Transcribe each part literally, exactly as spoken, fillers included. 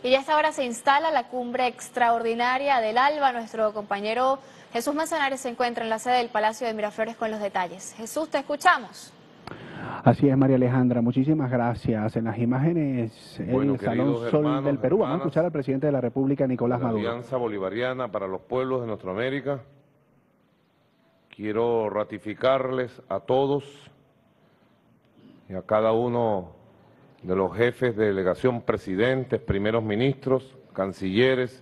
Y ya a esta hora se instala la cumbre extraordinaria del ALBA. Nuestro compañero Jesús Manzanares se encuentra en la sede del Palacio de Miraflores con los detalles. Jesús, te escuchamos. Así es, María Alejandra, muchísimas gracias. En las imágenes, el bueno, Salón Sol hermanos, del Perú. hermanas, Vamos a escuchar al presidente de la República, Nicolás de la Maduro. Alianza Bolivariana para los Pueblos de Nuestra América. Quiero ratificarles a todos y a cada uno de los jefes de delegación, presidentes, primeros ministros, cancilleres,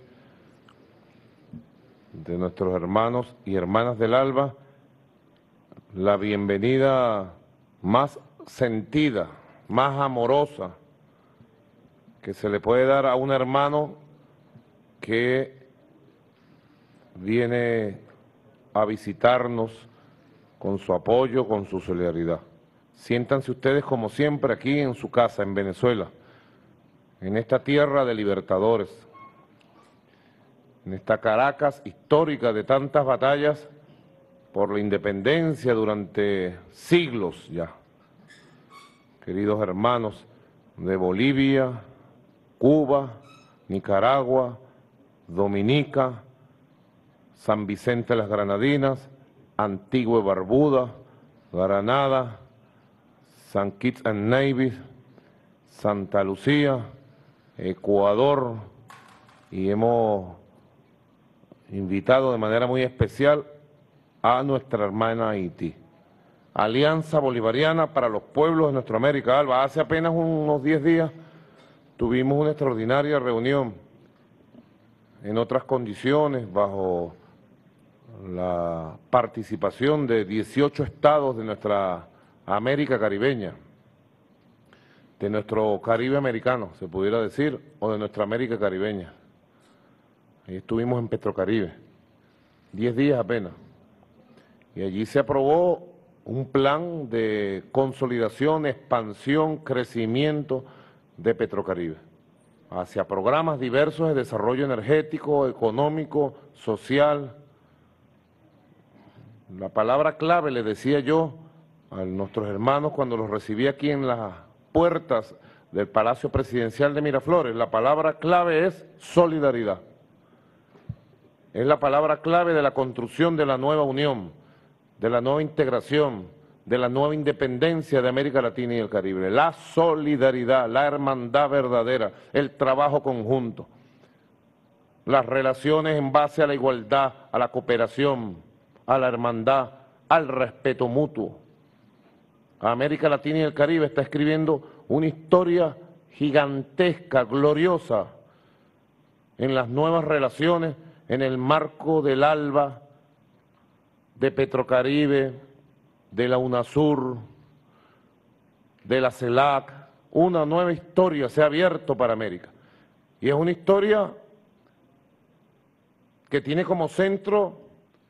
de nuestros hermanos y hermanas del ALBA, la bienvenida más sentida, más amorosa que se le puede dar a un hermano que viene a visitarnos con su apoyo, con su solidaridad. Siéntanse ustedes como siempre aquí en su casa, en Venezuela, en esta tierra de libertadores, en esta Caracas histórica de tantas batallas por la independencia durante siglos ya. Queridos hermanos de Bolivia, Cuba, Nicaragua, Dominica, San Vicente de las Granadinas, Antigua y Barbuda, Granada, San Kitts and Nevis, Santa Lucía, Ecuador, y hemos invitado de manera muy especial a nuestra hermana Haití. Alianza Bolivariana para los Pueblos de Nuestra América, ALBA. Hace apenas unos diez días tuvimos una extraordinaria reunión en otras condiciones, bajo la participación de dieciocho estados de nuestra América caribeña, de nuestro Caribe americano, se pudiera decir, o de nuestra América caribeña. Ahí estuvimos en Petrocaribe, diez días apenas, y allí se aprobó un plan de consolidación, expansión, crecimiento de Petrocaribe, hacia programas diversos de desarrollo energético, económico, social. La palabra clave, le decía yo a nuestros hermanos cuando los recibí aquí en las puertas del Palacio Presidencial de Miraflores, la palabra clave es solidaridad. Es la palabra clave de la construcción de la nueva unión, de la nueva integración, de la nueva independencia de América Latina y el Caribe. La solidaridad, la hermandad verdadera, el trabajo conjunto, las relaciones en base a la igualdad, a la cooperación, a la hermandad, al respeto mutuo. América Latina y el Caribe está escribiendo una historia gigantesca, gloriosa, en las nuevas relaciones, en el marco del ALBA, de Petrocaribe, de la UNASUR, de la CELAC. Una nueva historia se ha abierto para América. Y es una historia que tiene como centro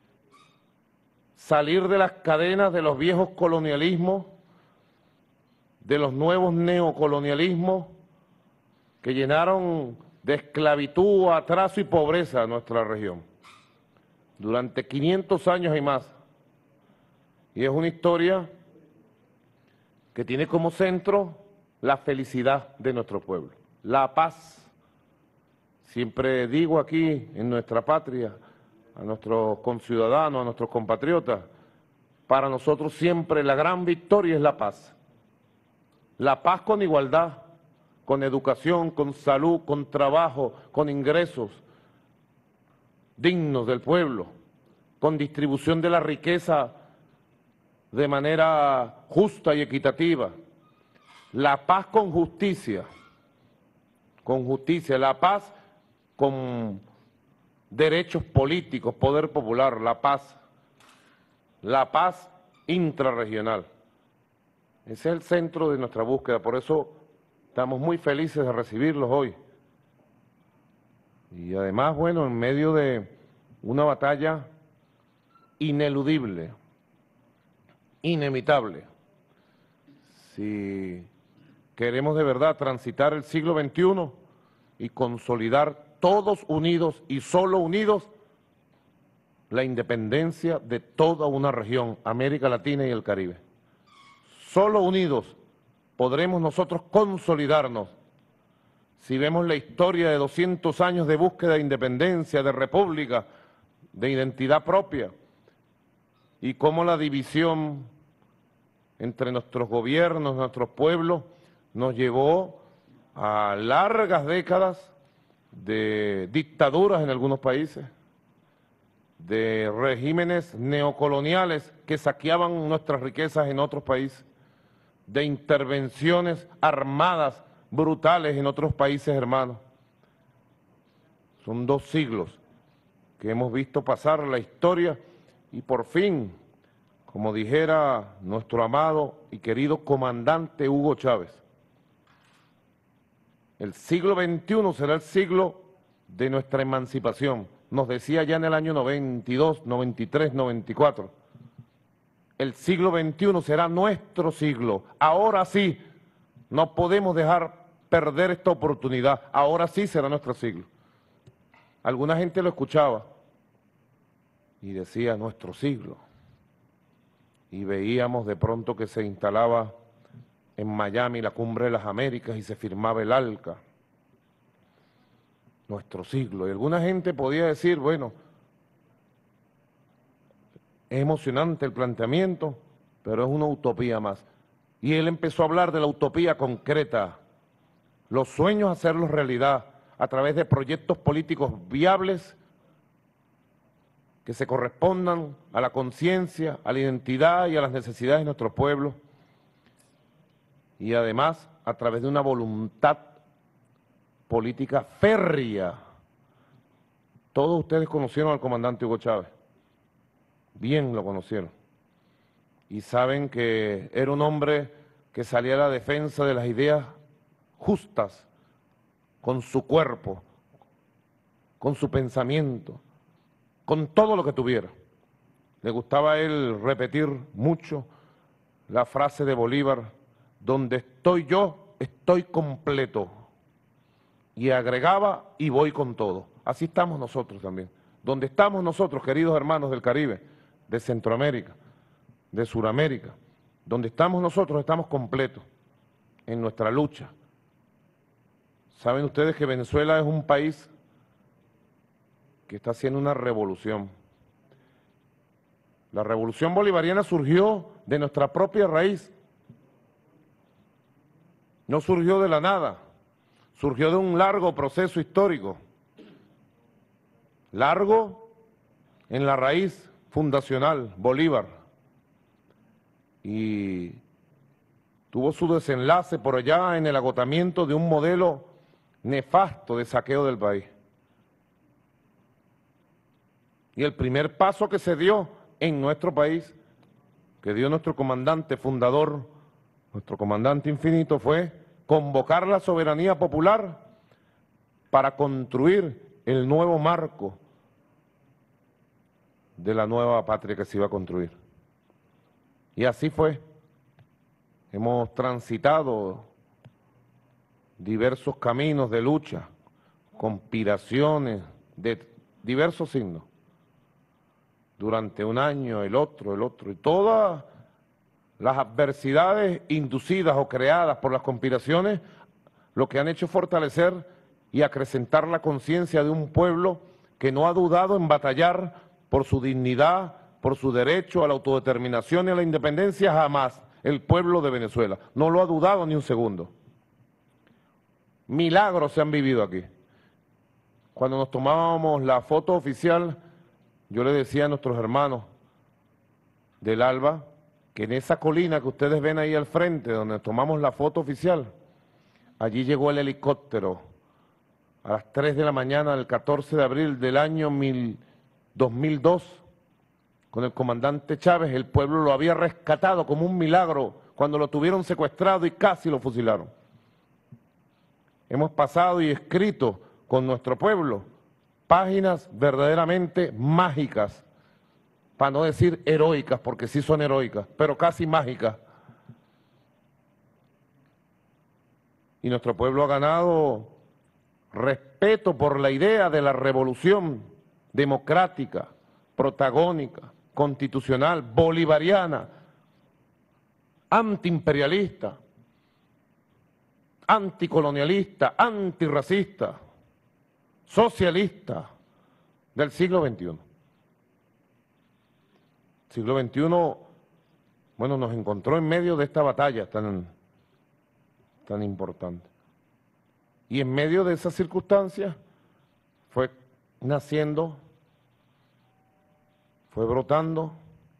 salir de las cadenas de los viejos colonialismos, de los nuevos neocolonialismos que llenaron de esclavitud, atraso y pobreza a nuestra región durante quinientos años y más. Y es una historia que tiene como centro la felicidad de nuestro pueblo, la paz. Siempre digo aquí en nuestra patria, a nuestros conciudadanos, a nuestros compatriotas, para nosotros siempre la gran victoria es la paz. La paz con igualdad, con educación, con salud, con trabajo, con ingresos dignos del pueblo, con distribución de la riqueza de manera justa y equitativa. La paz con justicia, con justicia, la paz con derechos políticos, poder popular, la paz, la paz intrarregional. Ese es el centro de nuestra búsqueda, por eso estamos muy felices de recibirlos hoy. Y además, bueno, en medio de una batalla ineludible, inevitable. Si queremos de verdad transitar el siglo veintiuno y consolidar todos unidos y solo unidos la independencia de toda una región, América Latina y el Caribe. Solo unidos podremos nosotros consolidarnos si vemos la historia de doscientos años de búsqueda de independencia, de república, de identidad propia, y cómo la división entre nuestros gobiernos, nuestros pueblos, nos llevó a largas décadas de dictaduras en algunos países, de regímenes neocoloniales que saqueaban nuestras riquezas en otros países, de intervenciones armadas brutales en otros países hermanos. Son dos siglos que hemos visto pasar la historia y por fin, como dijera nuestro amado y querido comandante Hugo Chávez, el siglo veintiuno será el siglo de nuestra emancipación. Nos decía ya en el año noventa y dos, noventa y tres, noventa y cuatro. El siglo veintiuno será nuestro siglo. Ahora sí, no podemos dejar perder esta oportunidad. Ahora sí será nuestro siglo. Alguna gente lo escuchaba y decía nuestro siglo. Y veíamos de pronto que se instalaba en Miami la Cumbre de las Américas y se firmaba el ALCA. Nuestro siglo. Y alguna gente podía decir, bueno, es emocionante el planteamiento, pero es una utopía más. Y él empezó a hablar de la utopía concreta, los sueños hacerlos realidad a través de proyectos políticos viables que se correspondan a la conciencia, a la identidad y a las necesidades de nuestro pueblo, y además a través de una voluntad política férrea. Todos ustedes conocieron al comandante Hugo Chávez, bien lo conocieron, y saben que era un hombre que salía a la defensa de las ideas justas, con su cuerpo, con su pensamiento, con todo lo que tuviera. Le gustaba a él repetir mucho la frase de Bolívar, donde estoy yo, estoy completo, y agregaba, y voy con todo. Así estamos nosotros también. Donde estamos nosotros, queridos hermanos del Caribe, de Centroamérica, de Suramérica, donde estamos nosotros, estamos completos en nuestra lucha. Saben ustedes que Venezuela es un país que está haciendo una revolución. La revolución bolivariana surgió de nuestra propia raíz. No surgió de la nada, surgió de un largo proceso histórico. Largo en la raíz fundacional, Bolívar. Y tuvo su desenlace por allá en el agotamiento de un modelo nefasto de saqueo del país. Y el primer paso que se dio en nuestro país, que dio nuestro comandante fundador, nuestro comandante infinito, fue convocar la soberanía popular para construir el nuevo marco de la nueva patria que se iba a construir. Y así fue. Hemos transitado diversos caminos de lucha, conspiraciones de diversos signos, durante un año, el otro, el otro, y todas las adversidades inducidas o creadas por las conspiraciones, lo que han hecho es fortalecer y acrecentar la conciencia de un pueblo que no ha dudado en batallar por su dignidad, por su derecho a la autodeterminación y a la independencia, jamás. El pueblo de Venezuela no lo ha dudado ni un segundo. Milagros se han vivido aquí. Cuando nos tomábamos la foto oficial, yo le decía a nuestros hermanos del ALBA que en esa colina que ustedes ven ahí al frente, donde tomamos la foto oficial, allí llegó el helicóptero a las tres de la mañana del catorce de abril del año dos mil dos, con el comandante Chávez. El pueblo lo había rescatado como un milagro cuando lo tuvieron secuestrado y casi lo fusilaron. Hemos pasado y escrito con nuestro pueblo páginas verdaderamente mágicas, para no decir heroicas, porque sí son heroicas, pero casi mágicas. Y nuestro pueblo ha ganado respeto por la idea de la revolución democrática, protagónica, constitucional, bolivariana, antiimperialista, anticolonialista, antirracista, socialista del siglo veintiuno. El siglo veintiuno, bueno, nos encontró en medio de esta batalla tan, tan importante. Y en medio de esas circunstancias fue naciendo, fue brotando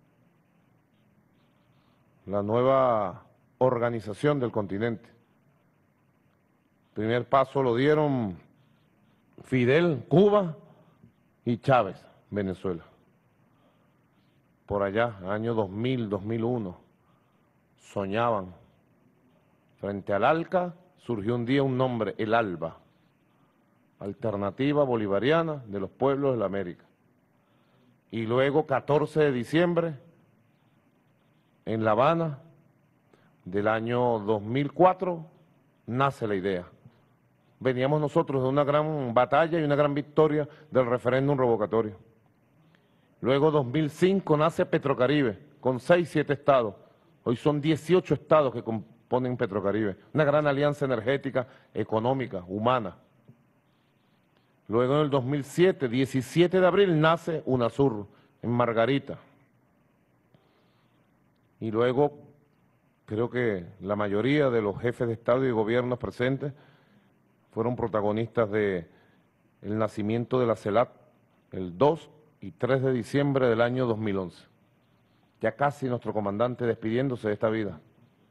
la nueva organización del continente. El primer paso lo dieron Fidel, Cuba, y Chávez, Venezuela. Por allá, año dos mil, dos mil uno, soñaban. Frente al ALCA surgió un día un nombre, el ALBA, Alternativa Bolivariana de los Pueblos de la América. Y luego, catorce de diciembre, en La Habana, del año dos mil cuatro, nace la idea. Veníamos nosotros de una gran batalla y una gran victoria del referéndum revocatorio. Luego, dos mil cinco, nace Petrocaribe, con seis, siete estados. Hoy son dieciocho estados que componen Petrocaribe. Una gran alianza energética, económica, humana. Luego, en el dos mil siete, diecisiete de abril, nace UNASUR, en Margarita. Y luego, creo que la mayoría de los jefes de Estado y de gobiernos presentes fueron protagonistas del nacimiento de la CELAC el dos y tres de diciembre del año dos mil once. Ya casi nuestro comandante despidiéndose de esta vida.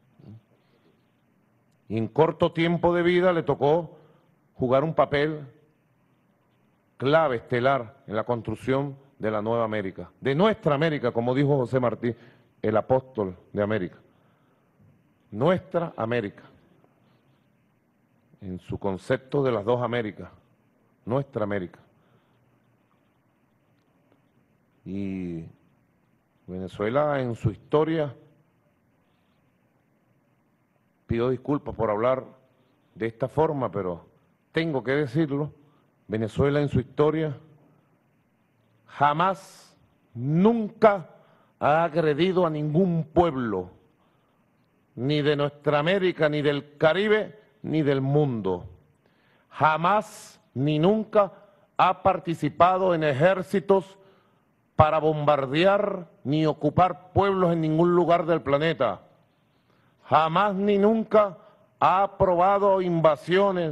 Y en corto tiempo de vida le tocó jugar un papel clave, estelar, en la construcción de la nueva América, de nuestra América, como dijo José Martí, el apóstol de América. Nuestra América, en su concepto de las dos Américas, nuestra América. Y Venezuela, en su historia, pido disculpas por hablar de esta forma, pero tengo que decirlo, Venezuela en su historia jamás, nunca ha agredido a ningún pueblo, ni de nuestra América, ni del Caribe, ni del mundo. Jamás, ni nunca, ha participado en ejércitos para bombardear ni ocupar pueblos en ningún lugar del planeta. Jamás ni nunca ha aprobado invasiones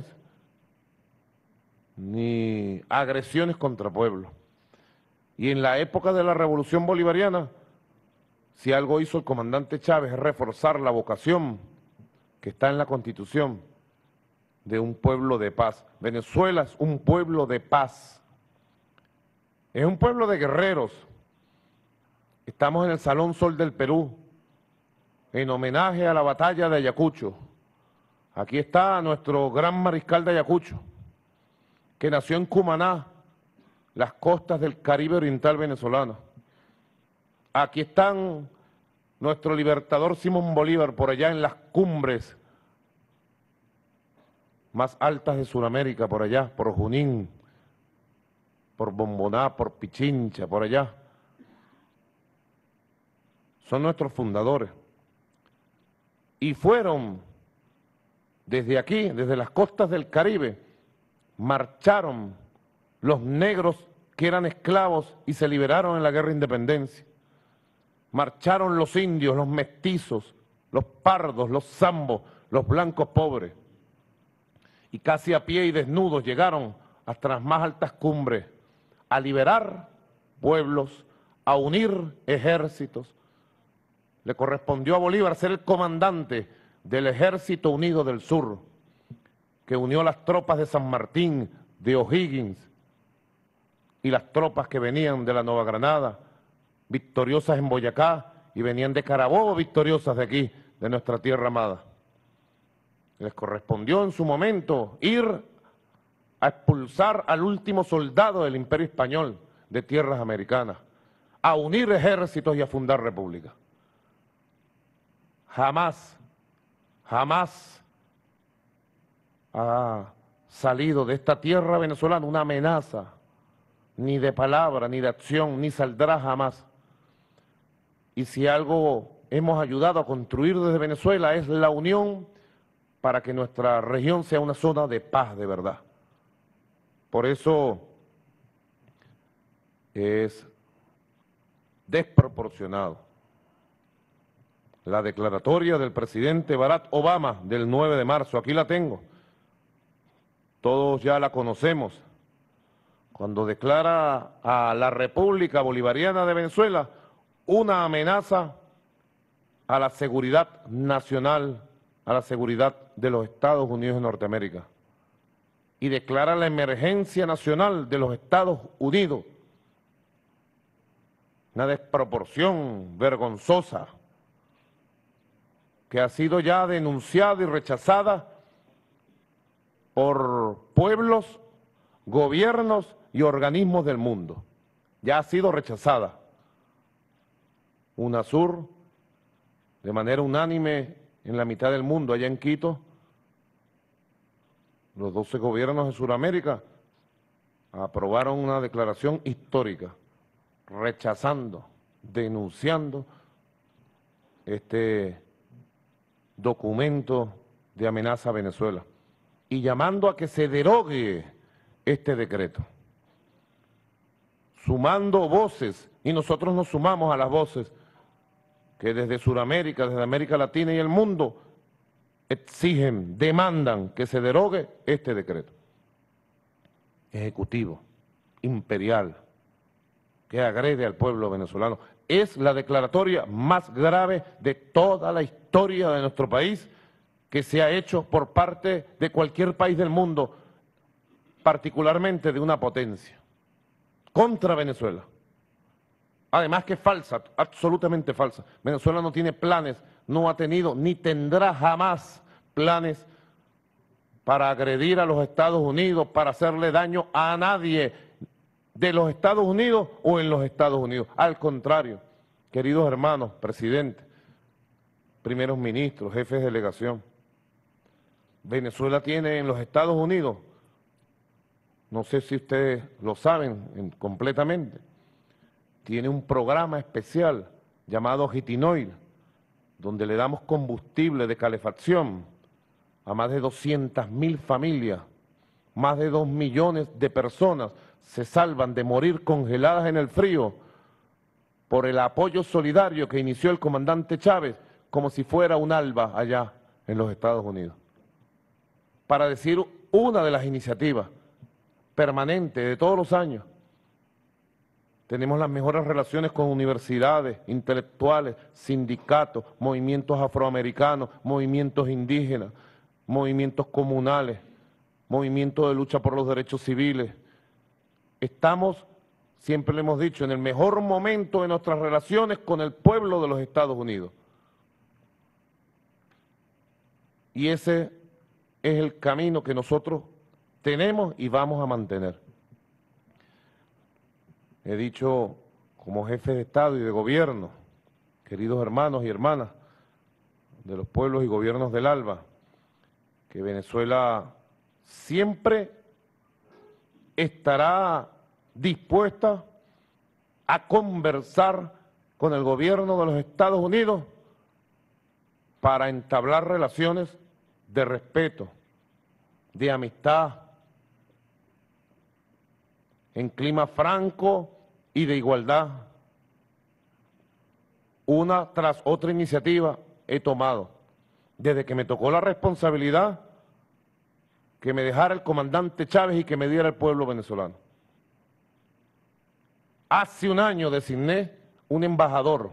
ni agresiones contra pueblos. Y en la época de la Revolución Bolivariana, si algo hizo el comandante Chávez es reforzar la vocación que está en la Constitución de un pueblo de paz. Venezuela es un pueblo de paz. Es un pueblo de guerreros. Estamos en el Salón Sol del Perú, en homenaje a la batalla de Ayacucho. Aquí está nuestro gran mariscal de Ayacucho, que nació en Cumaná, las costas del Caribe oriental venezolano. Aquí están nuestro libertador Simón Bolívar, por allá en las cumbres más altas de Sudamérica, por allá, por Junín, por Bomboná, por Pichincha, por allá. Son nuestros fundadores. Y fueron, desde aquí, desde las costas del Caribe, marcharon los negros que eran esclavos y se liberaron en la Guerra de Independencia. Marcharon los indios, los mestizos, los pardos, los zambos, los blancos pobres. Y casi a pie y desnudos llegaron hasta las más altas cumbres a liberar pueblos, a unir ejércitos. Le correspondió a Bolívar ser el comandante del Ejército Unido del Sur, que unió las tropas de San Martín, de O'Higgins, y las tropas que venían de la Nueva Granada, victoriosas en Boyacá, y venían de Carabobo, victoriosas de aquí, de nuestra tierra amada. Les correspondió en su momento ir a expulsar al último soldado del Imperio Español de tierras americanas, a unir ejércitos y a fundar repúblicas. Jamás, jamás ha salido de esta tierra venezolana una amenaza, ni de palabra, ni de acción, ni saldrá jamás. Y si algo hemos ayudado a construir desde Venezuela es la unión para que nuestra región sea una zona de paz de verdad. Por eso es desproporcionado la declaratoria del presidente Barack Obama del nueve de marzo, aquí la tengo, todos ya la conocemos, cuando declara a la República Bolivariana de Venezuela una amenaza a la seguridad nacional, a la seguridad de los Estados Unidos de Norteamérica, y declara la emergencia nacional de los Estados Unidos. Una desproporción vergonzosa que ha sido ya denunciada y rechazada por pueblos, gobiernos y organismos del mundo. Ya ha sido rechazada. UNASUR, de manera unánime en la mitad del mundo, allá en Quito, los doce gobiernos de Sudamérica aprobaron una declaración histórica, rechazando, denunciando este documento de amenaza a Venezuela y llamando a que se derogue este decreto, sumando voces, y nosotros nos sumamos a las voces que desde Sudamérica, desde América Latina y el mundo exigen, demandan que se derogue este decreto ejecutivo, imperial, que agrede al pueblo venezolano. Es la declaratoria más grave de toda la historia de nuestro país que se ha hecho por parte de cualquier país del mundo, particularmente de una potencia, contra Venezuela. Además que es falsa, absolutamente falsa. Venezuela no tiene planes, no ha tenido ni tendrá jamás planes para agredir a los Estados Unidos, para hacerle daño a nadie de los Estados Unidos o en los Estados Unidos. Al contrario, queridos hermanos, presidentes, primeros ministros, jefes de delegación, Venezuela tiene en los Estados Unidos, no sé si ustedes lo saben en, completamente, tiene un programa especial llamado Hitinoil, donde le damos combustible de calefacción a más de doscientas mil familias, más de dos millones de personas se salvan de morir congeladas en el frío por el apoyo solidario que inició el comandante Chávez como si fuera un alba allá en los Estados Unidos. Para decir una de las iniciativas permanentes de todos los años, tenemos las mejores relaciones con universidades, intelectuales, sindicatos, movimientos afroamericanos, movimientos indígenas, movimientos comunales, movimientos de lucha por los derechos civiles. Estamos, siempre le hemos dicho, en el mejor momento de nuestras relaciones con el pueblo de los Estados Unidos. Y ese es el camino que nosotros tenemos y vamos a mantener. He dicho como jefe de Estado y de gobierno, queridos hermanos y hermanas de los pueblos y gobiernos del ALBA, que Venezuela siempre estará dispuesta a conversar con el gobierno de los Estados Unidos para entablar relaciones de respeto, de amistad, en clima franco y de igualdad. Una tras otra iniciativa he tomado, desde que me tocó la responsabilidad que me dejara el comandante Chávez y que me diera el pueblo venezolano. Hace un año designé un embajador,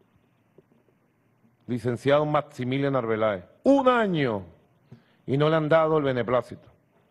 licenciado Maximilian Arbeláez, un año, y no le han dado el beneplácito.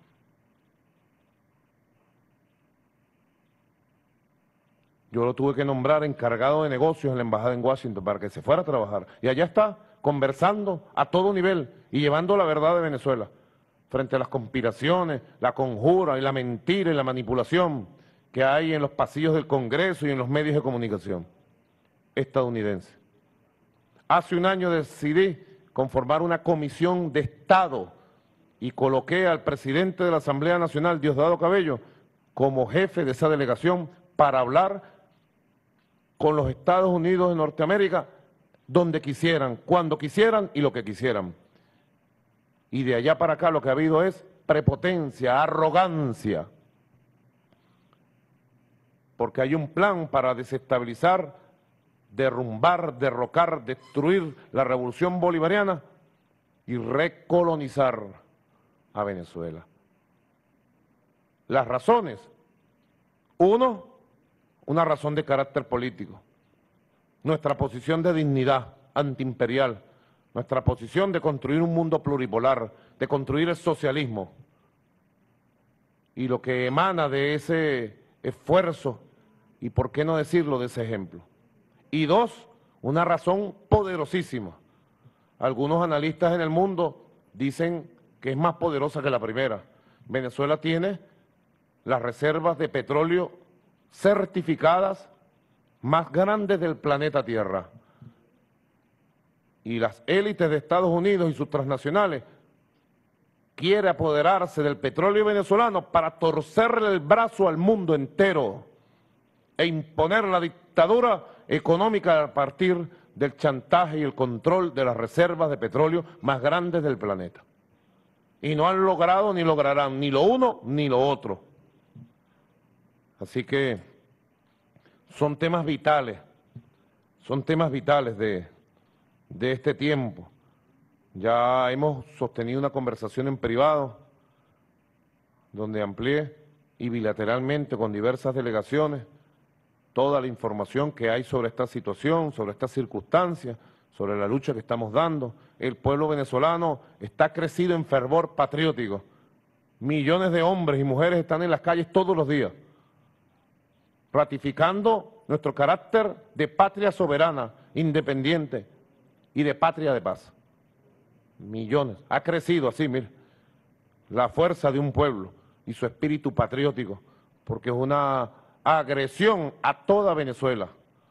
Yo lo tuve que nombrar encargado de negocios en la embajada en Washington para que se fuera a trabajar. Y allá está, conversando a todo nivel y llevando la verdad de Venezuela frente a las conspiraciones, la conjura y la mentira y la manipulación que hay en los pasillos del Congreso y en los medios de comunicación estadounidenses. Hace un año decidí conformar una comisión de Estado y coloqué al presidente de la Asamblea Nacional, Diosdado Cabello, como jefe de esa delegación para hablar con los Estados Unidos de Norteamérica donde quisieran, cuando quisieran y lo que quisieran. Y de allá para acá lo que ha habido es prepotencia, arrogancia, porque hay un plan para desestabilizar, derrumbar, derrocar, destruir la revolución bolivariana y recolonizar a Venezuela. Las razones: uno, una razón de carácter político, nuestra posición de dignidad antiimperial, nuestra posición de construir un mundo pluripolar, de construir el socialismo, y lo que emana de ese esfuerzo, y por qué no decirlo, de ese ejemplo. Y dos, una razón poderosísima. Algunos analistas en el mundo dicen que es más poderosa que la primera. Venezuela tiene las reservas de petróleo certificadas más grandes del planeta Tierra. Y las élites de Estados Unidos y sus transnacionales quieren apoderarse del petróleo venezolano para torcerle el brazo al mundo entero e imponer la dictadura económica a partir del chantaje y el control de las reservas de petróleo más grandes del planeta. Y no han logrado ni lograrán ni lo uno ni lo otro. Así que son temas vitales, son temas vitales de, de este tiempo. Ya hemos sostenido una conversación en privado, donde amplié y bilateralmente con diversas delegaciones toda la información que hay sobre esta situación, sobre estas circunstancias, sobre la lucha que estamos dando. El pueblo venezolano está crecido en fervor patriótico. Millones de hombres y mujeres están en las calles todos los días, ratificando nuestro carácter de patria soberana, independiente y de patria de paz. Millones. Ha crecido así, mire, la fuerza de un pueblo y su espíritu patriótico, porque es una agresión a toda Venezuela.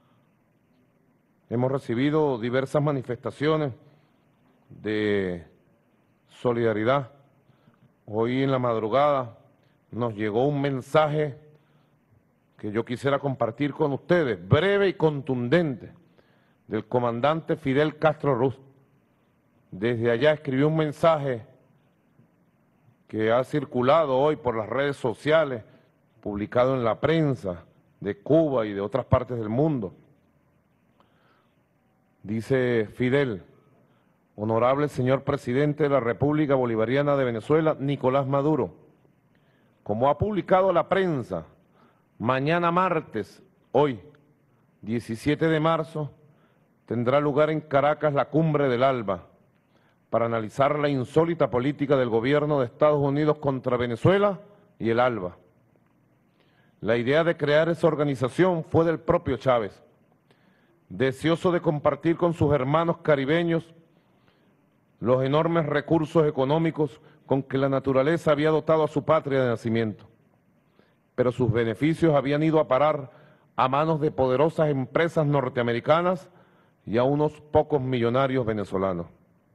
Hemos recibido diversas manifestaciones de solidaridad. Hoy en la madrugada nos llegó un mensaje que yo quisiera compartir con ustedes, breve y contundente, del comandante Fidel Castro Ruz. Desde allá escribió un mensaje que ha circulado hoy por las redes sociales, publicado en la prensa de Cuba y de otras partes del mundo. Dice Fidel: honorable señor presidente de la República Bolivariana de Venezuela, Nicolás Maduro, como ha publicado la prensa, mañana martes, hoy, diecisiete de marzo, tendrá lugar en Caracas la Cumbre del ALBA para analizar la insólita política del gobierno de Estados Unidos contra Venezuela y el ALBA. La idea de crear esa organización fue del propio Chávez, deseoso de compartir con sus hermanos caribeños los enormes recursos económicos con que la naturaleza había dotado a su patria de nacimiento. Pero sus beneficios habían ido a parar a manos de poderosas empresas norteamericanas y a unos pocos millonarios venezolanos.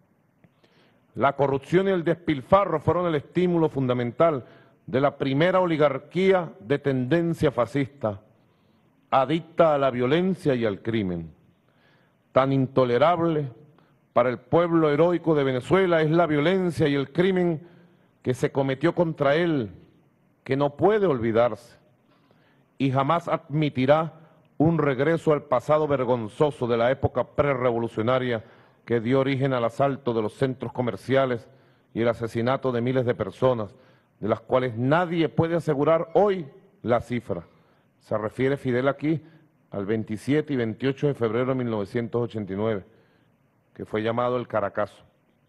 La corrupción y el despilfarro fueron el estímulo fundamental de la primera oligarquía de tendencia fascista, adicta a la violencia y al crimen. Tan intolerable para el pueblo heroico de Venezuela es la violencia y el crimen que se cometió contra él, que no puede olvidarse y jamás admitirá un regreso al pasado vergonzoso de la época prerrevolucionaria que dio origen al asalto de los centros comerciales y el asesinato de miles de personas, de las cuales nadie puede asegurar hoy la cifra. Se refiere Fidel aquí al veintisiete y veintiocho de febrero de mil novecientos ochenta y nueve, que fue llamado el Caracazo.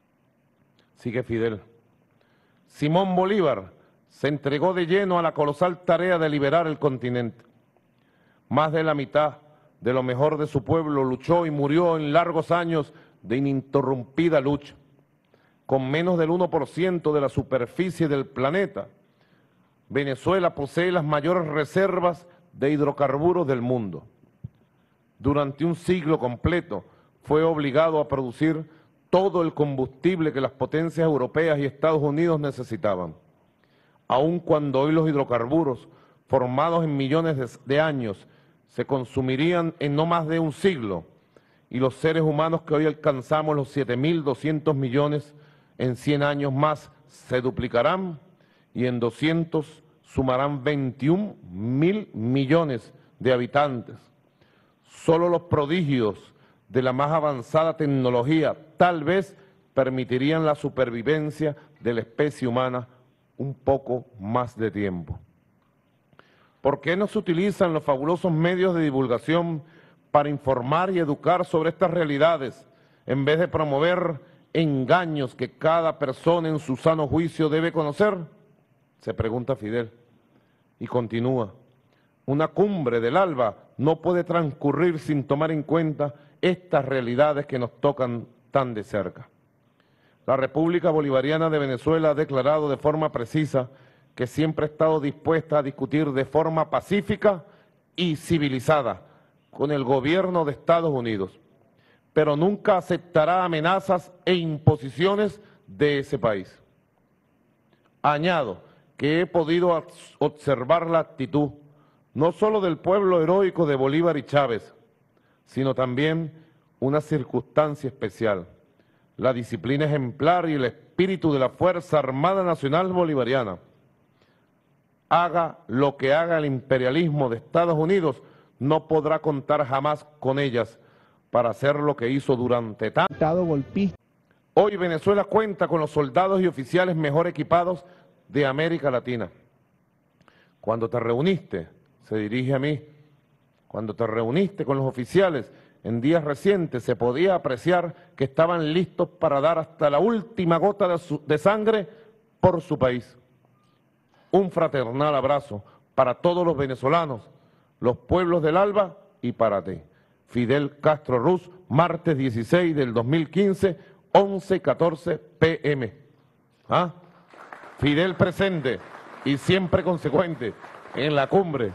Sigue Fidel. Simón Bolívar se entregó de lleno a la colosal tarea de liberar el continente. Más de la mitad de lo mejor de su pueblo luchó y murió en largos años de ininterrumpida lucha. Con menos del uno por ciento de la superficie del planeta, Venezuela posee las mayores reservas de hidrocarburos del mundo. Durante un siglo completo fue obligado a producir todo el combustible que las potencias europeas y Estados Unidos necesitaban. Aun cuando hoy los hidrocarburos, formados en millones de, de años, se consumirían en no más de un siglo, y los seres humanos que hoy alcanzamos los siete mil doscientos millones, en cien años más se duplicarán y en doscientos sumarán veintiún mil millones de habitantes. Solo los prodigios de la más avanzada tecnología tal vez permitirían la supervivencia de la especie humana un poco más de tiempo. ¿Por qué no se utilizan los fabulosos medios de divulgación para informar y educar sobre estas realidades, en vez de promover engaños que cada persona en su sano juicio debe conocer? Se pregunta Fidel. Y continúa, una cumbre del ALBA no puede transcurrir sin tomar en cuenta estas realidades que nos tocan tan de cerca. La República Bolivariana de Venezuela ha declarado de forma precisa que siempre ha estado dispuesta a discutir de forma pacífica y civilizada con el gobierno de Estados Unidos, pero nunca aceptará amenazas e imposiciones de ese país. Añado que he podido observar la actitud no solo del pueblo heroico de Bolívar y Chávez, sino también una circunstancia especial, la disciplina ejemplar y el espíritu de la Fuerza Armada Nacional Bolivariana. Haga lo que haga el imperialismo de Estados Unidos, no podrá contar jamás con ellas para hacer lo que hizo durante tanto Estado golpista. Hoy Venezuela cuenta con los soldados y oficiales mejor equipados de América Latina. Cuando te reuniste, se dirige a mí, cuando te reuniste con los oficiales en días recientes, se podía apreciar que estaban listos para dar hasta la última gota de, su, de sangre por su país. Un fraternal abrazo para todos los venezolanos, los pueblos del ALBA y para ti. Fidel Castro Ruz, martes dieciséis del dos mil quince, once catorce p m ¿Ah? Fidel presente y siempre consecuente en la cumbre.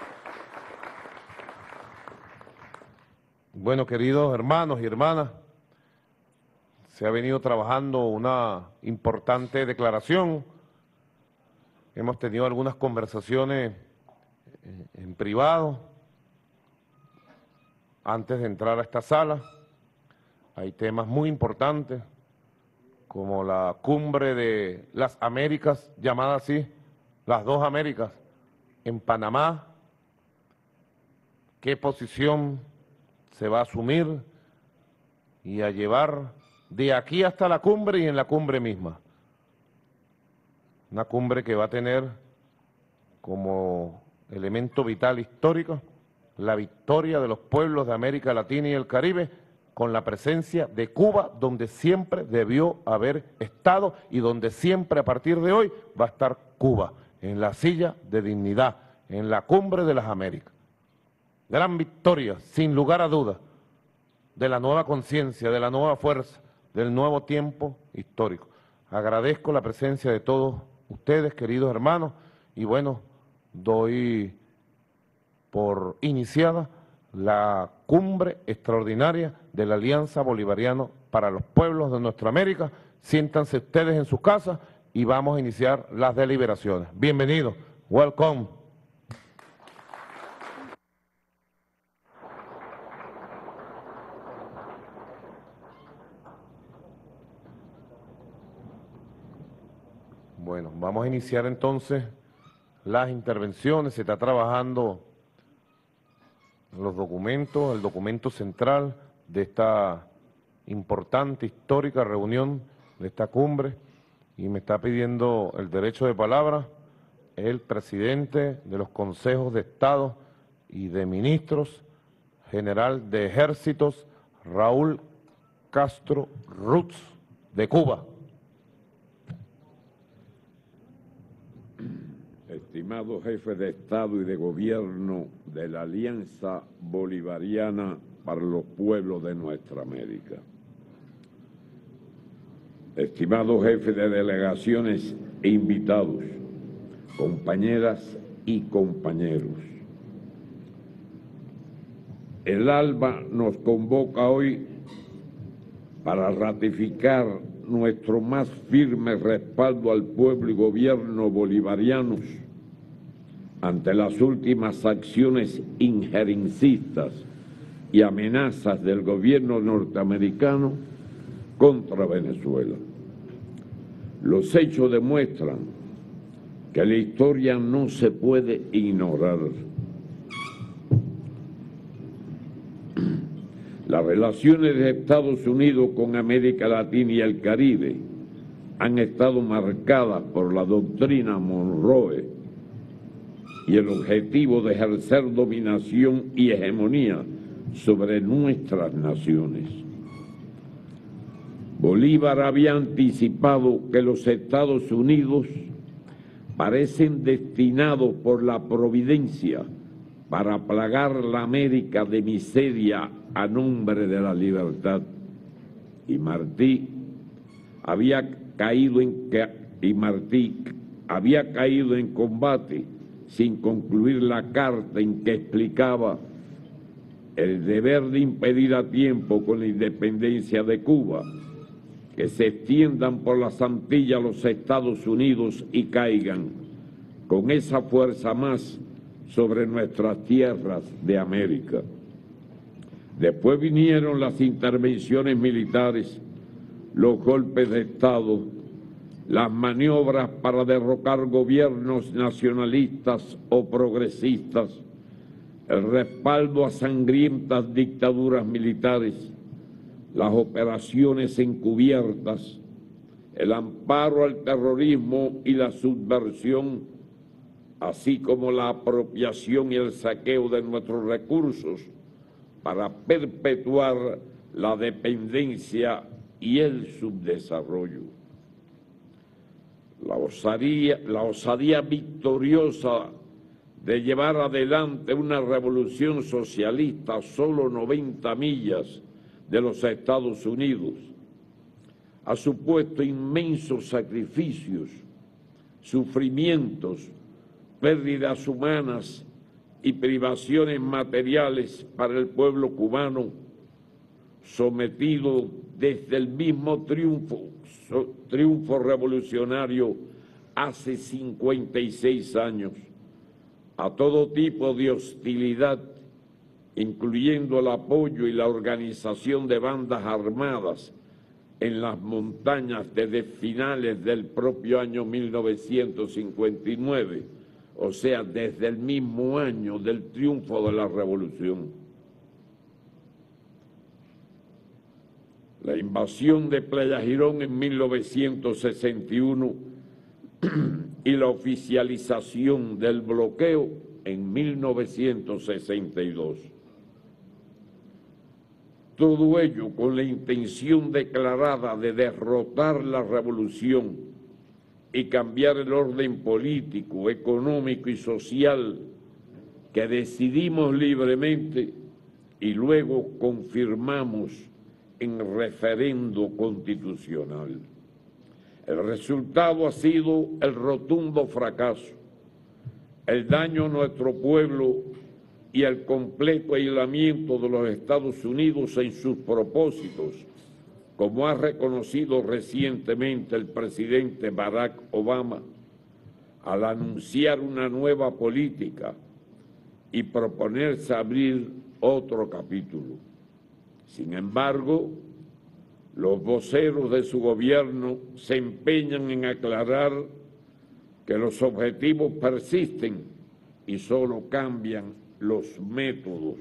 Bueno, queridos hermanos y hermanas, se ha venido trabajando una importante declaración. Hemos tenido algunas conversaciones en privado antes de entrar a esta sala. Hay temas muy importantes, como la cumbre de las Américas, llamada así, las dos Américas, en Panamá. ¿Qué posición se va a asumir y a llevar de aquí hasta la cumbre y en la cumbre misma? Una cumbre que va a tener como elemento vital histórico la victoria de los pueblos de América Latina y el Caribe, con la presencia de Cuba, donde siempre debió haber estado y donde siempre a partir de hoy va a estar Cuba, en la silla de dignidad, en la cumbre de las Américas. Gran victoria, sin lugar a dudas, de la nueva conciencia, de la nueva fuerza, del nuevo tiempo histórico. Agradezco la presencia de todos ustedes, queridos hermanos, y bueno, doy por iniciada la cumbre extraordinaria de la Alianza Bolivariana para los Pueblos de Nuestra América. Siéntanse ustedes en sus casas y vamos a iniciar las deliberaciones. Bienvenidos, welcome. Bueno, vamos a iniciar entonces las intervenciones. Se está trabajando los documentos, el documento central de esta importante, histórica reunión, de esta cumbre, y me está pidiendo el derecho de palabra el presidente de los consejos de Estado y de ministros, general de ejércitos, Raúl Castro Ruz, de Cuba. Estimado jefe de Estado y de Gobierno de la Alianza Bolivariana para los Pueblos de Nuestra América. Estimado jefe de delegaciones e invitados, compañeras y compañeros. El ALBA nos convoca hoy para ratificar nuestro más firme respaldo al pueblo y gobierno bolivarianos ante las últimas acciones injerencistas y amenazas del gobierno norteamericano contra Venezuela. Los hechos demuestran que la historia no se puede ignorar. Las relaciones de Estados Unidos con América Latina y el Caribe han estado marcadas por la doctrina Monroe y el objetivo de ejercer dominación y hegemonía sobre nuestras naciones. Bolívar había anticipado que los Estados Unidos parecen destinados por la providencia para plagar la América de miseria a nombre de la libertad. Y Martí había caído en, y Martí había caído en combate sin concluir la carta en que explicaba el deber de impedir a tiempo con la independencia de Cuba que se extiendan por las Antillas los Estados Unidos y caigan con esa fuerza más sobre nuestras tierras de América. Después vinieron las intervenciones militares, los golpes de Estado, las maniobras para derrocar gobiernos nacionalistas o progresistas, el respaldo a sangrientas dictaduras militares, las operaciones encubiertas, el amparo al terrorismo y la subversión, así como la apropiación y el saqueo de nuestros recursos para perpetuar la dependencia y el subdesarrollo. La osadía, la osadía victoriosa de llevar adelante una revolución socialista a solo noventa millas de los Estados Unidos ha supuesto inmensos sacrificios, sufrimientos, pérdidas humanas y privaciones materiales para el pueblo cubano, sometido desde el mismo triunfo, triunfo revolucionario hace cincuenta y seis años a todo tipo de hostilidad, incluyendo el apoyo y la organización de bandas armadas en las montañas desde finales del propio año mil novecientos cincuenta y nueve, o sea, desde el mismo año del triunfo de la revolución. La invasión de Playa Girón en mil novecientos sesenta y uno y la oficialización del bloqueo en mil novecientos sesenta y dos. Todo ello con la intención declarada de derrotar la revolución y cambiar el orden político, económico y social que decidimos libremente y luego confirmamos en referendo constitucional. El resultado ha sido el rotundo fracaso, el daño a nuestro pueblo y el completo aislamiento de los Estados Unidos en sus propósitos, como ha reconocido recientemente el presidente Barack Obama al anunciar una nueva política y proponerse abrir otro capítulo. Sin embargo, los voceros de su gobierno se empeñan en aclarar que los objetivos persisten y solo cambian los métodos.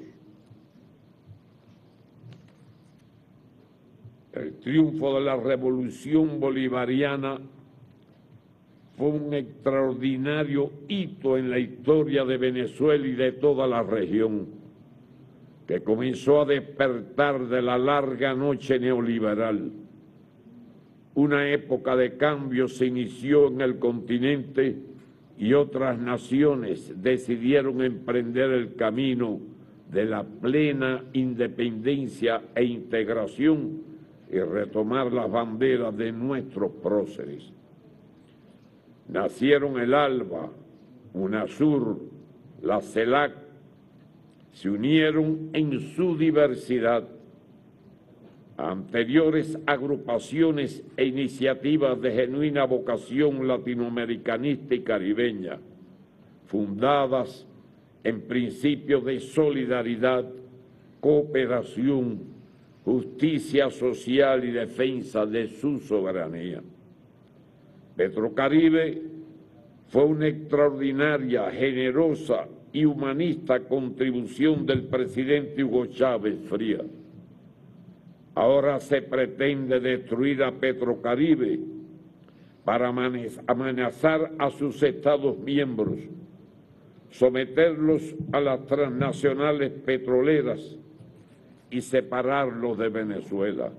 El triunfo de la revolución bolivariana fue un extraordinario hito en la historia de Venezuela y de toda la región, que comenzó a despertar de la larga noche neoliberal. Una época de cambio se inició en el continente y otras naciones decidieron emprender el camino de la plena independencia e integración y retomar las banderas de nuestros próceres. Nacieron el ALBA, UNASUR, la CELAC, se unieron en su diversidad a anteriores agrupaciones e iniciativas de genuina vocación latinoamericanista y caribeña, fundadas en principios de solidaridad, cooperación, justicia social y defensa de su soberanía. Petrocaribe fue una extraordinaria, generosa y humanista contribución del presidente Hugo Chávez Frías. Ahora se pretende destruir a Petrocaribe para amenazar a sus Estados miembros, someterlos a las transnacionales petroleras y separarlos de Venezuela.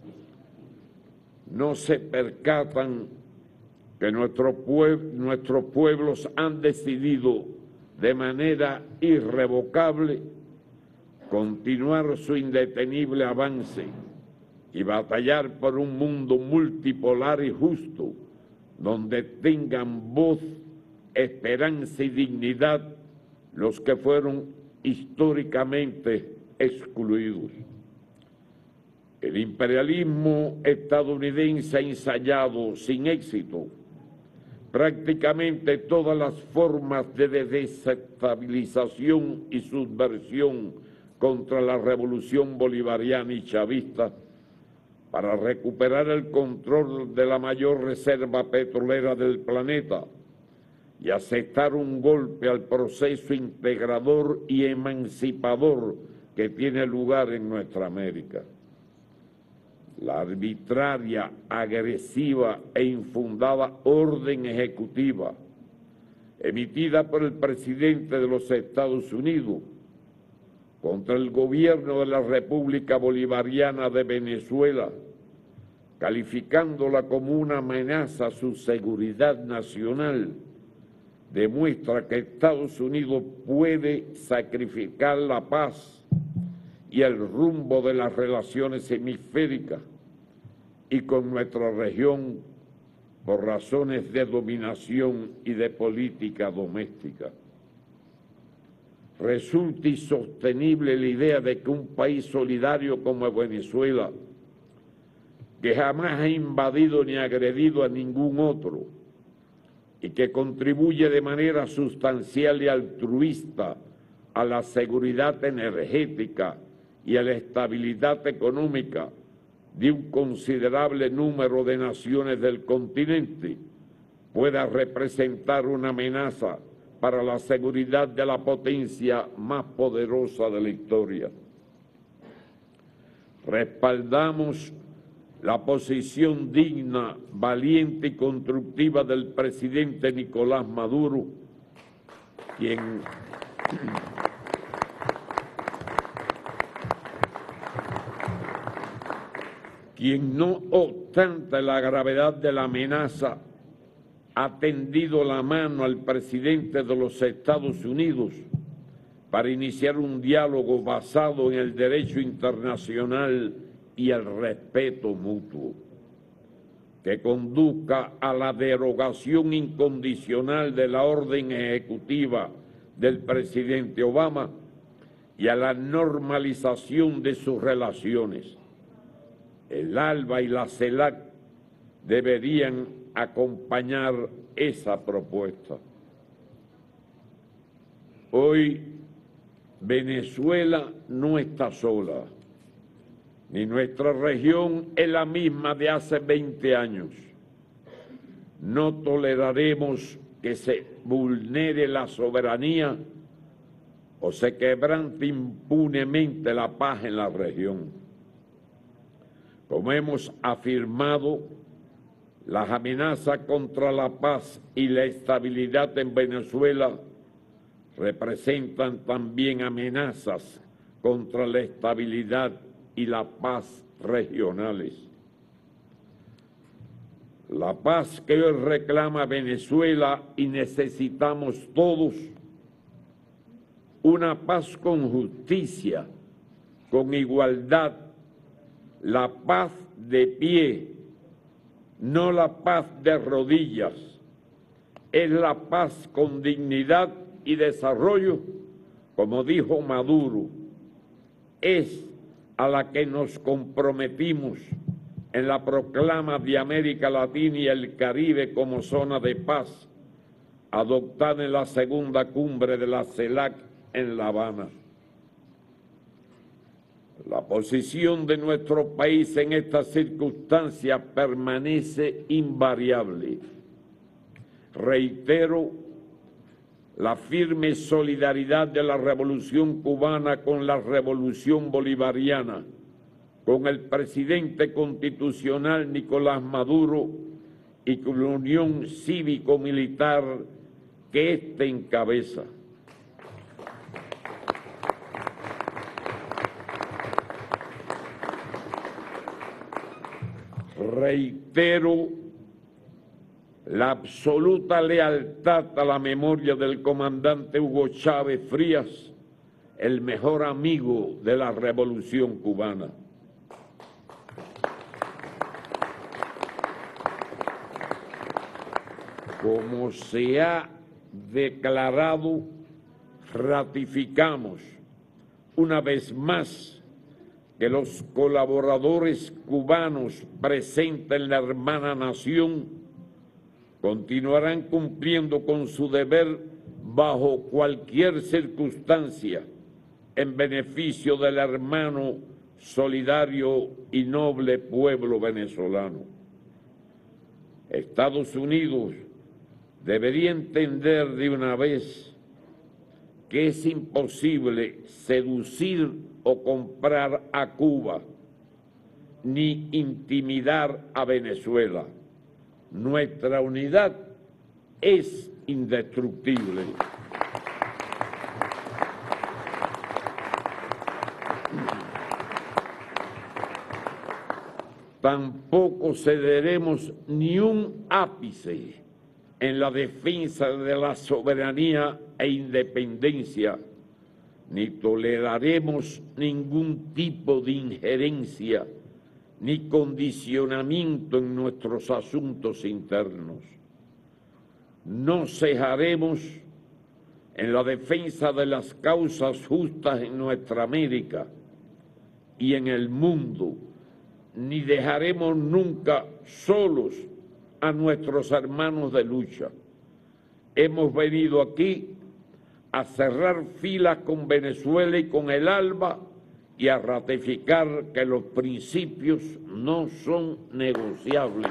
No se percatan que nuestro pueblo, nuestros pueblos han decidido de manera irrevocable continuar su indetenible avance y batallar por un mundo multipolar y justo, donde tengan voz, esperanza y dignidad los que fueron históricamente excluidos. El imperialismo estadounidense ha ensayado sin éxito prácticamente todas las formas de desestabilización y subversión contra la revolución bolivariana y chavista para recuperar el control de la mayor reserva petrolera del planeta y aceptar un golpe al proceso integrador y emancipador que tiene lugar en nuestra América. La arbitraria, agresiva e infundada orden ejecutiva emitida por el presidente de los Estados Unidos contra el gobierno de la República Bolivariana de Venezuela, calificándola como una amenaza a su seguridad nacional, demuestra que Estados Unidos puede sacrificar la paz y el rumbo de las relaciones hemisféricas y con nuestra región por razones de dominación y de política doméstica. Resulta insostenible la idea de que un país solidario como Venezuela, que jamás ha invadido ni agredido a ningún otro y que contribuye de manera sustancial y altruista a la seguridad energética y a la estabilidad económica de un considerable número de naciones del continente, pueda representar una amenaza para la seguridad de la potencia más poderosa de la historia. Respaldamos la posición digna, valiente y constructiva del presidente Nicolás Maduro, quien quien no obstante la gravedad de la amenaza ha tendido la mano al presidente de los Estados Unidos para iniciar un diálogo basado en el derecho internacional y el respeto mutuo, que conduzca a la derogación incondicional de la orden ejecutiva del presidente Obama y a la normalización de sus relaciones. El ALBA y la CELAC deberían acompañar esa propuesta. Hoy Venezuela no está sola, ni nuestra región es la misma de hace veinte años. No toleraremos que se vulnere la soberanía o se quebrante impunemente la paz en la región. Como hemos afirmado, las amenazas contra la paz y la estabilidad en Venezuela representan también amenazas contra la estabilidad y la paz regionales. La paz que hoy reclama Venezuela y necesitamos todos, una paz con justicia, con igualdad, la paz de pie, no la paz de rodillas, es la paz con dignidad y desarrollo, como dijo Maduro, es a la que nos comprometimos en la proclama de América Latina y el Caribe como zona de paz, adoptada en la segunda cumbre de la CELAC en La Habana. La posición de nuestro país en estas circunstancias permanece invariable. reitero la firme solidaridad de la Revolución Cubana con la Revolución Bolivariana, con el presidente constitucional Nicolás Maduro y con la Unión Cívico-Militar que éste encabeza. Reitero la absoluta lealtad a la memoria del comandante Hugo Chávez Frías, el mejor amigo de la Revolución Cubana. Como se ha declarado, ratificamos una vez más que los colaboradores cubanos presentes en la hermana nación continuarán cumpliendo con su deber bajo cualquier circunstancia en beneficio del hermano solidario y noble pueblo venezolano. Estados Unidos debería entender de una vez que es imposible seducir o comprar a Cuba, ni intimidar a Venezuela. Nuestra unidad es indestructible. Tampoco cederemos ni un ápice en la defensa de la soberanía e independencia, ni toleraremos ningún tipo de injerencia ni condicionamiento en nuestros asuntos internos. No cejaremos en la defensa de las causas justas en nuestra América y en el mundo, ni dejaremos nunca solos a nuestros hermanos de lucha. Hemos venido aquí a cerrar filas con Venezuela y con el ALBA y a ratificar que los principios no son negociables.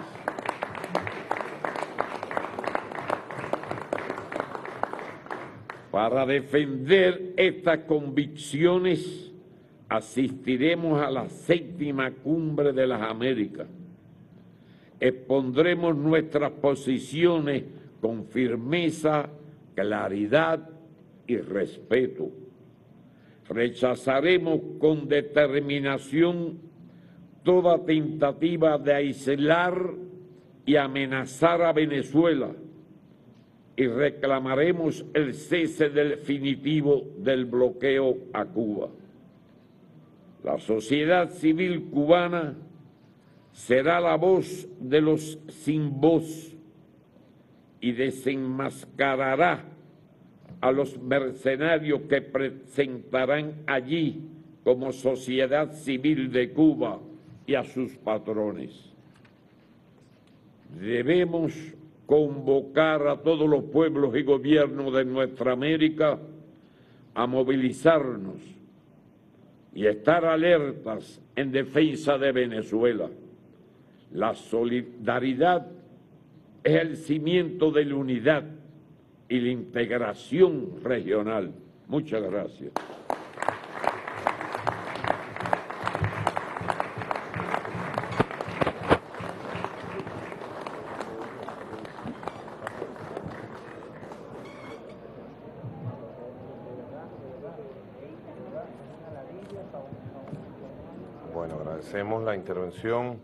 Para defender estas convicciones, asistiremos a la séptima cumbre de las Américas. Expondremos nuestras posiciones con firmeza, claridad y respeto. Rechazaremos con determinación toda tentativa de aislar y amenazar a Venezuela y reclamaremos el cese definitivo del bloqueo a Cuba. La sociedad civil cubana será la voz de los sin voz y desenmascarará a los mercenarios que presentarán allí como sociedad civil de Cuba y a sus patrones. Debemos convocar a todos los pueblos y gobiernos de nuestra América a movilizarnos y estar alertas en defensa de Venezuela. La solidaridad es el cimiento de la unidad y la integración regional. Muchas gracias. Bueno, agradecemos la intervención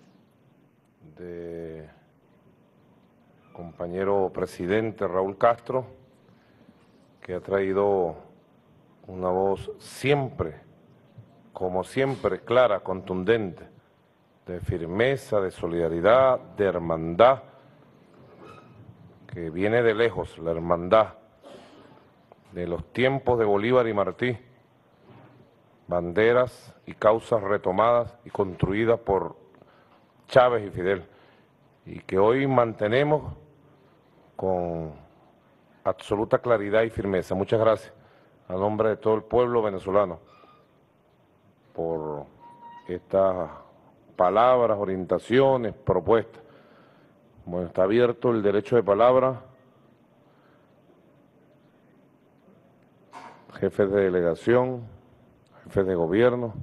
de compañero presidente Raúl Castro, que ha traído una voz siempre, como siempre, clara, contundente, de firmeza, de solidaridad, de hermandad, que viene de lejos, la hermandad de los tiempos de Bolívar y Martí, banderas y causas retomadas y construidas por Chávez y Fidel, y que hoy mantenemos con absoluta claridad y firmeza. Muchas gracias a nombre de todo el pueblo venezolano por estas palabras, orientaciones, propuestas. Bueno, está abierto el derecho de palabra. jefes de delegación, jefes de gobierno,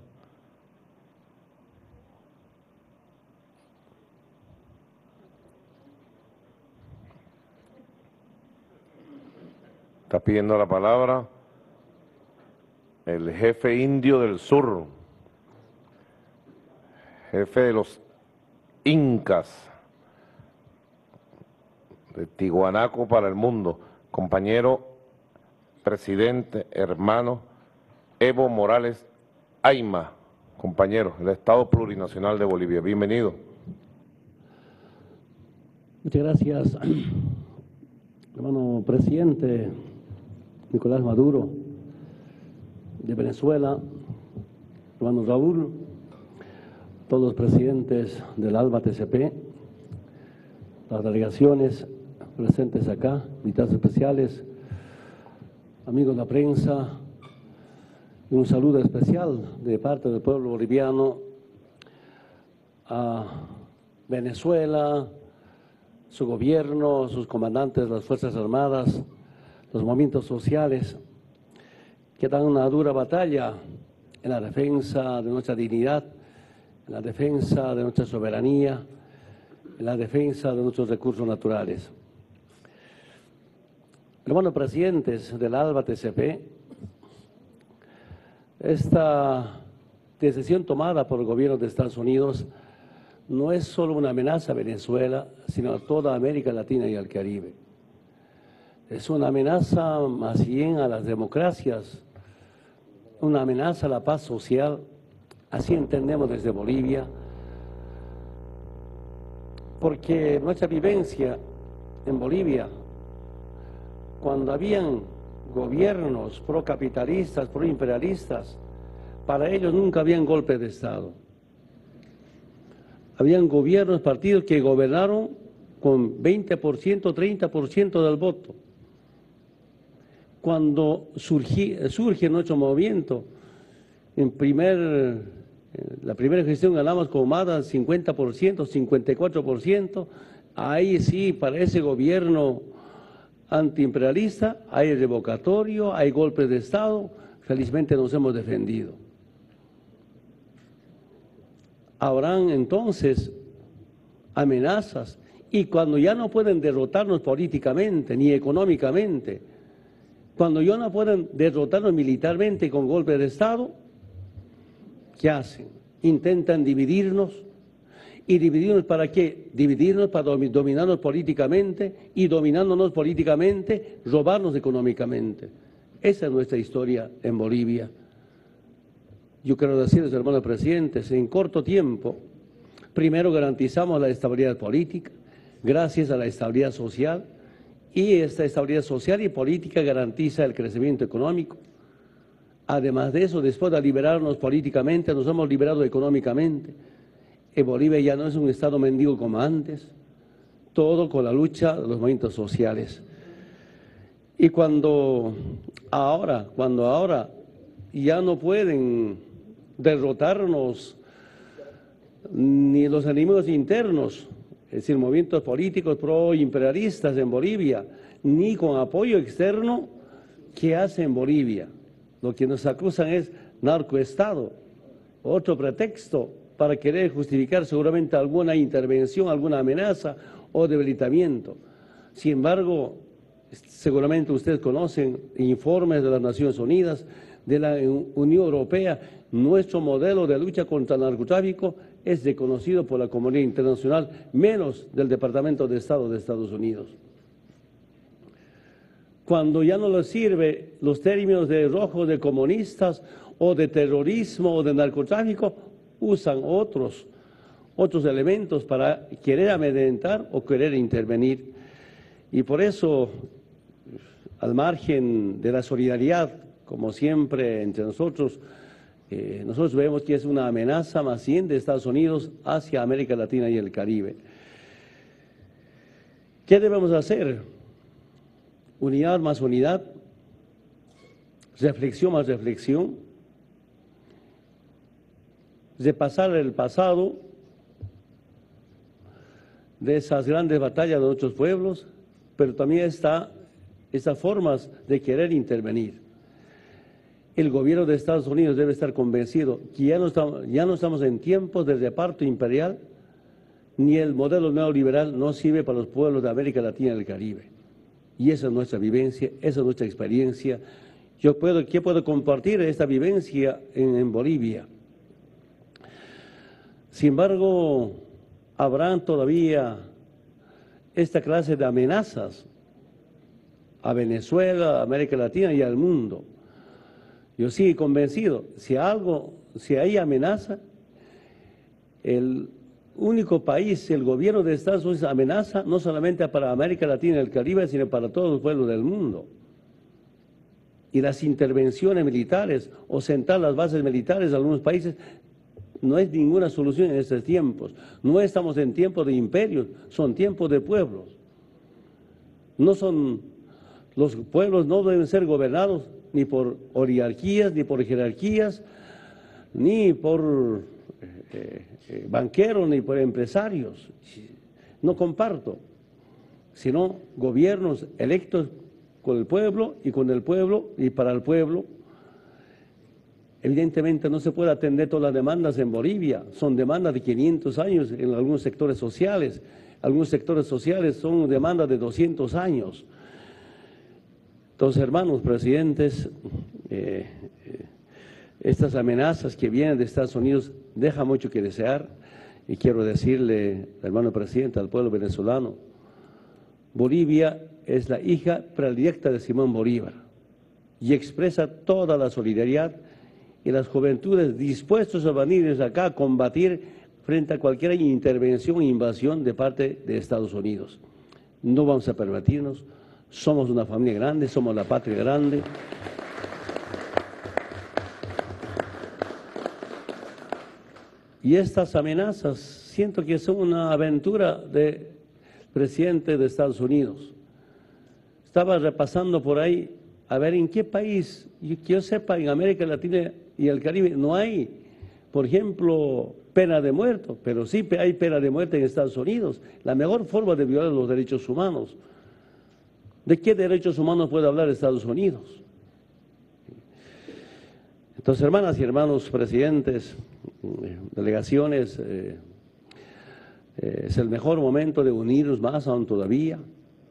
está pidiendo la palabra el jefe indio del sur, jefe de los incas, de Tiwanaku para el mundo, compañero presidente, hermano Evo Morales Ayma, compañero del Estado Plurinacional de Bolivia. Bienvenido. Muchas gracias, hermano presidente Nicolás Maduro de Venezuela, hermano Raúl, todos los presidentes del ALBA T C P, las delegaciones presentes acá, invitados especiales, amigos de la prensa, y un saludo especial de parte del pueblo boliviano a Venezuela, su gobierno, sus comandantes de las Fuerzas Armadas, los movimientos sociales que dan una dura batalla en la defensa de nuestra dignidad, en la defensa de nuestra soberanía, en la defensa de nuestros recursos naturales. Hermanos presidentes del ALBA T C P, esta decisión tomada por el gobierno de Estados Unidos no es solo una amenaza a Venezuela, sino a toda América Latina y al Caribe. Es una amenaza más bien a las democracias, una amenaza a la paz social, así entendemos desde Bolivia, porque nuestra vivencia en Bolivia, cuando habían gobiernos procapitalistas, proimperialistas, para ellos nunca habían golpes de Estado. Habían gobiernos, partidos que gobernaron con veinte por ciento, treinta por ciento del voto. Cuando surgí, surge nuestro movimiento, en primer, la primera gestión ganamos con Humada cincuenta por ciento, cincuenta y cuatro por ciento, ahí sí, para ese gobierno antiimperialista hay revocatorio, hay golpes de Estado, felizmente nos hemos defendido. Habrán entonces amenazas y cuando ya no pueden derrotarnos políticamente ni económicamente, cuando ya no pueden derrotarnos militarmente con golpes de Estado, ¿qué hacen? Intentan dividirnos. ¿Y dividirnos para qué? Dividirnos para dominarnos políticamente y dominándonos políticamente, robarnos económicamente. Esa es nuestra historia en Bolivia. Yo quiero decirles, hermanos presidentes, en corto tiempo, primero garantizamos la estabilidad política, gracias a la estabilidad social, y esta estabilidad social y política garantiza el crecimiento económico. Además de eso, después de liberarnos políticamente, nos hemos liberado económicamente. En Bolivia ya no es un Estado mendigo como antes, todo con la lucha de los movimientos sociales. Y cuando ahora, cuando ahora ya no pueden derrotarnos ni los enemigos internos, es decir, movimientos políticos pro-imperialistas en Bolivia, ni con apoyo externo, ¿qué hace en Bolivia? Lo que nos acusan es narcoestado, otro pretexto para querer justificar seguramente alguna intervención, alguna amenaza o debilitamiento. Sin embargo, seguramente ustedes conocen informes de las Naciones Unidas, de la Unión Europea, nuestro modelo de lucha contra el narcotráfico es reconocido por la comunidad internacional, menos del Departamento de Estado de Estados Unidos. Cuando ya no les sirve los términos de rojo de comunistas o de terrorismo o de narcotráfico, usan otros, otros elementos para querer amedrentar o querer intervenir. Y por eso, al margen de la solidaridad, como siempre entre nosotros, eh, nosotros vemos que es una amenaza más bien de Estados Unidos hacia América Latina y el Caribe. ¿Qué debemos hacer? Unidad más unidad, reflexión más reflexión, repasar el pasado de esas grandes batallas de nuestros pueblos, pero también está estas formas de querer intervenir. el gobierno de Estados Unidos debe estar convencido que ya no estamos, ya no estamos en tiempos de reparto imperial, ni el modelo neoliberal no sirve para los pueblos de América Latina y el Caribe. Y esa es nuestra vivencia, esa es nuestra experiencia. Yo puedo, ¿qué puedo compartir esta vivencia en, en Bolivia? Sin embargo, habrán todavía esta clase de amenazas a Venezuela, a América Latina y al mundo. Yo sí convencido, si algo, si hay amenaza, el único país, el gobierno de Estados Unidos amenaza no solamente para América Latina y el Caribe, sino para todos los pueblos del mundo. Y las intervenciones militares o sentar las bases militares de algunos países no es ninguna solución en estos tiempos. No estamos en tiempos de imperios, son tiempos de pueblos. No son, los pueblos no deben ser gobernados ni por oligarquías, ni por jerarquías, ni por eh, eh, banqueros, ni por empresarios. No comparto, sino gobiernos electos con el pueblo y con el pueblo y para el pueblo. Evidentemente no se puede atender todas las demandas en Bolivia, son demandas de quinientos años en algunos sectores sociales, algunos sectores sociales son demandas de doscientos años. Entonces, hermanos presidentes, eh, eh, estas amenazas que vienen de Estados Unidos dejan mucho que desear y quiero decirle, hermano presidente, al pueblo venezolano, Bolivia es la hija predilecta de Simón Bolívar y expresa toda la solidaridad y las juventudes dispuestos a venir acá a combatir frente a cualquier intervención e invasión de parte de Estados Unidos. No vamos a permitirnos, somos una familia grande, somos la patria grande. Y estas amenazas siento que son una aventura del presidente de Estados Unidos. Estaba repasando por ahí a ver en qué país, que yo sepa, en América Latina y el Caribe no hay, por ejemplo, pena de muerte, pero sí hay pena de muerte en Estados Unidos. La mejor forma de violar los derechos humanos. ¿De qué derechos humanos puede hablar Estados Unidos? Entonces, hermanas y hermanos presidentes, delegaciones, eh, eh, es el mejor momento de unirnos más aún todavía,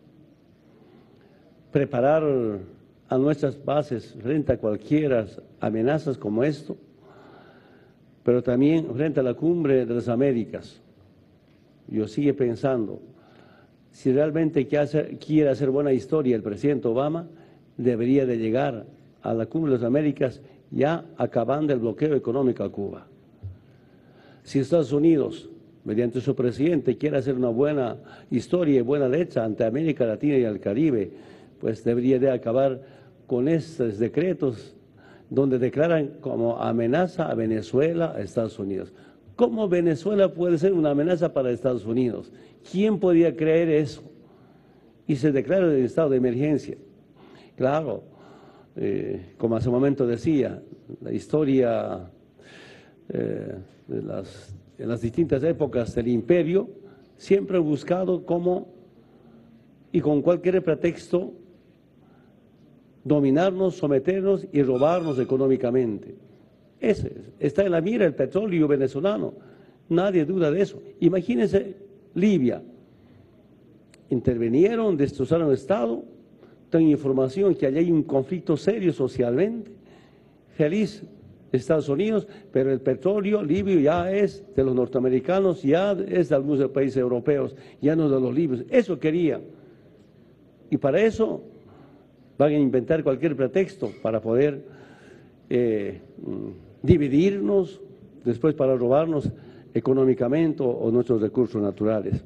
preparar a nuestras bases frente a cualquier amenazas como esto, pero también frente a la cumbre de las Américas. Yo sigo pensando, si realmente quiere hacer, quiere hacer buena historia el presidente Obama, debería de llegar a la cumbre de las Américas ya acabando el bloqueo económico a Cuba. Si Estados Unidos, mediante su presidente, quiere hacer una buena historia y buena letra ante América Latina y el Caribe, pues debería de acabar con estos decretos donde declaran como amenaza a Venezuela, a Estados Unidos. ¿Cómo Venezuela puede ser una amenaza para Estados Unidos? ¿Quién podía creer eso? Y se declara el estado de emergencia. Claro, eh, como hace un momento decía, la historia eh, de las, de las distintas épocas del imperio siempre ha buscado cómo y con cualquier pretexto dominarnos, someternos y robarnos económicamente. Ese está en la mira el petróleo venezolano, nadie duda de eso. Imagínense Libia, intervinieron, destrozaron el Estado, tengo información que allá hay un conflicto serio socialmente, feliz Estados Unidos, pero el petróleo libio ya es de los norteamericanos, ya es de algunos países europeos, ya no de los libios, eso querían. Y para eso van a inventar cualquier pretexto para poder eh, dividirnos, después para robarnos económicamente o, o nuestros recursos naturales.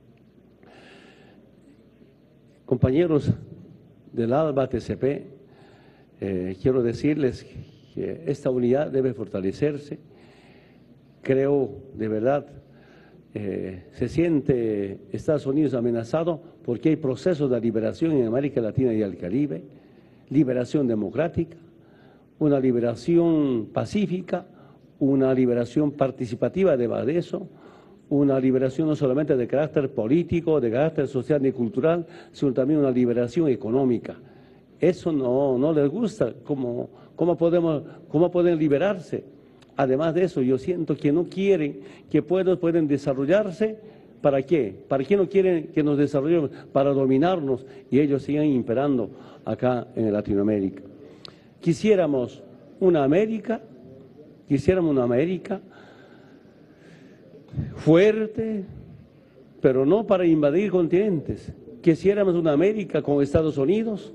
Compañeros del ALBA T C P, eh, quiero decirles que esta unidad debe fortalecerse. Creo, de verdad, eh, se siente Estados Unidos amenazado porque hay procesos de liberación en América Latina y el Caribe, liberación democrática, una liberación pacífica, una liberación participativa de eso, una liberación no solamente de carácter político, de carácter social ni cultural, sino también una liberación económica. Eso no, no les gusta. ¿Cómo, cómo, podemos, ¿Cómo pueden liberarse? Además de eso, yo siento que no quieren que pueblos pueden desarrollarse. ¿Para qué? ¿Para qué no quieren que nos desarrollemos? Para dominarnos y ellos sigan imperando acá en Latinoamérica. Quisiéramos una América, quisiéramos una América fuerte, pero no para invadir continentes. Quisiéramos una América con Estados Unidos,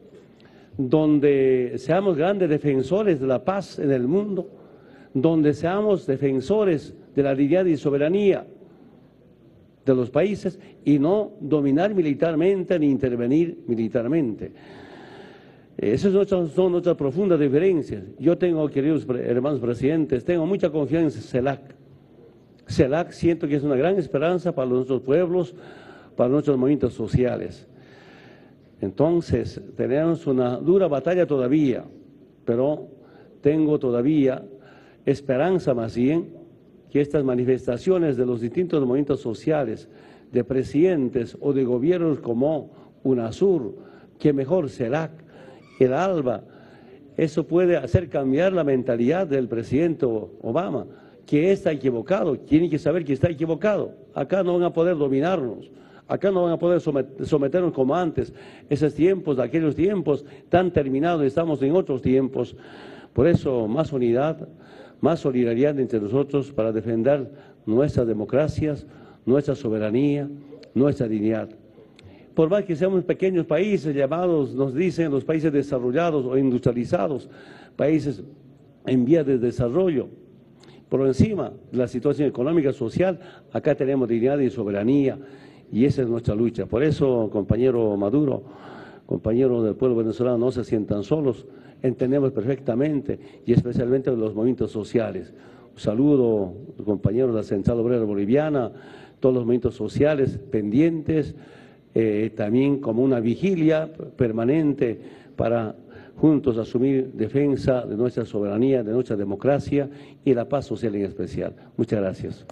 donde seamos grandes defensores de la paz en el mundo, donde seamos defensores de la dignidad y soberanía de los países y no dominar militarmente ni intervenir militarmente. Esas son nuestras profundas diferencias. Yo tengo, queridos hermanos presidentes, tengo mucha confianza en CELAC. CELAC siento que es una gran esperanza para nuestros pueblos, para nuestros movimientos sociales. Entonces, tenemos una dura batalla todavía, pero tengo todavía esperanza más bien que estas manifestaciones de los distintos movimientos sociales, de presidentes o de gobiernos como UNASUR, que mejor CELAC, el ALBA, eso puede hacer cambiar la mentalidad del presidente Obama, que está equivocado, tiene que saber que está equivocado. Acá no van a poder dominarnos, acá no van a poder someternos como antes. Esos tiempos, de aquellos tiempos, están terminados, estamos en otros tiempos. Por eso, más unidad, más solidaridad entre nosotros para defender nuestras democracias, nuestra soberanía, nuestra dignidad. Por más que seamos pequeños países llamados, nos dicen, los países desarrollados o industrializados, países en vías de desarrollo, por encima de la situación económica y social, acá tenemos dignidad y soberanía, y esa es nuestra lucha. Por eso, compañero Maduro, compañeros del pueblo venezolano, no se sientan solos, entendemos perfectamente, y especialmente los movimientos sociales. Un saludo, compañeros de la Central Obrera Boliviana, todos los movimientos sociales pendientes, eh, también como una vigilia permanente para juntos asumir defensa de nuestra soberanía, de nuestra democracia y la paz social en especial. Muchas gracias.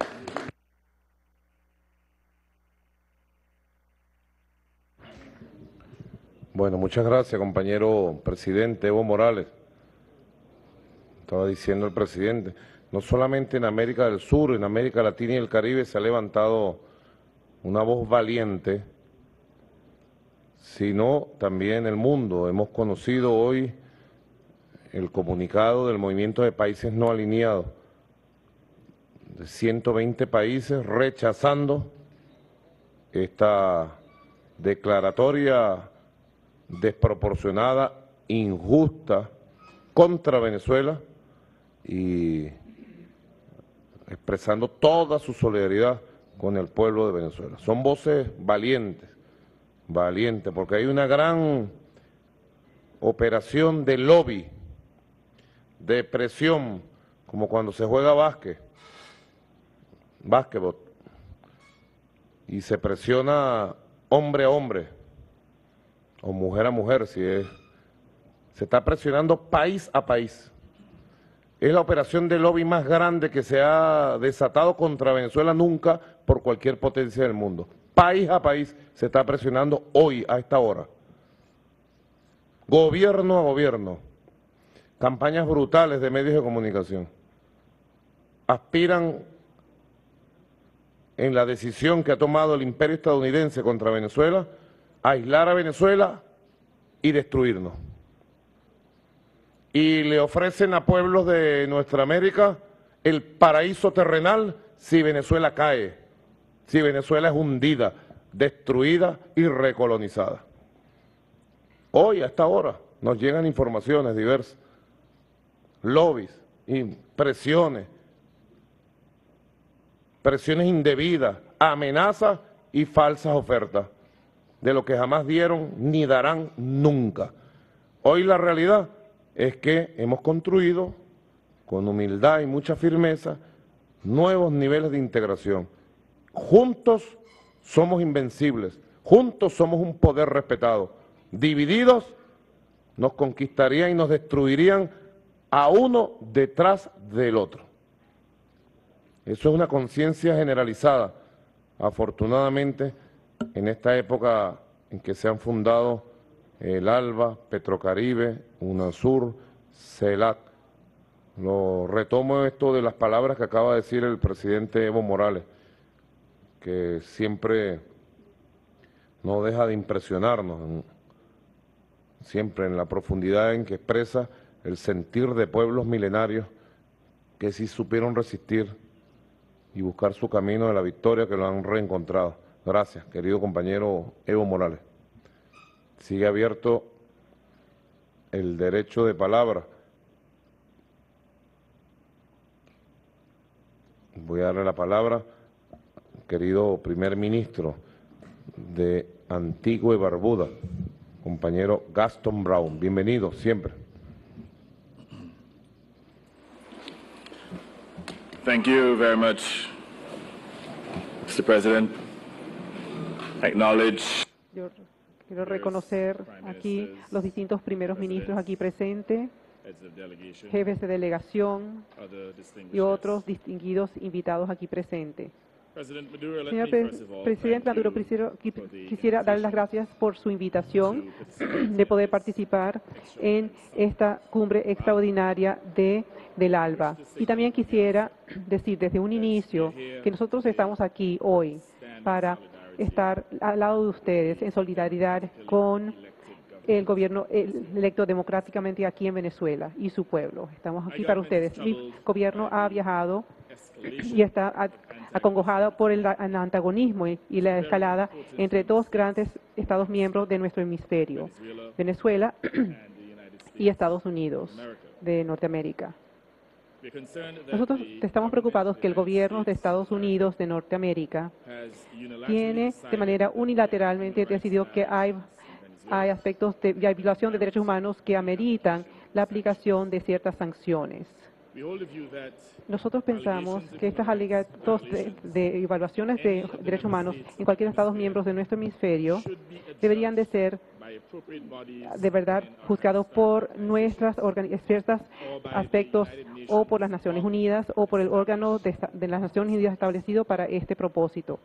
Bueno, muchas gracias, compañero presidente Evo Morales. Estaba diciendo el presidente, no solamente en América del Sur, en América Latina y el Caribe se ha levantado una voz valiente, sino también en el mundo. Hemos conocido hoy el comunicado del Movimiento de Países No Alineados, de ciento veinte países rechazando esta declaratoria desproporcionada, injusta contra Venezuela y expresando toda su solidaridad con el pueblo de Venezuela. Son voces valientes, valientes, porque hay una gran operación de lobby, de presión, como cuando se juega básquet, básquetbol, y se presiona hombre a hombre, o mujer a mujer, si es, se está presionando país a país. Es la operación de lobby más grande que se ha desatado contra Venezuela nunca por cualquier potencia del mundo. País a país se está presionando hoy, a esta hora. Gobierno a gobierno. Campañas brutales de medios de comunicación. Aspiran en la decisión que ha tomado el imperio estadounidense contra Venezuela, aislar a Venezuela y destruirnos. Y le ofrecen a pueblos de nuestra América el paraíso terrenal si Venezuela cae, si Venezuela es hundida, destruida y recolonizada. Hoy, a esta hora, nos llegan informaciones diversas, lobbies, presiones, presiones indebidas, amenazas y falsas ofertas, de lo que jamás dieron ni darán nunca. Hoy la realidad es que hemos construido, con humildad y mucha firmeza, nuevos niveles de integración. Juntos somos invencibles, juntos somos un poder respetado. Divididos nos conquistarían y nos destruirían a uno detrás del otro. Eso es una conciencia generalizada, afortunadamente, en esta época en que se han fundado el ALBA, Petrocaribe, UNASUR, CELAC. Lo retomo esto de las palabras que acaba de decir el presidente Evo Morales, que siempre no deja de impresionarnos, en, siempre en la profundidad en que expresa el sentir de pueblos milenarios que sí supieron resistir y buscar su camino de la victoria, que lo han reencontrado. Gracias, querido compañero Evo Morales. Sigue abierto el derecho de palabra. Voy a darle la palabra al querido primer ministro de Antigua y Barbuda, compañero Gaston Brown. Bienvenido siempre. Thank you very much, mister President. I acknowledge Yo quiero reconocer aquí los distintos primeros ministros aquí presentes, jefes de delegación y otros distinguidos invitados aquí presentes. Señor Pre Presidente Maduro, quisiera darle las gracias por su invitación de poder participar en esta cumbre extraordinaria de, del ALBA. Y también quisiera decir desde un inicio que nosotros estamos aquí hoy para estar al lado de ustedes en solidaridad con el gobierno electo democráticamente aquí en Venezuela y su pueblo. Estamos aquí para ustedes. Mi gobierno ha viajado y está acongojado por el antagonismo y la escalada entre dos grandes Estados miembros de nuestro hemisferio, Venezuela y Estados Unidos de Norteamérica. Nosotros estamos preocupados que el gobierno de Estados Unidos de Norteamérica tiene de manera unilateralmente decidido que hay, hay aspectos de, de violación de derechos humanos que ameritan la aplicación de ciertas sanciones. Nosotros pensamos que estas alegatos de, de evaluaciones de derechos humanos en cualquier Estado miembro de nuestro hemisferio deberían de ser de verdad juzgados por nuestras ciertos aspectos o por las Naciones Unidas o por el órgano de, de las Naciones Unidas establecido para este propósito.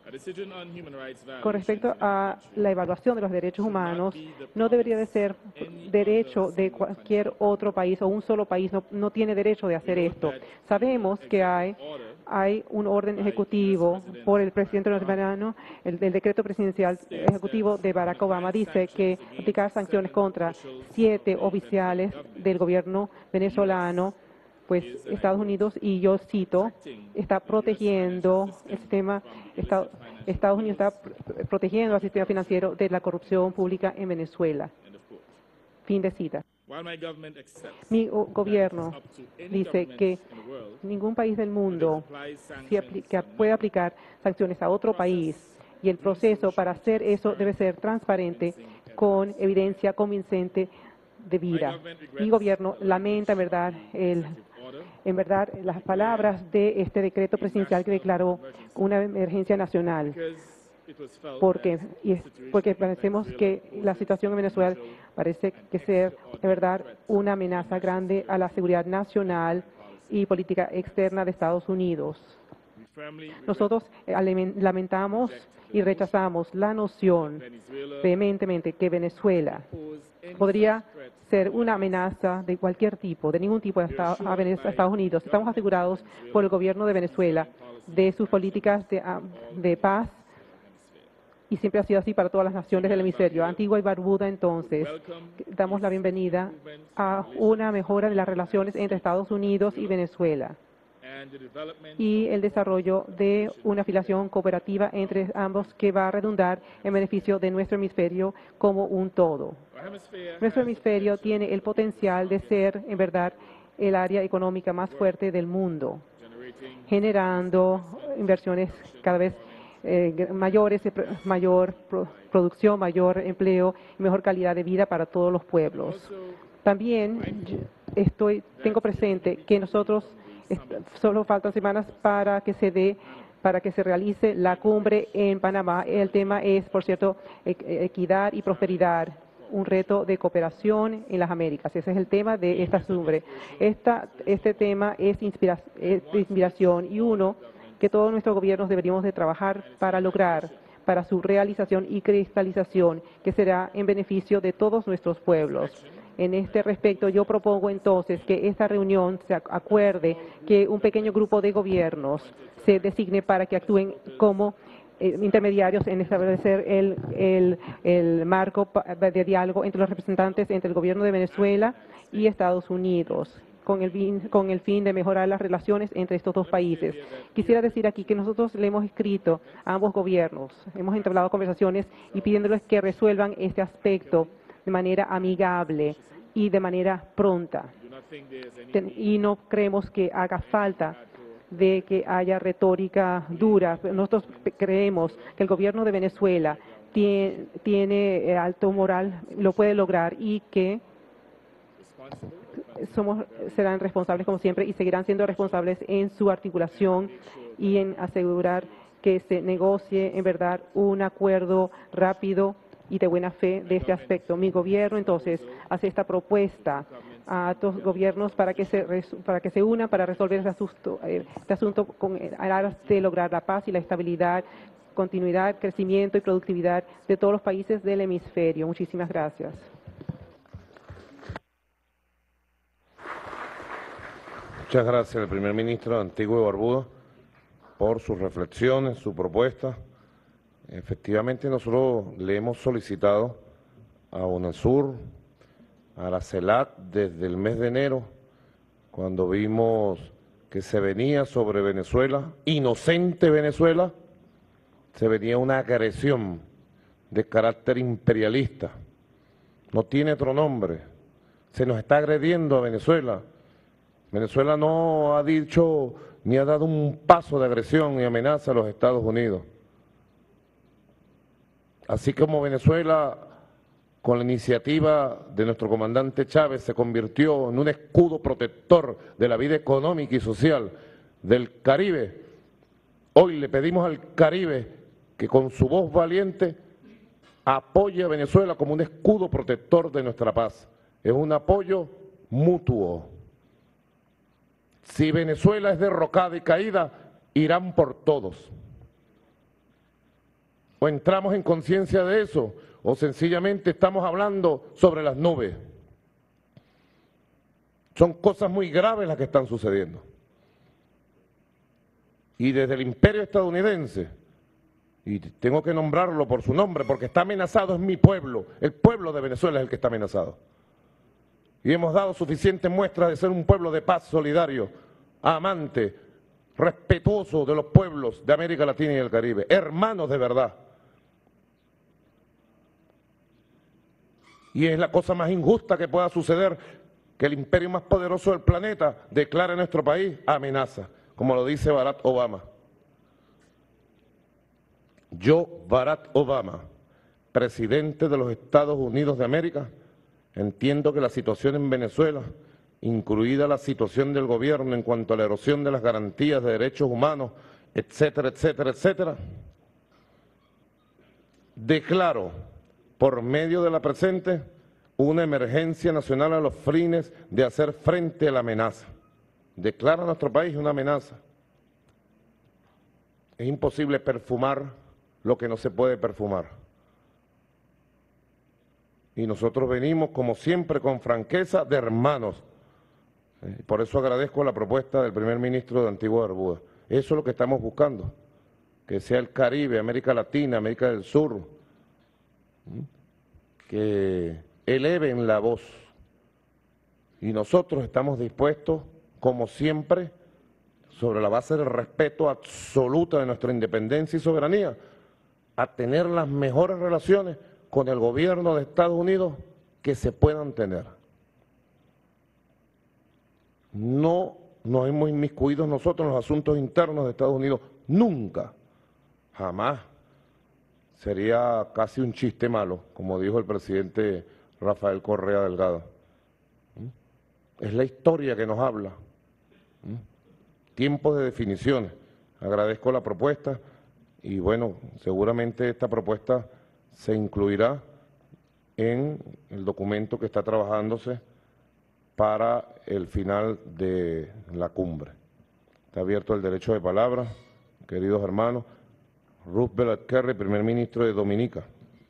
Con respecto a la evaluación de los derechos humanos, no debería de ser derecho de cualquier otro país o un solo país, no, no tiene derecho de hacer esto. Sabemos que hay hay un orden ejecutivo por el presidente norteamericano, el, el decreto presidencial ejecutivo de Barack Obama dice que aplicar sanciones contra siete oficiales del gobierno venezolano, pues Estados Unidos, y yo cito, está protegiendo el sistema, Estados, Estados Unidos está protegiendo al sistema financiero de la corrupción pública en Venezuela. Fin de cita. Mi gobierno dice que ningún país del mundo que puede aplicar sanciones a otro país y el proceso para hacer eso debe ser transparente con evidencia convincente de vida. Mi gobierno lamenta en verdad, el, en verdad las palabras de este decreto presidencial que declaró una emergencia nacional. Porque, y es, porque parecemos que la situación en Venezuela parece que ser de verdad una amenaza grande a la seguridad nacional y política externa de Estados Unidos. Nosotros lamentamos y rechazamos la noción vehementemente que Venezuela podría ser una amenaza de cualquier tipo, de ningún tipo a Estados Unidos. Estamos asegurados por el gobierno de Venezuela de sus políticas de, de paz, y siempre ha sido así para todas las naciones del hemisferio. Antigua y Barbuda, entonces, damos la bienvenida a una mejora de las relaciones entre Estados Unidos y Venezuela y el desarrollo de una afiliación cooperativa entre ambos que va a redundar en beneficio de nuestro hemisferio como un todo. Nuestro hemisferio tiene el potencial de ser, en verdad, el área económica más fuerte del mundo, generando inversiones cada vez Eh, mayores, mayor pro, producción, mayor empleo y mejor calidad de vida para todos los pueblos. También estoy, tengo presente que nosotros solo faltan semanas para que se dé, para que se realice la cumbre en Panamá. El tema es, por cierto, equidad y prosperidad, un reto de cooperación en las Américas. Ese es el tema de esta cumbre. Esta, este tema es, inspira, es de inspiración y uno que todos nuestros gobiernos deberíamos de trabajar para lograr, para su realización y cristalización, que será en beneficio de todos nuestros pueblos. En este respecto, yo propongo entonces que esta reunión se acuerde que un pequeño grupo de gobiernos se designe para que actúen como eh, intermediarios en establecer el, el, el marco de diálogo entre los representantes entre el gobierno de Venezuela y Estados Unidos, con el, fin, con el fin de mejorar las relaciones entre estos dos países. Quisiera decir aquí que nosotros le hemos escrito a ambos gobiernos, hemos entablado conversaciones y pidiéndoles que resuelvan este aspecto de manera amigable y de manera pronta. Y no creemos que haga falta de que haya retórica dura. Nosotros creemos que el gobierno de Venezuela tiene, tiene alto moral, lo puede lograr y que somos, serán responsables como siempre y seguirán siendo responsables en su articulación y en asegurar que se negocie en verdad un acuerdo rápido y de buena fe de este aspecto. Mi gobierno entonces hace esta propuesta a todos los gobiernos para que se para que se unan para resolver este asunto, este asunto con aras de lograr la paz y la estabilidad, continuidad, crecimiento y productividad de todos los países del hemisferio. Muchísimas gracias. Muchas gracias al primer ministro de Antigua y Barbuda por sus reflexiones, su propuesta. Efectivamente, nosotros le hemos solicitado a UNASUR, a la CELAC, desde el mes de enero, cuando vimos que se venía sobre Venezuela, inocente Venezuela, se venía una agresión de carácter imperialista. No tiene otro nombre. Se nos está agrediendo a Venezuela. Venezuela no ha dicho ni ha dado un paso de agresión y amenaza a los Estados Unidos. Así como Venezuela, con la iniciativa de nuestro comandante Chávez, se convirtió en un escudo protector de la vida económica y social del Caribe, hoy le pedimos al Caribe que con su voz valiente apoye a Venezuela como un escudo protector de nuestra paz. Es un apoyo mutuo. Si Venezuela es derrocada y caída, irán por todos. O entramos en conciencia de eso, o sencillamente estamos hablando sobre las nubes. Son cosas muy graves las que están sucediendo. Y desde el imperio estadounidense, y tengo que nombrarlo por su nombre, porque está amenazado, es mi pueblo, el pueblo de Venezuela es el que está amenazado. Y hemos dado suficientes muestras de ser un pueblo de paz, solidario, amante, respetuoso de los pueblos de América Latina y el Caribe, hermanos de verdad. Y es la cosa más injusta que pueda suceder que el imperio más poderoso del planeta declare a nuestro país amenaza, como lo dice Barack Obama. Yo, Barack Obama, presidente de los Estados Unidos de América, entiendo que la situación en Venezuela, incluida la situación del gobierno en cuanto a la erosión de las garantías de derechos humanos, etcétera, etcétera, etcétera, declaro por medio de la presente una emergencia nacional a los fines de hacer frente a la amenaza. Declara a nuestro país una amenaza. Es imposible perfumar lo que no se puede perfumar. Y nosotros venimos, como siempre, con franqueza de hermanos. Por eso agradezco la propuesta del primer ministro de Antigua y Barbuda. Eso es lo que estamos buscando, que sea el Caribe, América Latina, América del Sur, que eleven la voz. Y nosotros estamos dispuestos, como siempre, sobre la base del respeto absoluto de nuestra independencia y soberanía, a tener las mejores relaciones con el gobierno de Estados Unidos que se puedan tener. No nos hemos inmiscuido nosotros en los asuntos internos de Estados Unidos, nunca, jamás. Sería casi un chiste malo, como dijo el presidente Rafael Correa Delgado. Es la historia que nos habla. Tiempos de definiciones. Agradezco la propuesta y bueno, seguramente esta propuesta se incluirá en el documento que está trabajándose para el final de la cumbre. Está abierto el derecho de palabra, queridos hermanos. Ruth Bellaterre, primer ministro de Dominica.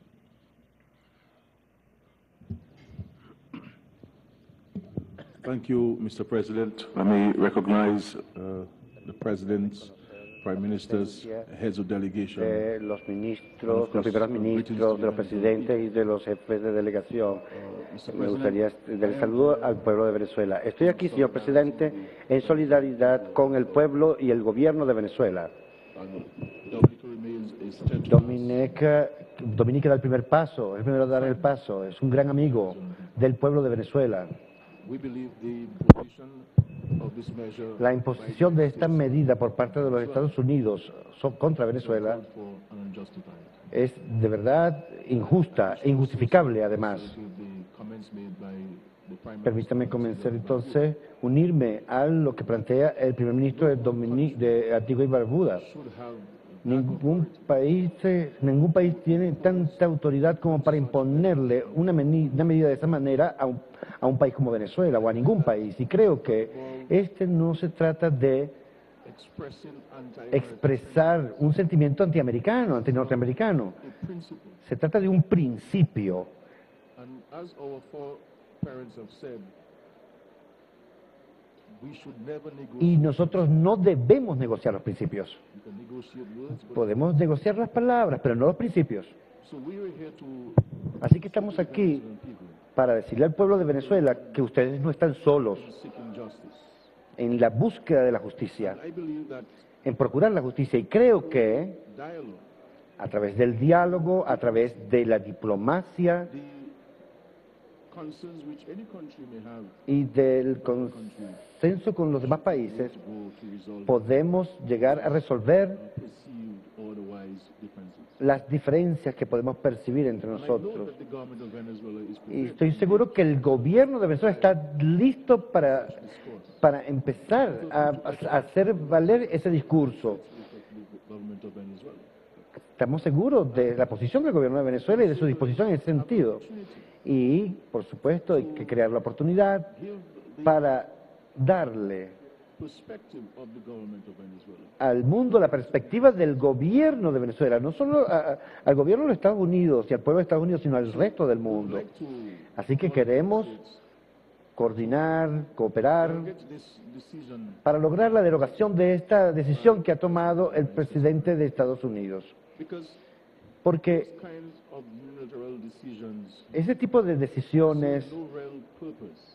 Thank you, Mister President. Let me recognize Uh, the presidents, prime ministers, heads of delegation. de los ministros, los primeros ministros, de los presidentes y de los jefes de delegación. Me gustaría dar saludo al pueblo de Venezuela. Estoy aquí, señor presidente, en solidaridad con el pueblo y el gobierno de Venezuela. Dominica remains a steadfast Dominica, Dominica da el primer paso, es el primero a dar el paso, es un gran amigo del pueblo de Venezuela. We believe the imposition of this measure La imposición de esta medida por parte de los Estados Unidos so- contra Venezuela for an unjustified. es de verdad injusta e injustificable además. To the comments made by the prime Permítame minister. comenzar entonces, unirme a lo que plantea el primer ministro de, Domini- de Antigua y Barbuda. Should have Ningún país, eh, ningún país tiene tanta autoridad como para imponerle una, meni- una medida de esa manera a un, a un país como Venezuela o a ningún país. Y creo que este no se trata de expressing anti expresar un sentimiento antiamericano, antinorteamericano. a principle. Se trata de un principio. And as our foreparents have said, we should never negotiate. Y nosotros no debemos negociar los principios. We can negotiate words, but Podemos negociar las palabras, pero no los principios. so we are here to Así que estamos aquí Venezuelan people para decirle al pueblo de Venezuela que ustedes no están solos seeking justice. en la búsqueda de la justicia, I believe that en procurar la justicia. Y creo que dialogue, a través del diálogo, a través de la diplomacia the concerns which any country may have y del consenso con los demás países, go to resolve podemos llegar a resolver perceived or otherwise differences. las diferencias que podemos percibir entre And I know nosotros. that the government of Venezuela is Y prepared estoy seguro que el gobierno de Venezuela está listo para, para empezar a, a hacer valer ese discurso. with the government of Venezuela. Estamos seguros de la posición del gobierno de Venezuela y de su disposición en ese sentido. Y, por supuesto, hay que crear la oportunidad Give the para darle perspective of the government of Venezuela. al mundo la perspectiva del gobierno de Venezuela, no solo a- a- al gobierno de los Estados Unidos y al pueblo de Estados Unidos, sino al resto del mundo. Like to Así que queremos coordinar, cooperar get this decision para lograr la derogación de esta decisión que ha tomado el presidente de Estados Unidos. because Porque kinds of unilateral decisions ese tipo de decisiones no real purpose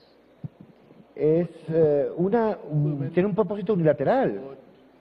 es eh, una, un- tiene un propósito unilateral or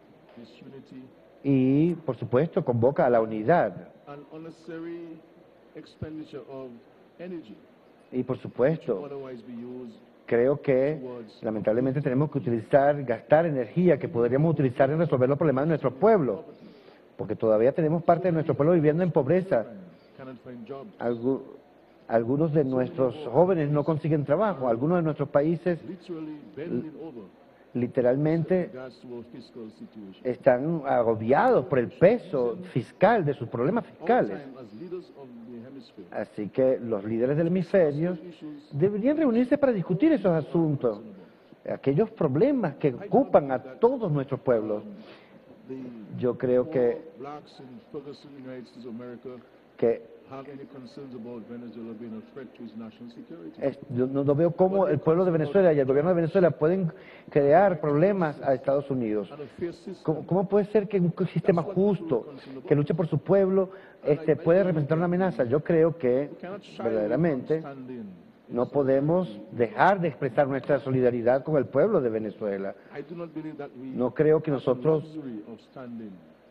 disunity y, por supuesto, convoca a la unidad. and unnecessary expenditure of energy Y, por should supuesto, otherwise be used creo que lamentablemente tenemos que utilizar, gastar energía que podríamos utilizar en resolver los problemas de nuestro pueblo, porque todavía tenemos parte de nuestro pueblo viviendo en pobreza. cannot find jobs. Algu- algunos de nuestros jóvenes no consiguen trabajo, algunos de nuestros países Literally bending over literalmente regards to our fiscal situation. están agobiados por el peso fiscal de sus problemas Our fiscales. time as leaders of the hemisphere Así que los líderes del hemisferio issues deberían reunirse para discutir esos asuntos, aquellos problemas que ocupan a todos nuestros pueblos. the Yo creo que, poor blacks in Ferguson, United States of America, que have any concerns about Venezuela being a threat to its national security. es- yo no, no veo cómo el pueblo de Venezuela y el gobierno de Venezuela pueden crear problemas a Estados Unidos. And a fair system ¿Cómo, cómo puede ser que un sistema justo, que luche por su pueblo, este, puede representar una amenaza? Yo creo que cannot shy away from verdaderamente standing. no podemos dejar de expresar nuestra solidaridad con el pueblo de Venezuela. I do not believe that we No creo que have the nosotros luxury of standing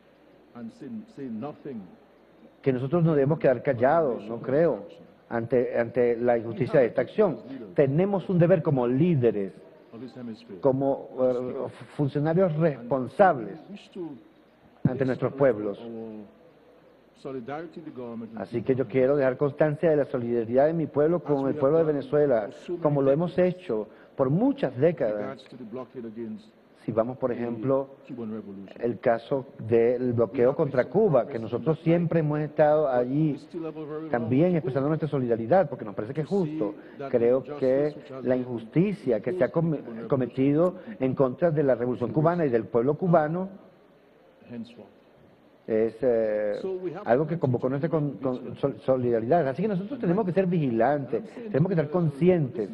and say, say nothing. que nosotros no debemos quedar callados, no creo, ante, ante la injusticia de esta acción. Tenemos un deber como líderes, Of this hemisphere. como eh, funcionarios responsables Wish to ante nuestros pueblos. our solidarity with the government and Así que yo quiero dejar constancia de la solidaridad de mi pueblo con el pueblo de Venezuela, como lo hemos hecho por muchas décadas. regards to the blockade against Si vamos, por ejemplo, Cuban Revolution. el caso del bloqueo contra Cuba, que nosotros siempre hemos estado allí We still have a very long también way to go. expresando nuestra solidaridad, porque nos parece que es justo. Creo que la injusticia que se ha com- cometido en contra de la revolución cubana y del pueblo cubano Henceforth. Es eh, algo que convocó nuestra con, con sol- solidaridad. Así que nosotros tenemos que ser vigilantes, tenemos que estar conscientes.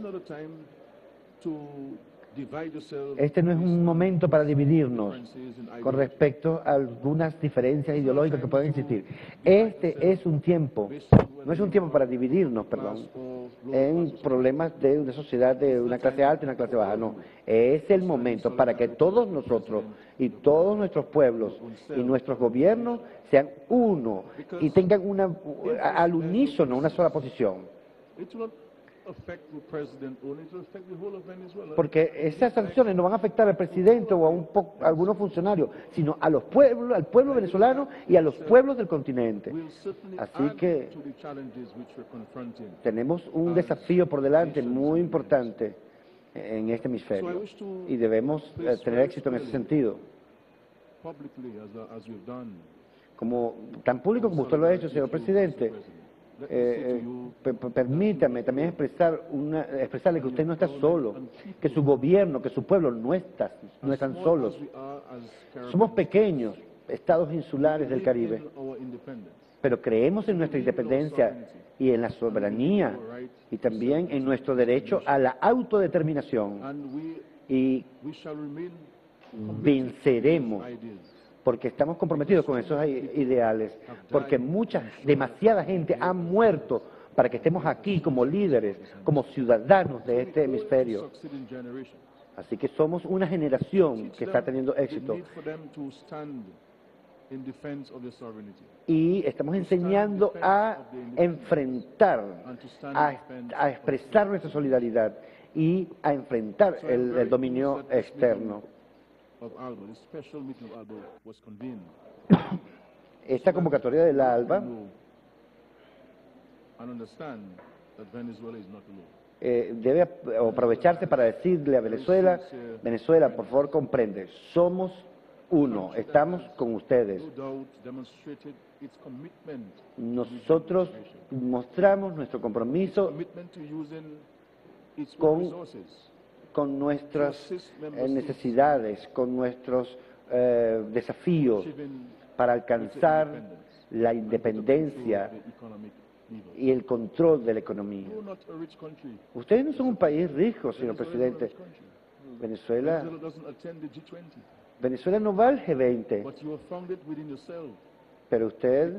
Este no es un momento para dividirnos con respecto a algunas diferencias ideológicas que pueden existir. Este es un tiempo, no es un tiempo para dividirnos, perdón, en problemas de una sociedad de una clase alta y una clase baja, no. Es el momento para que todos nosotros y todos nuestros pueblos y nuestros gobiernos sean uno y tengan una, al unísono una sola posición. Porque esas sanciones no van a afectar al presidente o a, un po a algunos funcionarios, sino a los pueblos, al pueblo venezolano y a los pueblos del continente. Así que tenemos un desafío por delante muy importante en este hemisferio y debemos eh, tener éxito en ese sentido. Como tan público como usted lo ha hecho, señor presidente. Eh, eh, permítame también expresar una, expresarle que usted no está solo, que su gobierno, que su pueblo no, está, no están solos. Somos pequeños estados insulares del Caribe, pero creemos en nuestra independencia y en la soberanía y también en nuestro derecho a la autodeterminación. Y venceremos porque estamos comprometidos con esos ideales, porque mucha, demasiada gente ha muerto para que estemos aquí como líderes, como ciudadanos de este hemisferio. Así que somos una generación que está teniendo éxito. Y estamos enseñando a enfrentar, a, a expresar nuestra solidaridad y a enfrentar el, el dominio externo. Esta convocatoria de la ALBA eh, debe aprovecharse para decirle a Venezuela, Venezuela, por favor comprende, somos uno, estamos con ustedes. Nosotros mostramos nuestro compromiso con con nuestras eh, necesidades, con nuestros eh, desafíos para alcanzar la independencia y el control de la economía. Ustedes no son un país rico, señor presidente. Venezuela, Venezuela no va al G veinte, pero usted,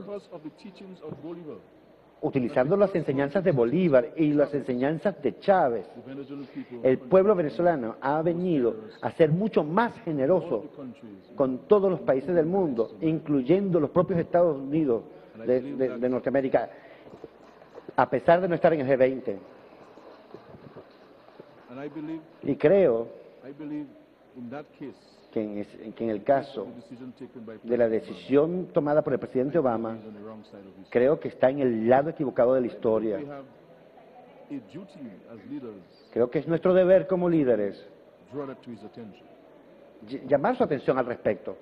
utilizando las enseñanzas de Bolívar y las enseñanzas de Chávez, el pueblo venezolano ha venido a ser mucho más generoso con todos los países del mundo, incluyendo los propios Estados Unidos de, de, de Norteamérica, a pesar de no estar en el G veinte. Y creo que en, es, que en el caso de la decisión tomada por el presidente Obama, creo que está en el lado equivocado de la historia. Creo que es nuestro deber como líderes llamar su atención al respecto.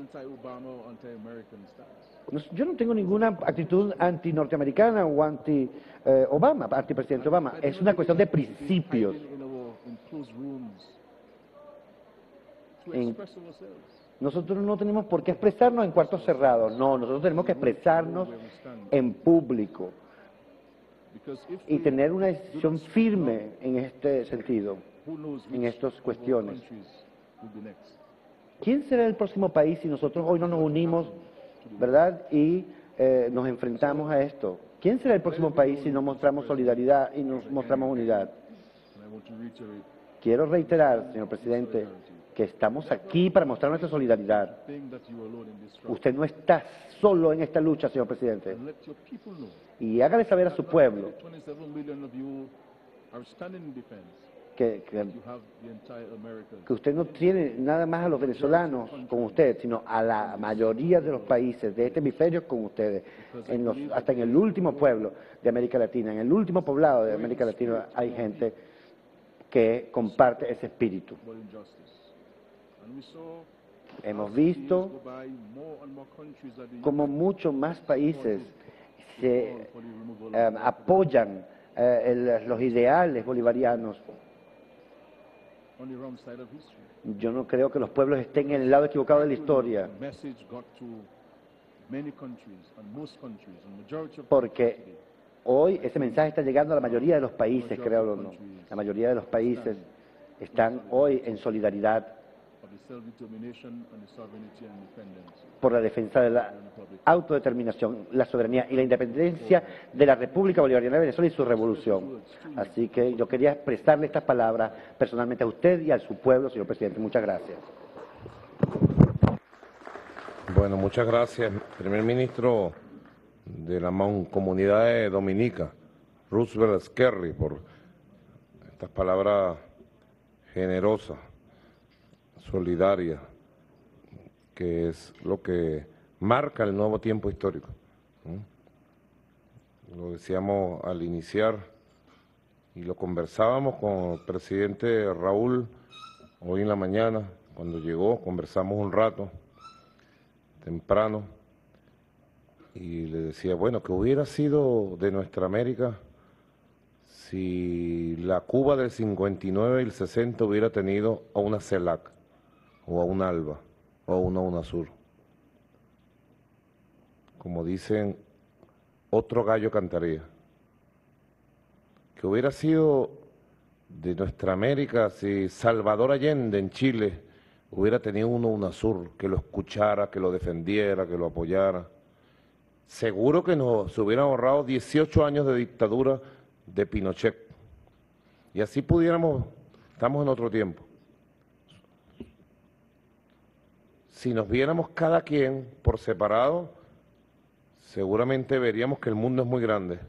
Yo no tengo ninguna actitud anti-norteamericana o anti-Obama, eh, anti-presidente Obama. Es una cuestión de principios. En, nosotros no tenemos por qué expresarnos en cuartos cerrados, no, nosotros tenemos que expresarnos en público y tener una decisión firme en este sentido, en estas cuestiones. ¿Quién será el próximo país si nosotros hoy no nos unimos, verdad, y eh, nos enfrentamos a esto? ¿Quién será el próximo país si no mostramos solidaridad y nos mostramos unidad? Quiero reiterar, señor presidente, que estamos aquí para mostrar nuestra solidaridad. Usted no está solo en esta lucha, señor presidente. Y hágale saber a su pueblo que, que, que usted no tiene nada más a los venezolanos con usted, sino a la mayoría de los países de este hemisferio con ustedes, en los, hasta en el último pueblo de América Latina, en el último poblado de América Latina hay gente que comparte ese espíritu. Hemos visto como muchos más países se eh, apoyan eh, el, los ideales bolivarianos. Yo no creo que los pueblos estén en el lado equivocado de la historia. porque hoy ese mensaje está llegando a la mayoría de los países, creo o no. La mayoría de los países están hoy en solidaridad por la defensa de la autodeterminación, la soberanía y la independencia de la República Bolivariana de Venezuela y su revolución. Así que yo quería expresarle estas palabras personalmente a usted y a su pueblo, señor presidente. Muchas gracias. Bueno, muchas gracias, primer ministro de la Mancomunidad de Dominica, Roosevelt Skerry, por estas palabras generosas, solidarias, que es lo que marca el nuevo tiempo histórico. ¿Mm? Lo decíamos al iniciar y lo conversábamos con el presidente Raúl hoy en la mañana, cuando llegó, conversamos un rato, temprano, y le decía, bueno, que hubiera sido de nuestra América si la Cuba del cincuenta y nueve y el sesenta hubiera tenido a una CELAC, o a un ALBA, o a una UNASUR. Como dicen, otro gallo cantaría. Que hubiera sido de nuestra América si Salvador Allende en Chile hubiera tenido uno UNASUR, que lo escuchara, que lo defendiera, que lo apoyara. Seguro que nos se hubieran ahorrado dieciocho años de dictadura de Pinochet. Y así pudiéramos, estamos en otro tiempo. Si nos viéramos cada quien por separado, seguramente veríamos que el mundo es muy grande.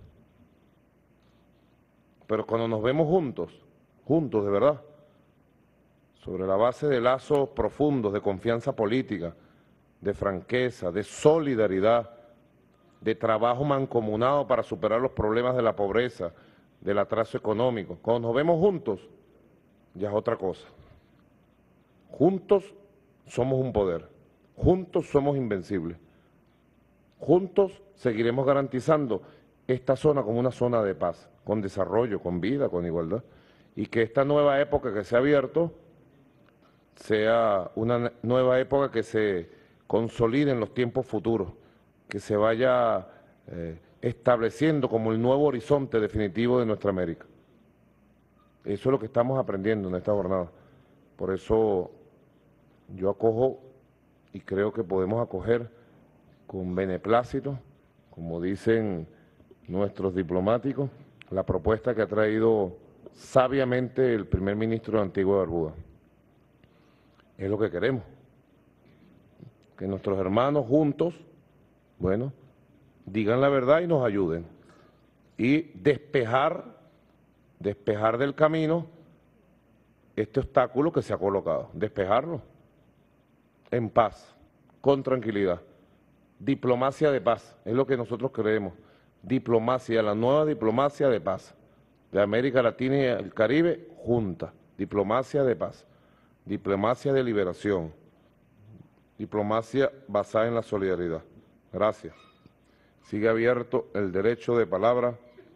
Pero cuando nos vemos juntos, juntos de verdad, sobre la base de lazos profundos, de confianza política, de franqueza, de solidaridad, de trabajo mancomunado para superar los problemas de la pobreza, del atraso económico. Cuando nos vemos juntos, ya es otra cosa. Juntos somos un poder, juntos somos invencibles, juntos seguiremos garantizando esta zona como una zona de paz, con desarrollo, con vida, con igualdad, y que esta nueva época que se ha abierto sea una nueva época que se consolide en los tiempos futuros, que se vaya eh, estableciendo como el nuevo horizonte definitivo de nuestra América. Eso es lo que estamos aprendiendo en esta jornada. Por eso yo acojo y creo que podemos acoger con beneplácito, como dicen nuestros diplomáticos, la propuesta que ha traído sabiamente el primer ministro de Antigua y Barbuda. Es lo que queremos, que nuestros hermanos juntos, bueno, digan la verdad y nos ayuden. Y despejar, despejar del camino este obstáculo que se ha colocado, despejarlo en paz, con tranquilidad. Diplomacia de paz, es lo que nosotros creemos. Diplomacia, la nueva diplomacia de paz, de América Latina y el Caribe junta. Diplomacia de paz, diplomacia de liberación, diplomacia basada en la solidaridad. Gracias. Sigue abierto el derecho de palabra.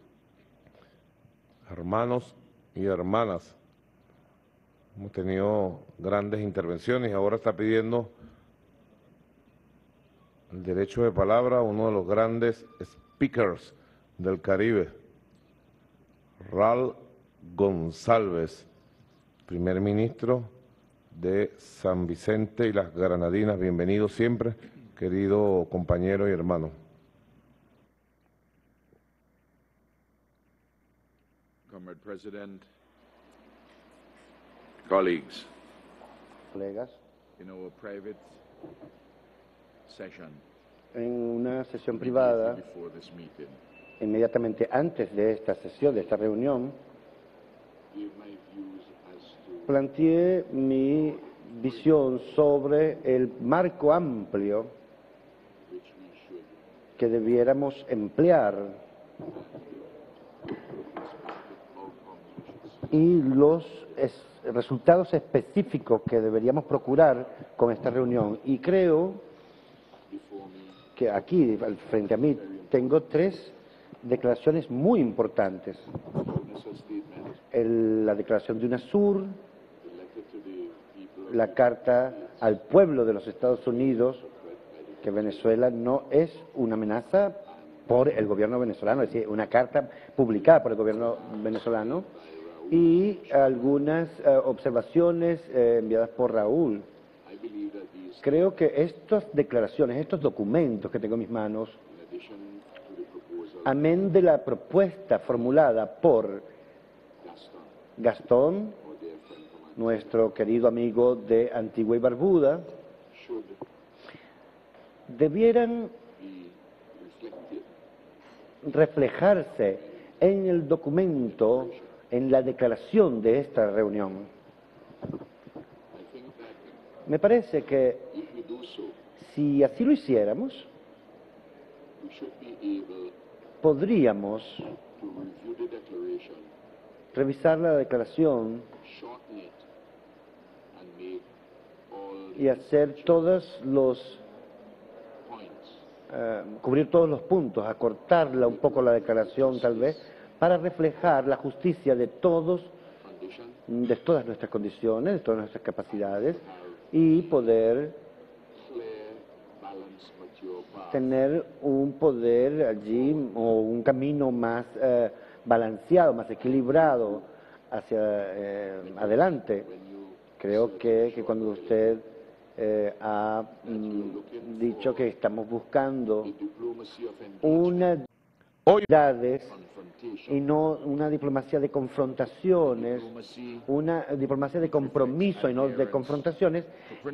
Hermanos y hermanas, hemos tenido grandes intervenciones y ahora está pidiendo el derecho de palabra uno de los grandes speakers del Caribe, Raúl González, primer ministro de San Vicente y las Granadinas. Bienvenido siempre, querido compañero y hermano. Comrade President, colleagues, colegas, in our private session, en una sesión privada, before this meeting, inmediatamente antes de esta sesión, de esta reunión, give my views as to planteé mi visión sobre el marco amplio which we should que debiéramos emplear y los es, resultados específicos que deberíamos procurar con esta reunión. Y creo que aquí, frente a mí, tengo tres declaraciones muy importantes. El, la declaración de UNASUR, la carta al pueblo de los Estados Unidos, que Venezuela no es una amenaza por el gobierno venezolano, es decir, una carta publicada por el gobierno venezolano y algunas uh, observaciones eh, enviadas por Raúl. Creo que estas declaraciones, estos documentos que tengo en mis manos, amén de la propuesta formulada por Gastón, nuestro querido amigo de Antigua y Barbuda, debieran reflejarse en el documento, en la declaración de esta reunión. Me parece que si así lo hiciéramos, podríamos revisar la declaración y hacer todos los Uh, cubrir todos los puntos, acortarla un poco la declaración tal vez, para reflejar la justicia de todos, de todas nuestras condiciones, de todas nuestras capacidades, y poder tener un poder allí, o un camino más uh, balanceado, más equilibrado hacia eh, adelante. Creo que, que cuando usted Eh, ha mm, dicho que estamos buscando una diplomacia y no una diplomacia de confrontaciones, una diplomacia de compromiso y no de confrontaciones.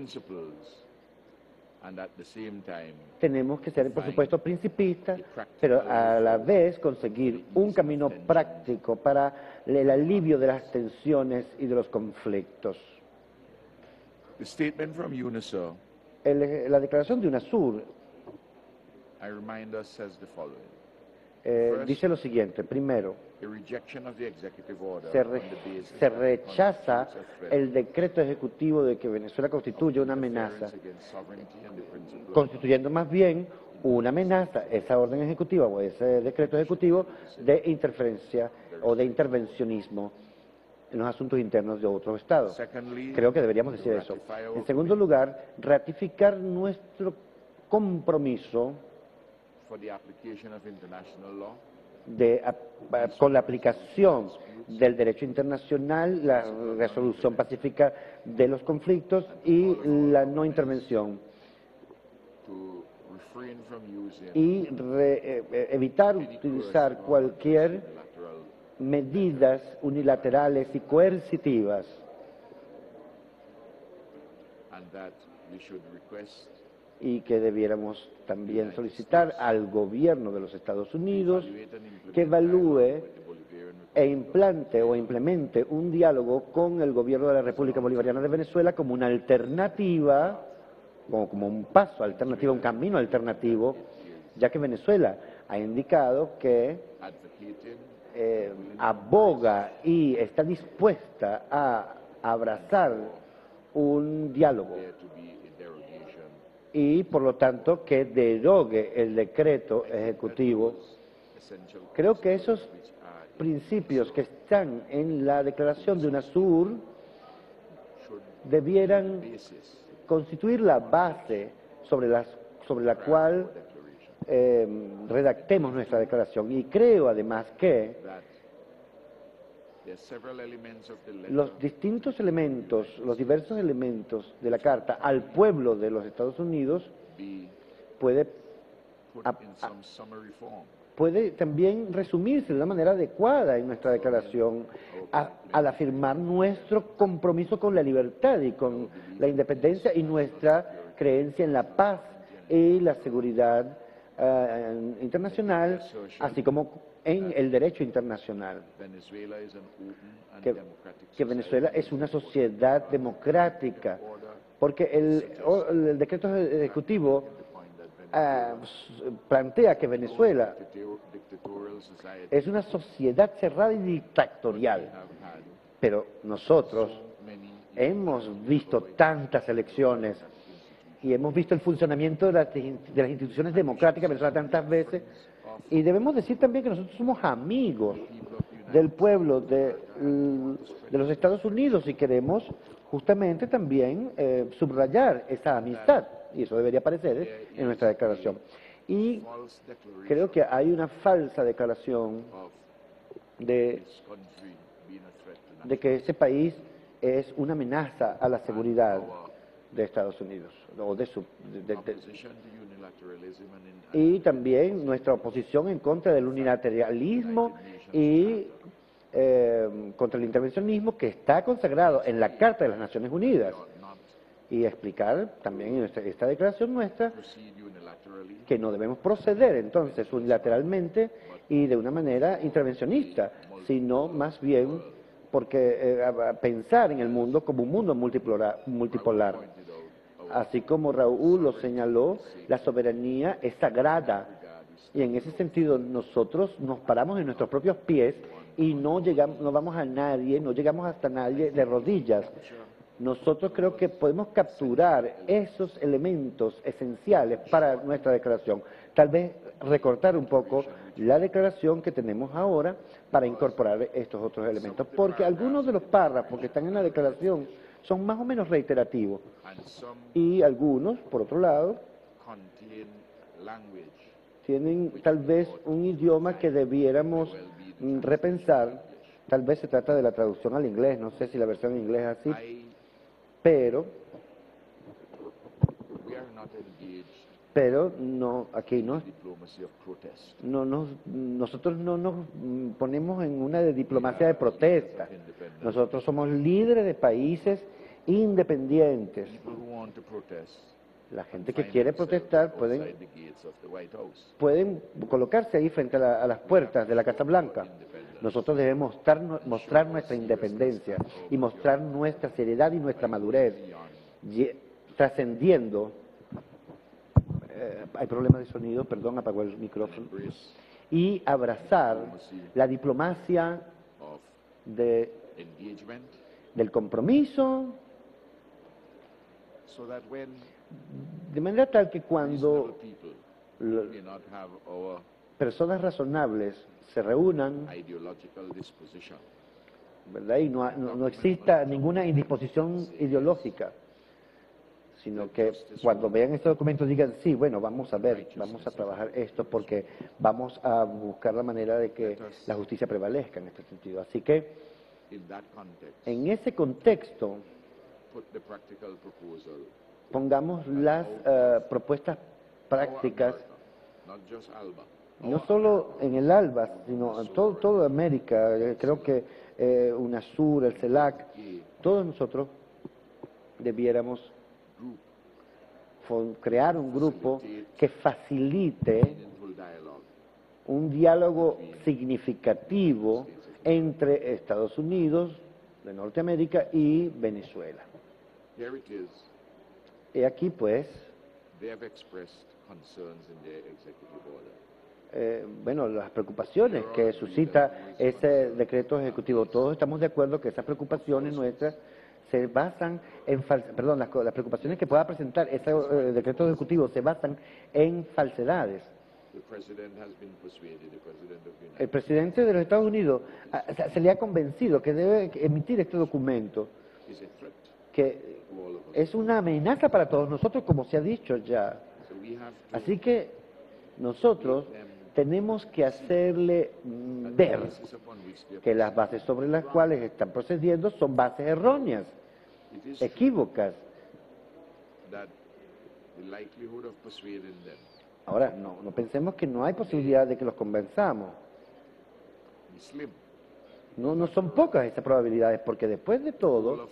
Tenemos que ser, por supuesto, principistas, pero a la vez conseguir un camino práctico para el alivio de las tensiones y de los conflictos. The statement from UNASUR, El, la declaración de UNASUR I remind us, says the following. eh, First, dice lo siguiente. Primero, the rejection of the executive order se, on re, the basis se of the rechaza constitutes a threat el decreto ejecutivo de que Venezuela constituye una amenaza, interference against sovereignty and the principle of constituyendo más bien una amenaza, esa orden ejecutiva o ese decreto ejecutivo de interferencia o de intervencionismo en los asuntos internos de otros estados. Secondly, Creo que deberíamos decir eso. En segundo lugar, ratificar nuestro compromiso for the application of international law, de, a, a, con la aplicación del derecho internacional, la resolución pacífica de los conflictos y la no intervención. to refrain from using Y re, eh, evitar utilizar cualquier unilateral medidas unilaterales y coercitivas, and that we should request y que debiéramos también solicitar al gobierno de los Estados Unidos que evalúe e implante o implemente un diálogo con el gobierno de la República Bolivariana de Venezuela como una alternativa, como, como un paso alternativo, un camino alternativo, ya que Venezuela ha indicado que advocating Eh, aboga y está dispuesta a abrazar un diálogo there to be a derogation y por lo tanto que derogue el decreto ejecutivo. essential Creo que esos which are principios que están en la declaración de UNASUR should debieran basis constituir la base sobre, las, sobre la cual declaration eh, redactemos nuestra declaración. Y creo además que that there are several elements of the letter los distintos elementos, los diversos elementos de la Carta al pueblo de los Estados Unidos be puede, put a- in some summary form. puede también resumirse de una manera adecuada en nuestra declaración a- al afirmar nuestro compromiso con la libertad y con la independencia y nuestra creencia en la paz y la seguridad eh, internacional, así como en el derecho internacional. Venezuela is an open and Que, democratic que Venezuela es una sociedad democrática, porque el, o- el decreto ejecutivo ah, s- plantea que Venezuela dictatorial society es una sociedad cerrada y dictatorial, have had pero nosotros many hemos visto tantas elecciones y hemos visto el funcionamiento de las, de las instituciones democráticas de Venezuela tantas veces, y debemos decir también que nosotros somos amigos del pueblo de, de los Estados Unidos y queremos justamente también eh, subrayar esa amistad. y eso debería aparecer en nuestra declaración. Y creo que hay una falsa declaración de, de que ese país es una amenaza a la seguridad de Estados Unidos. O de su, de, de, de. Y también nuestra oposición en contra del unilateralismo y eh, contra el intervencionismo que está consagrado en la Carta de las Naciones Unidas. Y explicar también en esta, esta declaración nuestra que no debemos proceder entonces unilateralmente y de una manera intervencionista, sino más bien porque eh, pensar en el mundo como un mundo multipolar, multipolar. Así como Raúl lo señaló, la soberanía es sagrada y en ese sentido nosotros nos paramos en nuestros propios pies y no llegamos, no vamos a nadie, no llegamos hasta nadie de rodillas. Nosotros creo que podemos capturar esos elementos esenciales para nuestra declaración. Tal vez recortar un poco la declaración que tenemos ahora para incorporar estos otros elementos, porque algunos de los párrafos que están en la declaración son más o menos reiterativos y algunos, por otro lado, tienen tal vez un idioma que debiéramos repensar. Tal vez se trata de la traducción al inglés, no sé si la versión en inglés es así, pero pero no, aquí no, no, no, nosotros no nos ponemos en una de diplomacia de protesta. Nosotros somos líderes de países independientes. La gente que quiere protestar pueden, pueden colocarse ahí frente a, la, a las puertas de la Casa Blanca. Nosotros debemos mostrar, mostrar nuestra independencia y mostrar nuestra seriedad y nuestra madurez, trascendiendo. Eh, hay problemas de sonido, perdón, apagó el micrófono. Y abrazar la diplomacia de, del compromiso, de manera tal que cuando personas razonables se reúnan, ¿verdad? Y no, no, no exista ninguna indisposición ideológica, sino que cuando vean este documento digan, sí, bueno, vamos a ver, vamos a trabajar esto porque vamos a buscar la manera de que la justicia prevalezca en este sentido. Así que, en ese contexto, pongamos las uh, propuestas prácticas, no solo en el ALBA, sino en todo, toda América. Creo que eh, UNASUR, el CELAC, todos nosotros debiéramos crear un grupo que facilite un diálogo significativo entre Estados Unidos de Norteamérica y Venezuela. Y aquí, pues, eh, bueno, las preocupaciones que suscita ese decreto ejecutivo, todos estamos de acuerdo que esas preocupaciones nuestras se basan en, perdón, las, las preocupaciones que pueda presentar ese eh, decreto ejecutivo se basan en falsedades. El presidente de los Estados Unidos a, se, se le ha convencido que debe emitir este documento, que es una amenaza para todos nosotros, como se ha dicho ya. Así que nosotros tenemos que hacerle ver que las bases sobre las cuales están procediendo son bases erróneas, equívocas. Ahora, no, no pensemos que no hay posibilidad de que los convenzamos. No, no son pocas esas probabilidades, porque después de todo,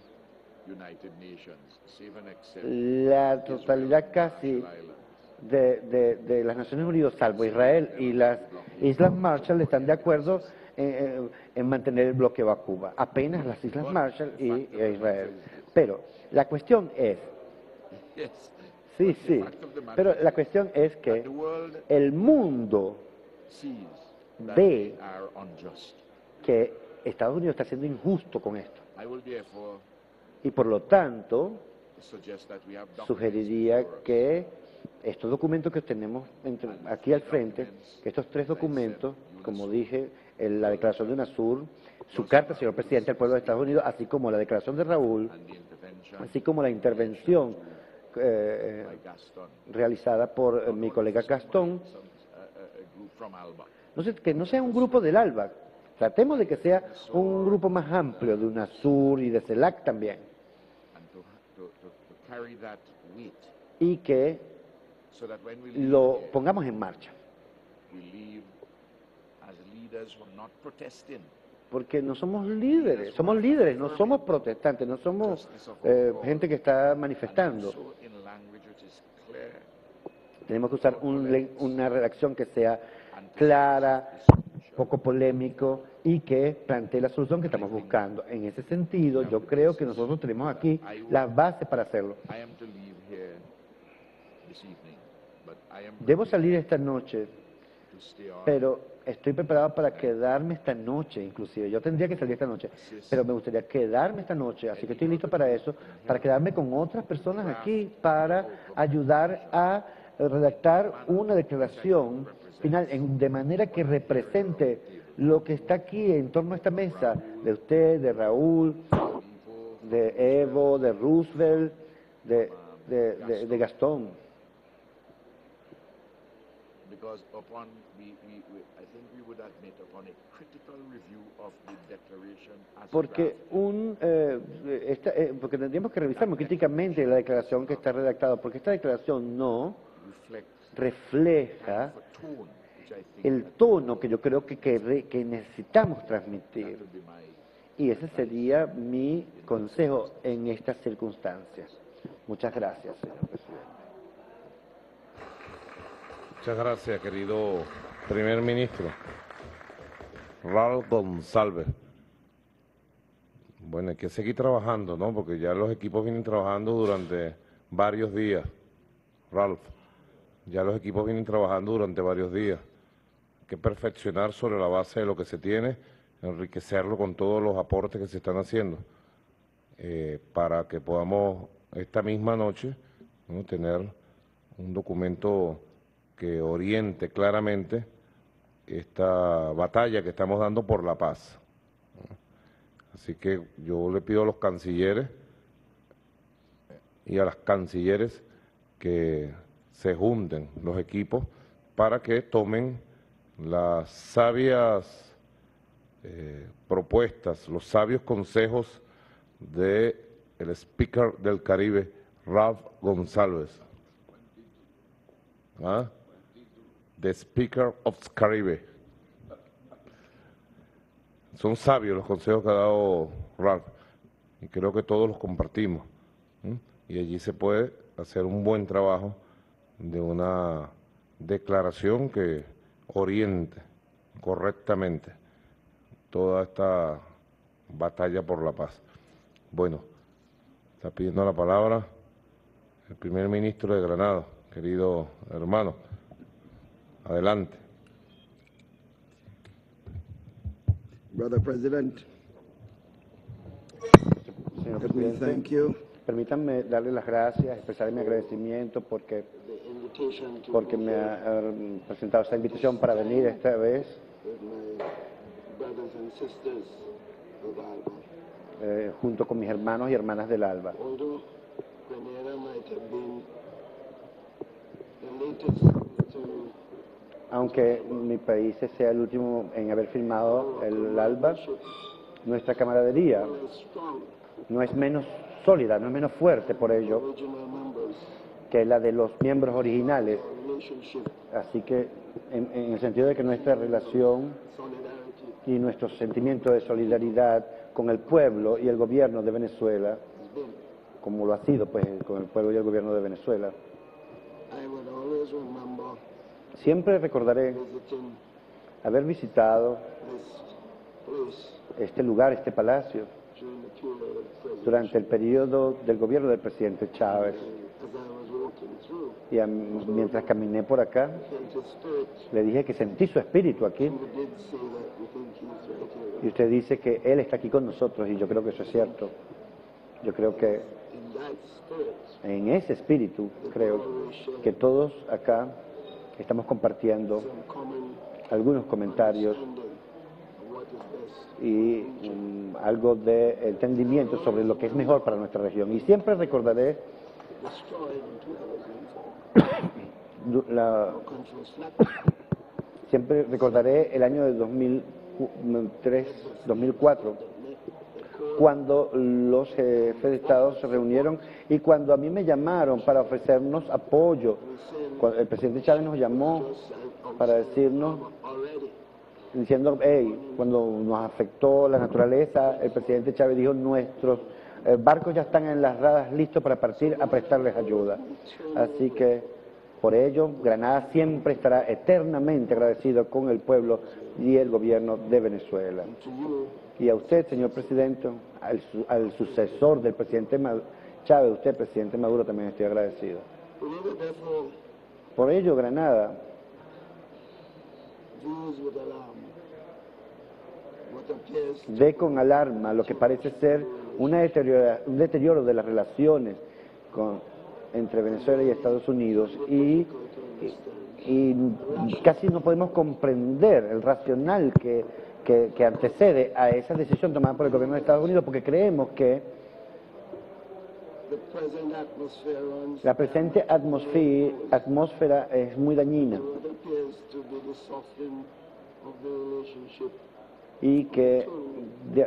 la totalidad casi de, de, de las Naciones Unidas, salvo Israel y las Islas Marshall, están de acuerdo en, en mantener el bloqueo a Cuba. Apenas las Islas Marshall y, y Israel. Pero la cuestión es, sí, sí, pero la cuestión es que el mundo ve que Estados Unidos está siendo injusto con esto. Y por lo tanto, sugeriría que estos documentos que tenemos entre, aquí al frente, que estos tres documentos, como dije, el, la declaración de UNASUR, su carta, señor presidente del pueblo de Estados Unidos, así como la declaración de Raúl, así como la intervención eh, by Gaston. realizada por eh, mi colega Gastón. Some, uh, a, a group from Alba. Entonces, que no sea un grupo del ALBA, tratemos de que sea un grupo más amplio de UNASUR y de CELAC también, And to, to, to, to carry that weight y que so that when we leave lo here, pongamos en marcha, we leave as leaders who are not protesting. porque no somos líderes, somos líderes, no somos protestantes, no somos eh, gente que está manifestando. So in language which is clear, Tenemos que usar un len- una redacción que sea clara, poco polémico y que plantee la solución que estamos buscando. En ese sentido, yo creo que nosotros tenemos aquí las bases para hacerlo. I am to leave here this evening, but I am Debo salir esta noche, to stay on. pero estoy preparado para quedarme esta noche, inclusive. Yo tendría que salir esta noche, pero me gustaría quedarme esta noche, así que estoy listo para eso, para quedarme con otras personas aquí, para ayudar a redactar una declaración final en- de manera que represente lo que está aquí en torno a esta mesa, de usted, de Raúl, de Evo, de Roosevelt, de, de, de- de Gastón. Because upon, we, we, we, I think we would admit, upon a critical review of the declaration as Porque drafted, un eh, esta, eh, porque tendríamos que revisar muy críticamente la declaración que está redactada, porque esta declaración no reflects refleja the tone which I think el tono que yo creo que, que, re- que necesitamos transmitir. would be my Y ese sería mi consejo en estas circunstancias. Muchas gracias, señor presidente. Muchas gracias, querido primer ministro. Ralph González. Bueno, hay que seguir trabajando, ¿no? Porque ya los equipos vienen trabajando durante varios días. Ralph, ya los equipos vienen trabajando durante varios días. Hay que perfeccionar sobre la base de lo que se tiene, enriquecerlo con todos los aportes que se están haciendo, eh, para que podamos esta misma noche, ¿no?, tener un documento que oriente claramente esta batalla que estamos dando por la paz. Así que yo le pido a los cancilleres y a las cancilleres que se junten los equipos para que tomen las sabias eh, propuestas, los sabios consejos del Speaker del Caribe, Ralph González. ¿Ah? The Speaker of the Caribe. Son sabios los consejos que ha dado Ralph y creo que todos los compartimos. ¿Mm? Y allí se puede hacer un buen trabajo de una declaración que oriente correctamente toda esta batalla por la paz. Bueno, está pidiendo la palabra el primer ministro de Granada, querido hermano. Adelante. Brother President, Señor let me presidente, thank you permítanme darle las gracias, expresar mi agradecimiento porque, the invitation to porque me ha eh, presentado esta invitación para venir esta vez with my brothers and sisters of Alba. eh, junto con mis hermanos y hermanas del ALBA. Although Grenada might have been the latest to Aunque mi país sea el último en haber firmado el ALBA, nuestra camaradería be as strong no es menos sólida, no es menos fuerte por ello original members, que la de los miembros originales. relationship, Así que en, en el sentido de que nuestra relación solidarity y nuestro sentimiento de solidaridad con el pueblo y el gobierno de Venezuela, has been. como lo ha sido pues con el pueblo y el gobierno de Venezuela, I would always remember siempre recordaré visiting haber visitado this place este lugar, este palacio, during the period of President durante el periodo del gobierno del presidente Chávez. as I was walking through. Y a- mientras caminé por acá, Felt his spirit. le dije que sentí su espíritu aquí. You did say that you think he's right here. Y usted dice que Él está aquí con nosotros, y yo creo que eso es cierto. Yo creo que In that spirit, en ese espíritu, creo que todos acá estamos compartiendo some common algunos comentarios understanding of what is best. y um, algo de entendimiento sobre lo que es mejor para nuestra región. Y siempre recordaré destroyed in two thousand. La, Our country was flattened. siempre recordaré el año de dos mil tres, dos mil cuatro, cuando los jefes de Estado se reunieron y cuando a mí me llamaron para ofrecernos apoyo. Cuando el presidente Chávez nos llamó para decirnos, diciendo, hey, cuando nos afectó la naturaleza, el presidente Chávez dijo, nuestros eh, barcos ya están en las radas listos para partir a prestarles ayuda. Así que, por ello, Granada siempre estará eternamente agradecido con el pueblo y el gobierno de Venezuela. Y a usted, señor presidente, al, su, al sucesor del presidente Chávez, usted, presidente Maduro, también estoy agradecido. Por ello, Granada ve con alarma lo que parece ser una deteriora, un deterioro de las relaciones con, entre Venezuela y Estados Unidos y, y, y casi no podemos comprender el racional que, que, que antecede a esa decisión tomada por el gobierno de Estados Unidos, porque creemos que la presente atmósfera, atmósfera es muy dañina y que, de,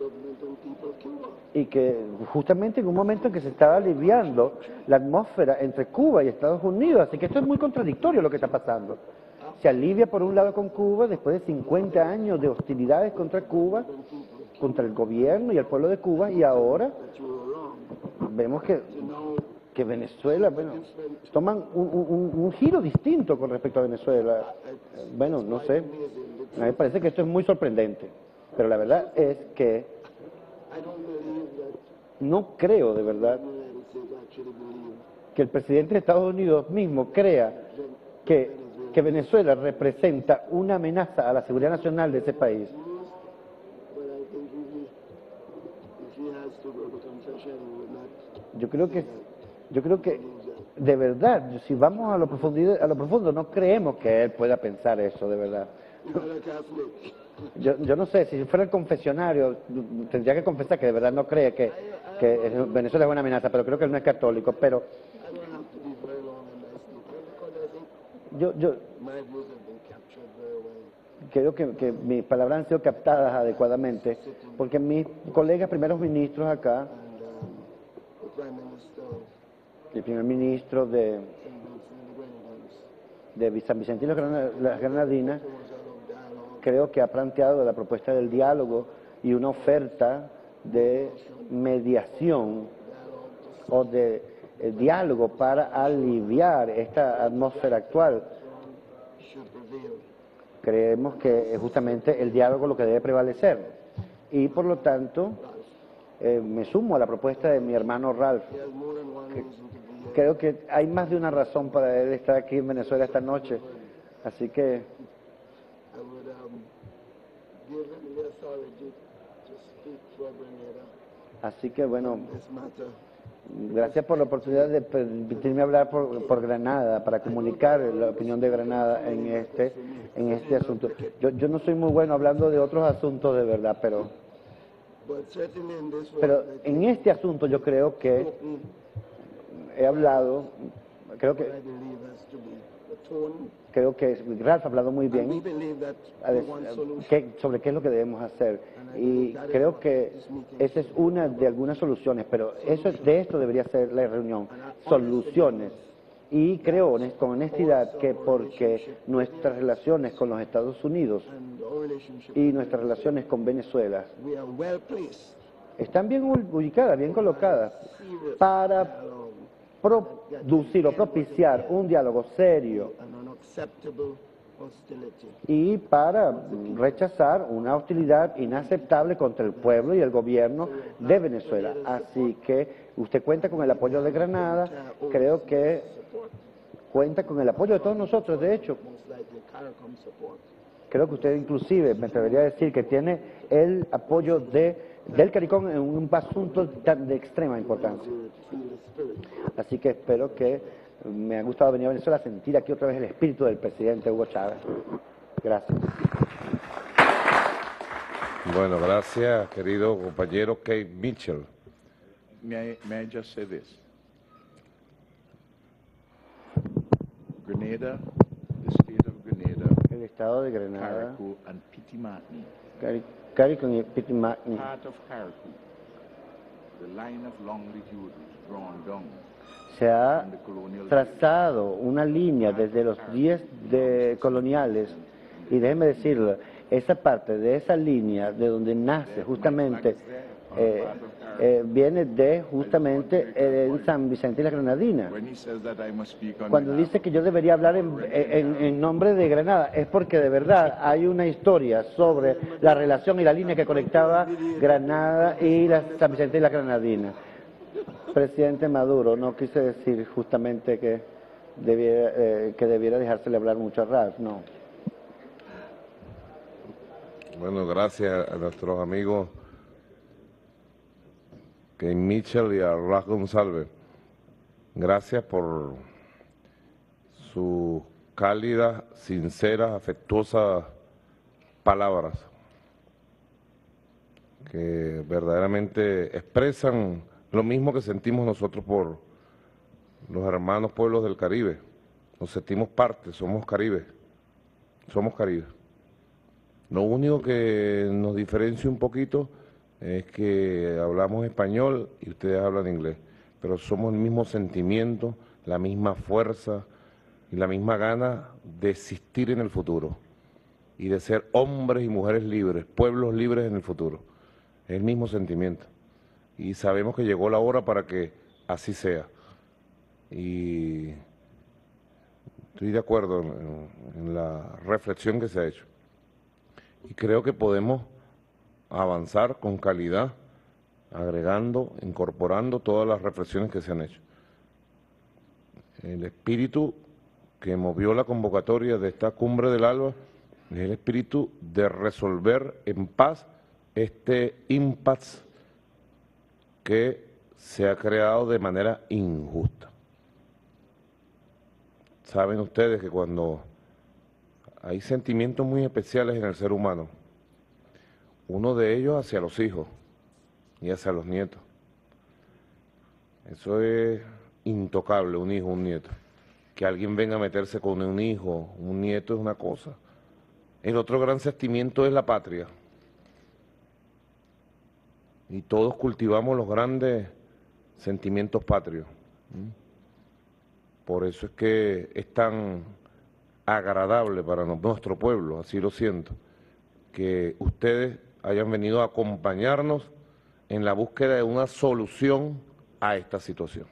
y que justamente en un momento en que se estaba aliviando la atmósfera entre Cuba y Estados Unidos, así que esto es muy contradictorio lo que está pasando. Se alivia por un lado con Cuba después de cincuenta años de hostilidades contra Cuba, contra el gobierno y el pueblo de Cuba, y ahora vemos que, que Venezuela, bueno, toman un, un, un giro distinto con respecto a Venezuela. Bueno, no sé, a mí me parece que esto es muy sorprendente, pero la verdad es que no creo de verdad que el presidente de Estados Unidos mismo crea que, que Venezuela representa una amenaza a la seguridad nacional de ese país. Yo creo que, yo creo que de verdad, si vamos a lo profundo, a lo profundo, no creemos que él pueda pensar eso, de verdad. Yo, yo no sé, si fuera el confesionario, tendría que confesar que de verdad no cree que, que Venezuela es una amenaza, pero creo que él no es católico, pero yo, yo creo que, que mis palabras han sido captadas adecuadamente, porque mis colegas primeros ministros acá, el primer ministro de, de San Vicente y las Granadinas, creo que ha planteado la propuesta del diálogo y una oferta de mediación o de eh, diálogo para aliviar esta atmósfera actual. Creemos que es justamente el diálogo lo que debe prevalecer y por lo tanto eh, me sumo a la propuesta de mi hermano Ralph. Que, creo que hay más de una razón para él estar aquí en Venezuela esta noche, así que así que bueno, gracias por la oportunidad de permitirme hablar por, por Granada, para comunicar la opinión de Granada en este, en este asunto. Yo, yo no soy muy bueno hablando de otros asuntos de verdad, pero, pero en este asunto yo creo que he hablado, creo que creo que Ralph ha hablado muy bien sobre qué es lo que debemos hacer y creo que esa es una de algunas soluciones, pero eso de esto debería ser la reunión, soluciones. Y creo con honestidad que porque nuestras relaciones con los Estados Unidos y nuestras relaciones con Venezuela están bien ubicadas, bien colocadas para producir o propiciar un diálogo serio y para rechazar una hostilidad inaceptable contra el pueblo y el gobierno de Venezuela. Así que usted cuenta con el apoyo de Granada, creo que cuenta con el apoyo de todos nosotros, de hecho. Creo que usted inclusive, me atrevería a decir que tiene el apoyo de del CARICOM en un asunto de extrema importancia. Así que espero que me ha gustado venir a Venezuela a sentir aquí otra vez el espíritu del presidente Hugo Chávez. Gracias. Bueno, gracias, querido compañero Kate Mitchell. May I, may I just say this? Grenada, the state of Grenada, el estado de Grenada, Carriacou, and Pitimatni. Cari- Carriacou y Pitimatni. Part of Carriacou, the line of longitude was drawn down. Se ha trazado una línea desde los días de coloniales y déjeme decirlo, esa parte de esa línea de donde nace justamente eh, eh, viene de justamente eh, en San Vicente y la Granadina. Cuando dice que yo debería hablar en, en, en nombre de Granada es porque de verdad hay una historia sobre la relación y la línea que conectaba Granada y la, San Vicente y la Granadina. Presidente Maduro, no quise decir justamente que debiera, eh, que debiera dejársele hablar mucho a Ralph, no. Bueno, gracias a nuestros amigos Kate Mitchell y a Ralph González. Gracias por sus cálidas, sinceras, afectuosas palabras que verdaderamente expresan lo mismo que sentimos nosotros por los hermanos pueblos del Caribe. Nos sentimos parte, somos Caribe, somos Caribe. Lo único que nos diferencia un poquito es que hablamos español y ustedes hablan inglés, pero somos el mismo sentimiento, la misma fuerza y la misma gana de existir en el futuro y de ser hombres y mujeres libres, pueblos libres en el futuro. Es el mismo sentimiento. Y sabemos que llegó la hora para que así sea. Y estoy de acuerdo en, en la reflexión que se ha hecho. Y creo que podemos avanzar con calidad, agregando, incorporando todas las reflexiones que se han hecho. El espíritu que movió la convocatoria de esta cumbre del ALBA es el espíritu de resolver en paz este impasse que se ha creado de manera injusta. Saben ustedes que cuando hay sentimientos muy especiales en el ser humano, uno de ellos hacia los hijos y hacia los nietos. Eso es intocable, un hijo, un nieto. Que alguien venga a meterse con un hijo, un nieto es una cosa. El otro gran sentimiento es la patria. Y todos cultivamos los grandes sentimientos patrios. Por eso es que es tan agradable para nuestro pueblo, así lo siento, que ustedes hayan venido a acompañarnos en la búsqueda de una solución a esta situación.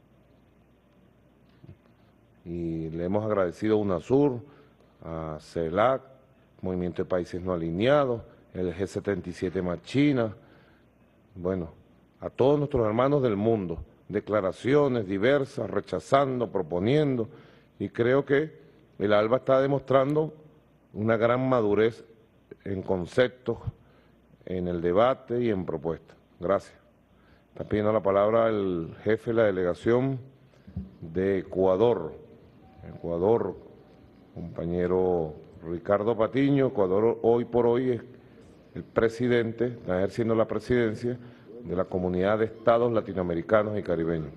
Y le hemos agradecido a UNASUR, a CELAC, Movimiento de Países No Alineados, el G setenta y siete más China, bueno, a todos nuestros hermanos del mundo, declaraciones diversas, rechazando, proponiendo, y creo que el ALBA está demostrando una gran madurez en conceptos, en el debate y en propuestas. Gracias. Está pidiendo la palabra el jefe de la delegación de Ecuador, Ecuador, compañero Ricardo Patiño. Ecuador hoy por hoy es el presidente, está ejerciendo la presidencia de la Comunidad de Estados Latinoamericanos y Caribeños.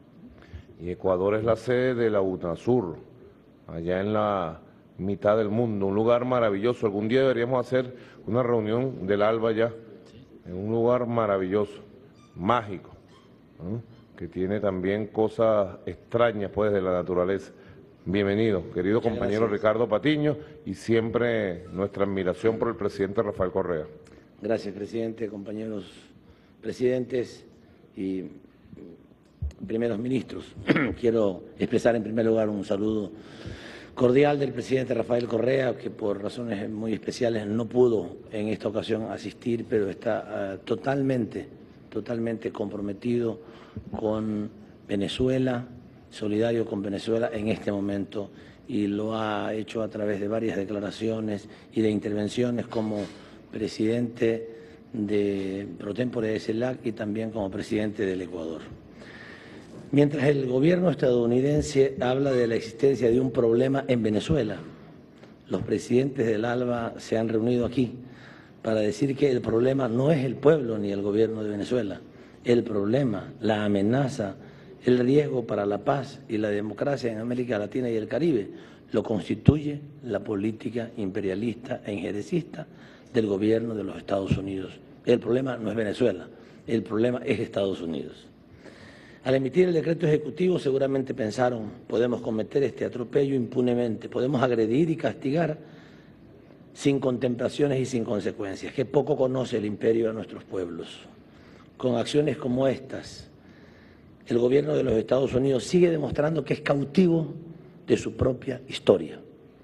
Y Ecuador es la sede de la UNASUR, allá en la mitad del mundo, un lugar maravilloso. Algún día deberíamos hacer una reunión del ALBA allá, en un lugar maravilloso, mágico, ¿no? Que tiene también cosas extrañas pues de la naturaleza. Bienvenido, querido Muchas compañero gracias. Ricardo Patiño, y siempre nuestra admiración por el presidente Rafael Correa. Gracias, presidente, compañeros presidentes y primeros ministros. Quiero expresar en primer lugar un saludo cordial del presidente Rafael Correa, que por razones muy especiales no pudo en esta ocasión asistir, pero está uh, totalmente, totalmente comprometido con Venezuela, solidario con Venezuela en este momento, y lo ha hecho a través de varias declaraciones y de intervenciones como presidente de pro tempore de CELAC y también como presidente del Ecuador. Mientras el gobierno estadounidense habla de la existencia de un problema en Venezuela, los presidentes del ALBA se han reunido aquí para decir que el problema no es el pueblo ni el gobierno de Venezuela. El problema, la amenaza el riesgo para la paz y la democracia en América Latina y el Caribe lo constituye la política imperialista e injerencista del gobierno de los Estados Unidos. El problema no es Venezuela, el problema es Estados Unidos. Al emitir el decreto ejecutivo seguramente pensaron, podemos cometer este atropello impunemente, podemos agredir y castigar sin contemplaciones y sin consecuencias, que poco conoce el imperio de nuestros pueblos. Con acciones como estas, el gobierno de los Estados Unidos sigue demostrando que es cautivo de su propia historia.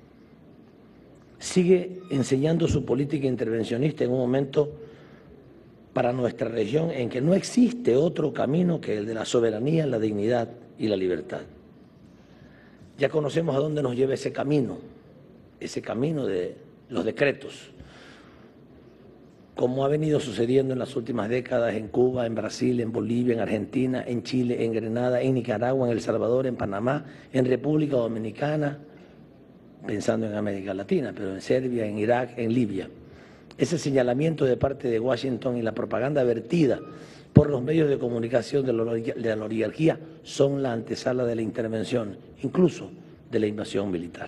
Sigue enseñando su política intervencionista en un momento para nuestra región en que no existe otro camino que el de la soberanía, la dignidad y la libertad. Ya conocemos a dónde nos lleva ese camino, ese camino de los decretos, como ha venido sucediendo en las últimas décadas en Cuba, en Brasil, en Bolivia, en Argentina, en Chile, en Grenada, en Nicaragua, en El Salvador, en Panamá, en República Dominicana, pensando en América Latina, pero en Serbia, en Irak, en Libia. Ese señalamiento de parte de Washington y la propaganda vertida por los medios de comunicación de la oligarquía son la antesala de la intervención, incluso de la invasión militar.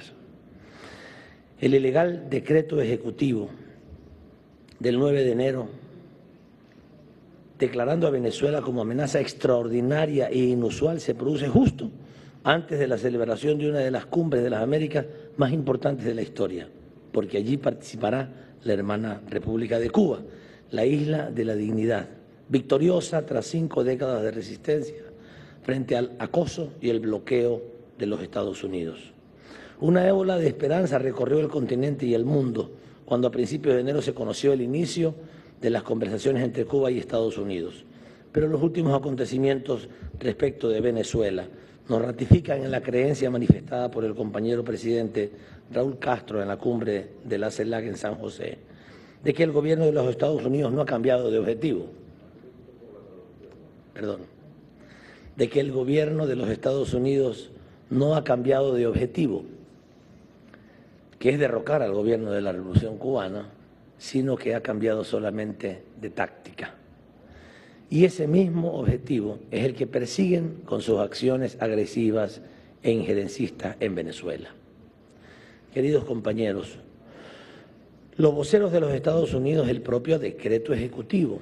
El ilegal decreto ejecutivo del nueve de enero, declarando a Venezuela como amenaza extraordinaria e inusual, se produce justo antes de la celebración de una de las cumbres de las Américas más importantes de la historia, porque allí participará la hermana República de Cuba, la isla de la dignidad, victoriosa tras cinco décadas de resistencia frente al acoso y el bloqueo de los Estados Unidos. Una ébola de esperanza recorrió el continente y el mundo cuando a principios de enero se conoció el inicio de las conversaciones entre Cuba y Estados Unidos. Pero los últimos acontecimientos respecto de Venezuela nos ratifican en la creencia manifestada por el compañero presidente Raúl Castro en la cumbre de la CELAC en San José, de que el gobierno de los Estados Unidos no ha cambiado de objetivo. Perdón. De que el gobierno de los Estados Unidos no ha cambiado de objetivo, que es derrocar al gobierno de la Revolución Cubana, sino que ha cambiado solamente de táctica. Y ese mismo objetivo es el que persiguen con sus acciones agresivas e injerencistas en Venezuela. Queridos compañeros, los voceros de los Estados Unidos, el propio decreto ejecutivo,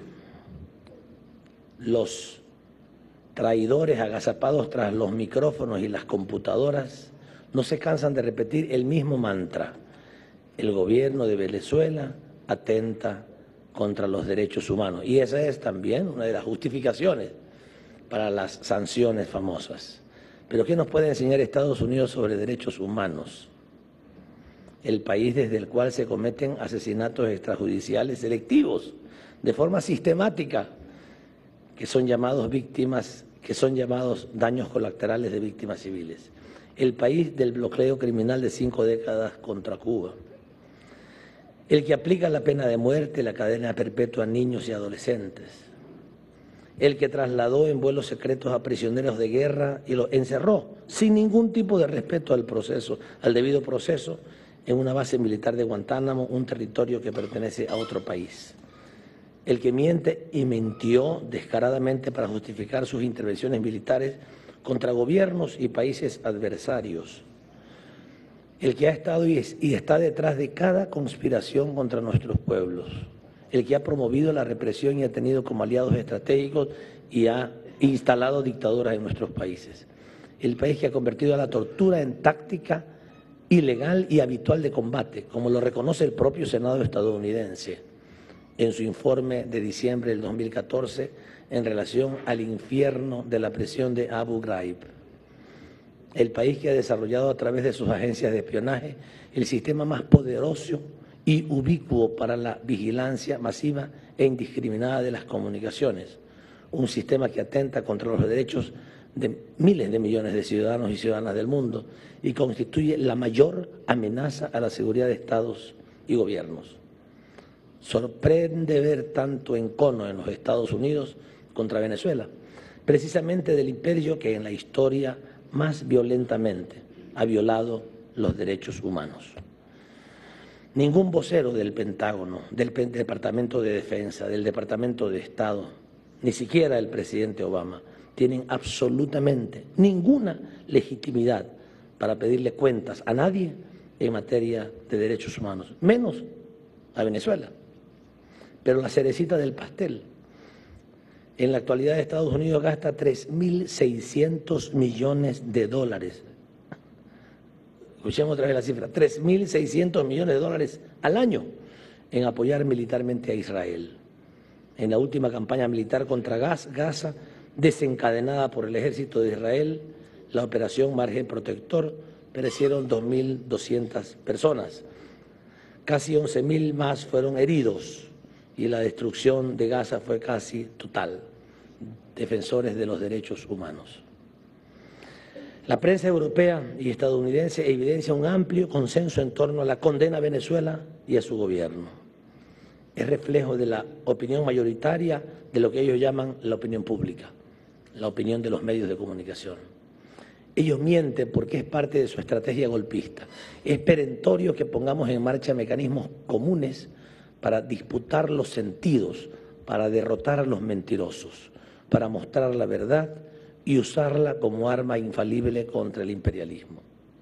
los traidores agazapados tras los micrófonos y las computadoras, no se cansan de repetir el mismo mantra: el gobierno de Venezuela atenta contra los derechos humanos. Y esa es también una de las justificaciones para las sanciones famosas. Pero ¿qué nos puede enseñar Estados Unidos sobre derechos humanos? El país desde el cual se cometen asesinatos extrajudiciales selectivos de forma sistemática, que son llamados víctimas, que son llamados daños colaterales de víctimas civiles. El país del bloqueo criminal de cinco décadas contra Cuba. El que aplica la pena de muerte, la cadena perpetua a niños y adolescentes. El que trasladó en vuelos secretos a prisioneros de guerra y los encerró sin ningún tipo de respeto al proceso, al debido proceso, en una base militar de Guantánamo, un territorio que pertenece a otro país. El que miente y mintió descaradamente para justificar sus intervenciones militares contra gobiernos y países adversarios. El que ha estado y, es, y está detrás de cada conspiración contra nuestros pueblos. El que ha promovido la represión y ha tenido como aliados estratégicos y ha instalado dictaduras en nuestros países. El país que ha convertido a la tortura en táctica ilegal y habitual de combate, como lo reconoce el propio Senado estadounidense en su informe de diciembre del dos mil catorce en relación al infierno de la prisión de Abu Ghraib. El país que ha desarrollado a través de sus agencias de espionaje el sistema más poderoso y ubicuo para la vigilancia masiva e indiscriminada de las comunicaciones, un sistema que atenta contra los derechos de miles de millones de ciudadanos y ciudadanas del mundo y constituye la mayor amenaza a la seguridad de estados y gobiernos. Sorprende ver tanto encono en los Estados Unidos contra Venezuela, precisamente del imperio que en la historia más violentamente ha violado los derechos humanos. Ningún vocero del Pentágono, del Departamento de Defensa, del Departamento de Estado, ni siquiera el presidente Obama, tienen absolutamente ninguna legitimidad para pedirle cuentas a nadie en materia de derechos humanos, menos a Venezuela. Pero la cerecita del pastel, en la actualidad Estados Unidos gasta tres mil seiscientos millones de dólares. Escuchemos otra vez la cifra, tres mil seiscientos millones de dólares al año en apoyar militarmente a Israel. En la última campaña militar contra Gaza, desencadenada por el ejército de Israel, la operación Margen Protector, perecieron dos mil doscientas personas. Casi once mil más fueron heridos y la destrucción de Gaza fue casi total. Defensores de los derechos humanos. La prensa europea y estadounidense evidencia un amplio consenso en torno a la condena a Venezuela y a su gobierno. Es reflejo de la opinión mayoritaria de lo que ellos llaman la opinión pública, la opinión de los medios de comunicación. Ellos mienten porque es parte de su estrategia golpista. Es perentorio que pongamos en marcha mecanismos comunes para disputar los sentidos, para derrotar a los mentirosos, para mostrar la verdad y usarla como arma infalible contra el imperialismo.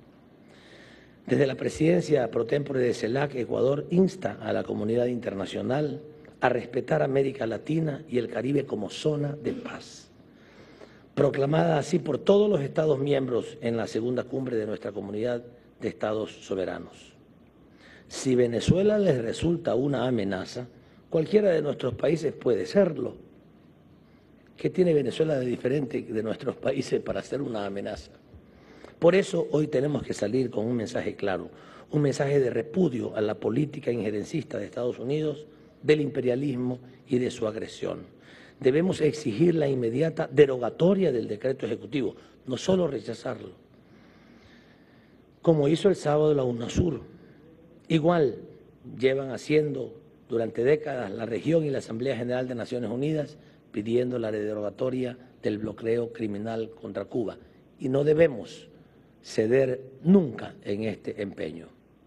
Desde la presidencia pro tempore de CELAC, Ecuador insta a la comunidad internacional a respetar América Latina y el Caribe como zona de paz, proclamada así por todos los Estados miembros en la segunda cumbre de nuestra comunidad de Estados soberanos. Si Venezuela les resulta una amenaza, cualquiera de nuestros países puede serlo. ¿Qué tiene Venezuela de diferente de nuestros países para ser una amenaza? Por eso hoy tenemos que salir con un mensaje claro, un mensaje de repudio a la política injerencista de Estados Unidos, del imperialismo y de su agresión. Debemos exigir la inmediata derogatoria del decreto ejecutivo, no solo rechazarlo, como hizo el sábado la UNASUR. Igual llevan haciendo durante décadas la región y la Asamblea General de Naciones Unidas pidiendo la derogatoria del bloqueo criminal contra Cuba. Y no debemos ceder nunca en este empeño.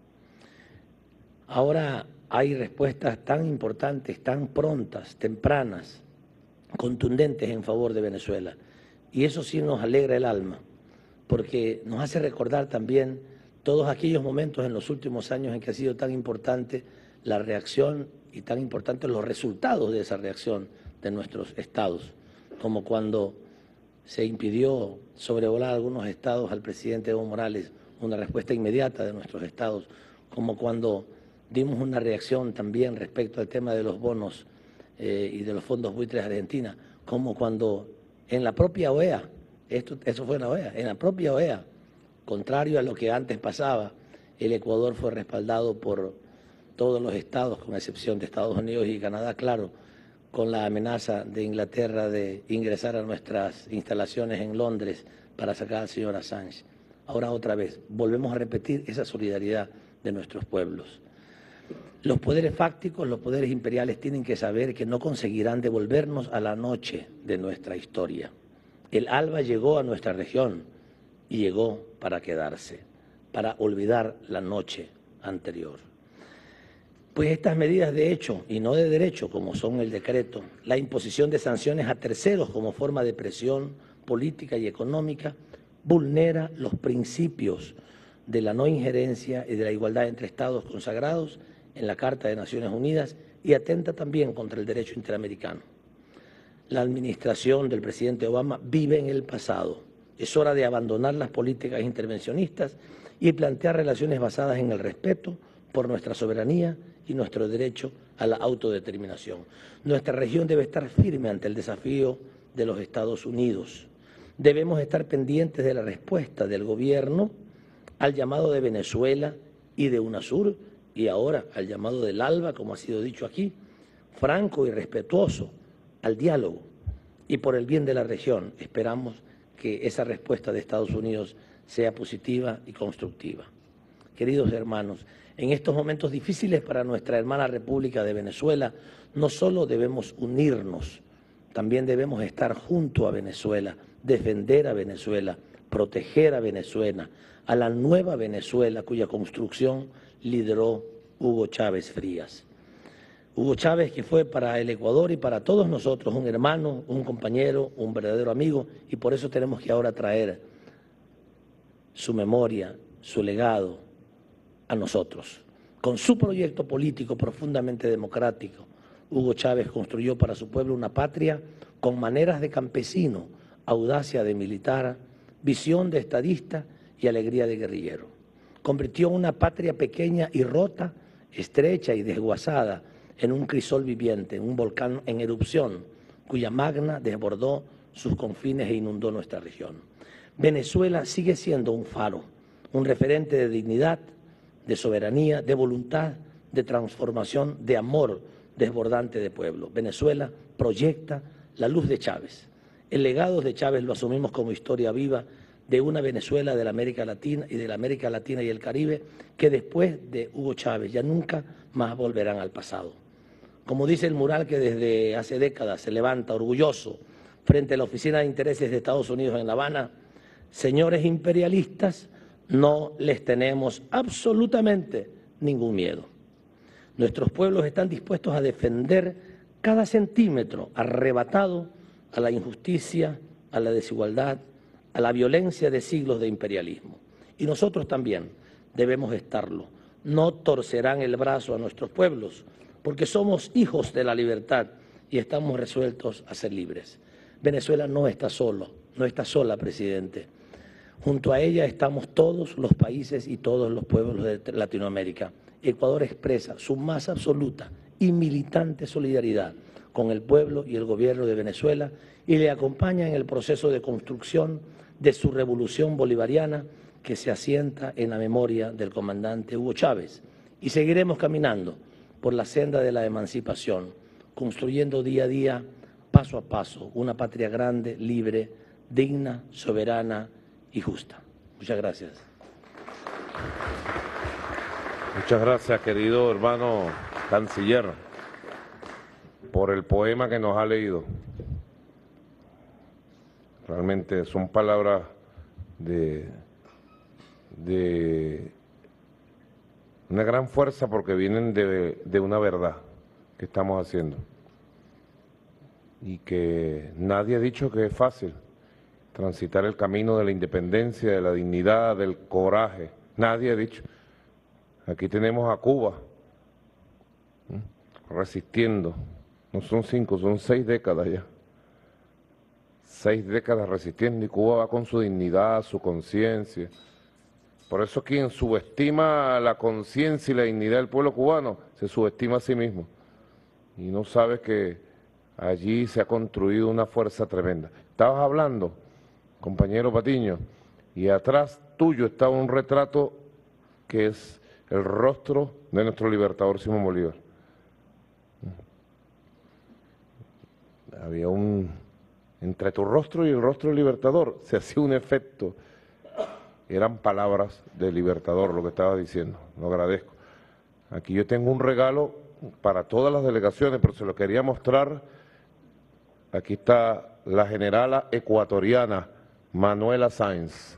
Ahora hay respuestas tan importantes, tan prontas, tempranas, contundentes en favor de Venezuela. Y eso sí nos alegra el alma, porque nos hace recordar también todos aquellos momentos en los últimos años en que ha sido tan importante la reacción y tan importantes los resultados de esa reacción de nuestros estados, como cuando se impidió sobrevolar algunos estados al presidente Evo Morales, una respuesta inmediata de nuestros estados, como cuando dimos una reacción también respecto al tema de los bonos eh, y de los fondos buitres de Argentina, como cuando en la propia O E A, esto, eso fue en la O E A, en la propia O E A, contrario a lo que antes pasaba, el Ecuador fue respaldado por todos los estados, con excepción de Estados Unidos y Canadá, claro, con la amenaza de Inglaterra de ingresar a nuestras instalaciones en Londres para sacar al señor Assange. Ahora otra vez, volvemos a repetir esa solidaridad de nuestros pueblos. Los poderes fácticos, los poderes imperiales tienen que saber que no conseguirán devolvernos a la noche de nuestra historia. El alba llegó a nuestra región y llegó para quedarse, para olvidar la noche anterior. Pues estas medidas de hecho y no de derecho, como son el decreto, la imposición de sanciones a terceros como forma de presión política y económica, vulnera los principios de la no injerencia y de la igualdad entre estados consagrados en la Carta de Naciones Unidas y atenta también contra el derecho interamericano. La administración del presidente Obama vive en el pasado. Es hora de abandonar las políticas intervencionistas y plantear relaciones basadas en el respeto por nuestra soberanía y nuestro derecho a la autodeterminación. Nuestra región debe estar firme ante el desafío de los Estados Unidos. Debemos estar pendientes de la respuesta del gobierno al llamado de Venezuela y de UNASUR y ahora al llamado del ALBA, como ha sido dicho aquí, franco y respetuoso al diálogo. Y por el bien de la región esperamos que esa respuesta de Estados Unidos sea positiva y constructiva. Queridos hermanos, en estos momentos difíciles para nuestra hermana República de Venezuela, no solo debemos unirnos, también debemos estar junto a Venezuela, defender a Venezuela, proteger a Venezuela, a la nueva Venezuela cuya construcción lideró Hugo Chávez Frías. Hugo Chávez, que fue para el Ecuador y para todos nosotros un hermano, un compañero, un verdadero amigo, y por eso tenemos que ahora traer su memoria, su legado a nosotros. Con su proyecto político profundamente democrático, Hugo Chávez construyó para su pueblo una patria con maneras de campesino, audacia de militar, visión de estadista y alegría de guerrillero. Convirtió una patria pequeña y rota, estrecha y desguazada, en un crisol viviente, en un volcán en erupción, cuya magna desbordó sus confines e inundó nuestra región. Venezuela sigue siendo un faro, un referente de dignidad, de soberanía, de voluntad, de transformación, de amor desbordante de pueblo. Venezuela proyecta la luz de Chávez. El legado de Chávez lo asumimos como historia viva de una Venezuela de la América Latina y de la América Latina y el Caribe que después de Hugo Chávez ya nunca más volverán al pasado. Como dice el mural que desde hace décadas se levanta orgulloso frente a la Oficina de Intereses de Estados Unidos en La Habana, señores imperialistas, no les tenemos absolutamente ningún miedo. Nuestros pueblos están dispuestos a defender cada centímetro arrebatado a la injusticia, a la desigualdad, a la violencia de siglos de imperialismo. Y nosotros también debemos estarlo. No torcerán el brazo a nuestros pueblos, porque somos hijos de la libertad y estamos resueltos a ser libres. Venezuela no está solo, no está sola, presidente. Junto a ella estamos todos los países y todos los pueblos de Latinoamérica. Ecuador expresa su más absoluta y militante solidaridad con el pueblo y el gobierno de Venezuela y le acompaña en el proceso de construcción de su revolución bolivariana que se asienta en la memoria del comandante Hugo Chávez. Y seguiremos caminando por la senda de la emancipación, construyendo día a día, paso a paso, una patria grande, libre, digna, soberana y justa. Muchas gracias. Muchas gracias, querido hermano canciller, por el poema que nos ha leído. Realmente son palabras de, de una gran fuerza porque vienen de, de una verdad que estamos haciendo. Y que nadie ha dicho que es fácil transitar el camino de la independencia, de la dignidad, del coraje. Nadie ha dicho. Aquí tenemos a Cuba ¿sí? resistiendo. No son cinco, son seis décadas ya. Seis décadas resistiendo y Cuba va con su dignidad, su conciencia. Por eso quien subestima la conciencia y la dignidad del pueblo cubano se subestima a sí mismo. Y no sabe que allí se ha construido una fuerza tremenda. Estabas hablando, compañero Patiño, y atrás tuyo estaba un retrato que es el rostro de nuestro libertador Simón Bolívar. Había un... entre tu rostro y el rostro del libertador se hacía un efecto. Eran palabras del libertador lo que estaba diciendo, lo agradezco. Aquí yo tengo un regalo para todas las delegaciones, pero se lo quería mostrar. Aquí está la generala ecuatoriana Manuela Sáenz.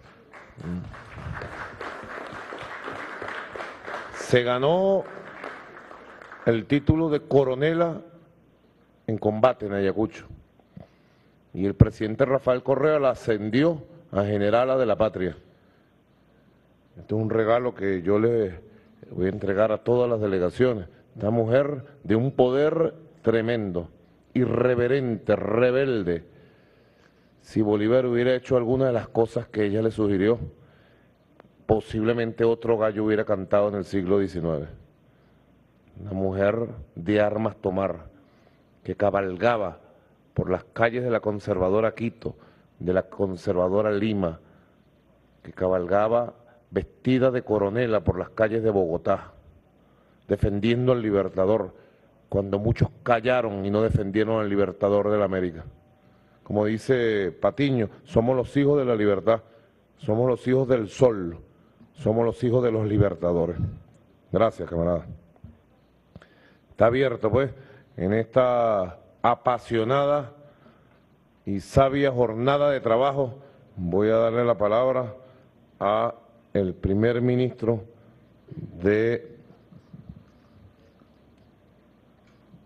Se ganó el título de coronela en combate en Ayacucho. Y el presidente Rafael Correa la ascendió a generala de la patria. Este es un regalo que yo le voy a entregar a todas las delegaciones. Esta mujer de un poder tremendo, irreverente, rebelde. Si Bolívar hubiera hecho alguna de las cosas que ella le sugirió, posiblemente otro gallo hubiera cantado en el siglo diecinueve. Una mujer de armas tomar, que cabalgaba por las calles de la conservadora Quito, de la conservadora Lima, que cabalgaba vestida de coronela por las calles de Bogotá, defendiendo al libertador, cuando muchos callaron y no defendieron al libertador de la América. Como dice Patiño, somos los hijos de la libertad, somos los hijos del sol, somos los hijos de los libertadores. Gracias, camarada. Está abierto, pues, en esta apasionada y sabia jornada de trabajo, voy a darle la palabra a el primer ministro de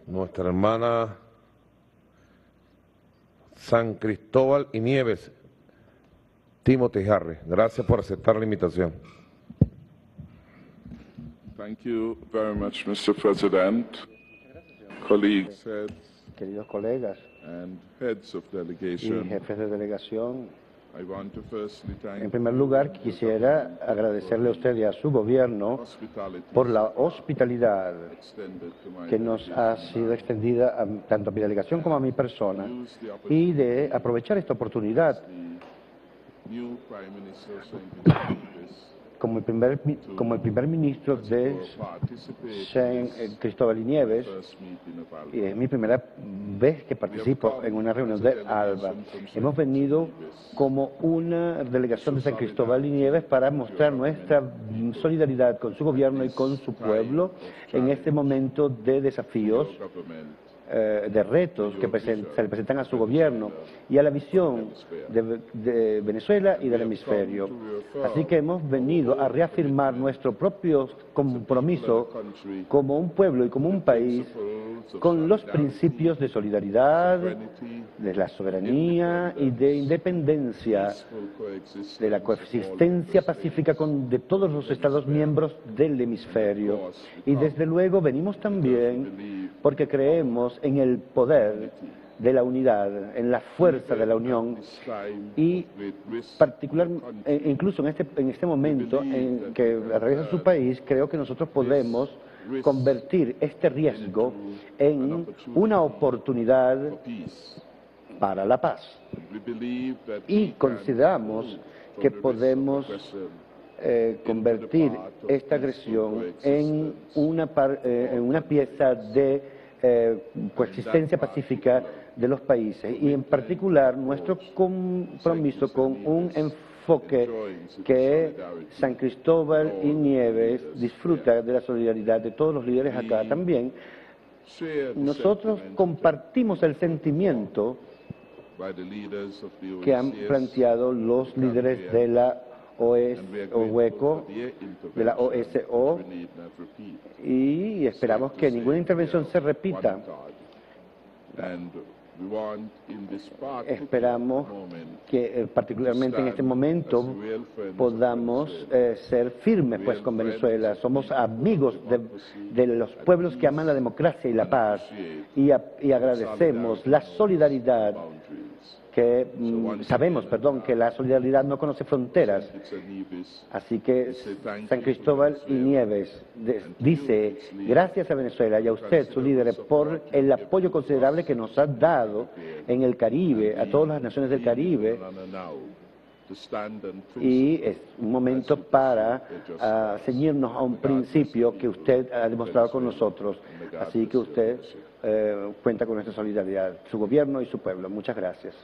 nuestra hermana San Cristóbal y Nieves, Timothy Harris. Gracias por aceptar la invitación. Thank you very much, mister President. Colleagues, heads, Queridos colegas and heads of y delegation, jefes de delegación, I want to firstly thank en primer lugar quisiera agradecerle a usted y a su gobierno hospitality por la hospitalidad extended to my que nos ha sido extendida a- tanto a mi delegación como a mi persona y de aprovechar esta oportunidad new Prime Minister Saint Davis como el primer, mi- como el primer ministro de San eh, Cristóbal y Nieves, first meeting of Alba. y es mi primera vez que participo en una reunión de ALBA. Hemos venido como una delegación de San Cristóbal y Nieves para mostrar nuestra mm, solidaridad con su gobierno y con su pueblo en este momento de desafíos, eh, de retos que presen- se le presentan a su gobierno y a la visión de, de Venezuela y del hemisferio. Así que hemos venido a reafirmar nuestro propio compromiso como un pueblo y como un país con los principios de solidaridad, de la soberanía y de independencia, de la coexistencia pacífica con, de todos los Estados miembros del hemisferio. Y desde luego venimos también porque creemos en el poder de la unidad, en la fuerza de la unión y particular, e- incluso en este, en este momento en que atraviesa su país, creo que nosotros podemos convertir este riesgo en una oportunidad para la paz. Y consideramos que podemos eh, convertir esta agresión en una, par- eh, en una pieza de eh, coexistencia pacífica de los países y en particular nuestro compromiso con un enfoque que San Cristóbal y Nieves disfruta de la solidaridad de todos los líderes acá también. Nosotros compartimos el sentimiento que han planteado los líderes de la O S, OECO, de la O S O, y esperamos que ninguna intervención se repita. Esperamos que eh, particularmente en este momento podamos eh, ser firmes pues con Venezuela. Somos amigos de, de los pueblos que aman la democracia y la paz y, a- y agradecemos la solidaridad que mm, sabemos, perdón, que la solidaridad no conoce fronteras. Así que San Cristóbal y Nieves de- dice gracias a Venezuela y a usted, su líder, por el apoyo considerable que nos ha dado en el Caribe, a todas las naciones del Caribe. Y es un momento para ah, ceñirnos a un principio que usted ha demostrado con nosotros. Así que usted eh, cuenta con nuestra solidaridad, su gobierno y su pueblo. Muchas gracias.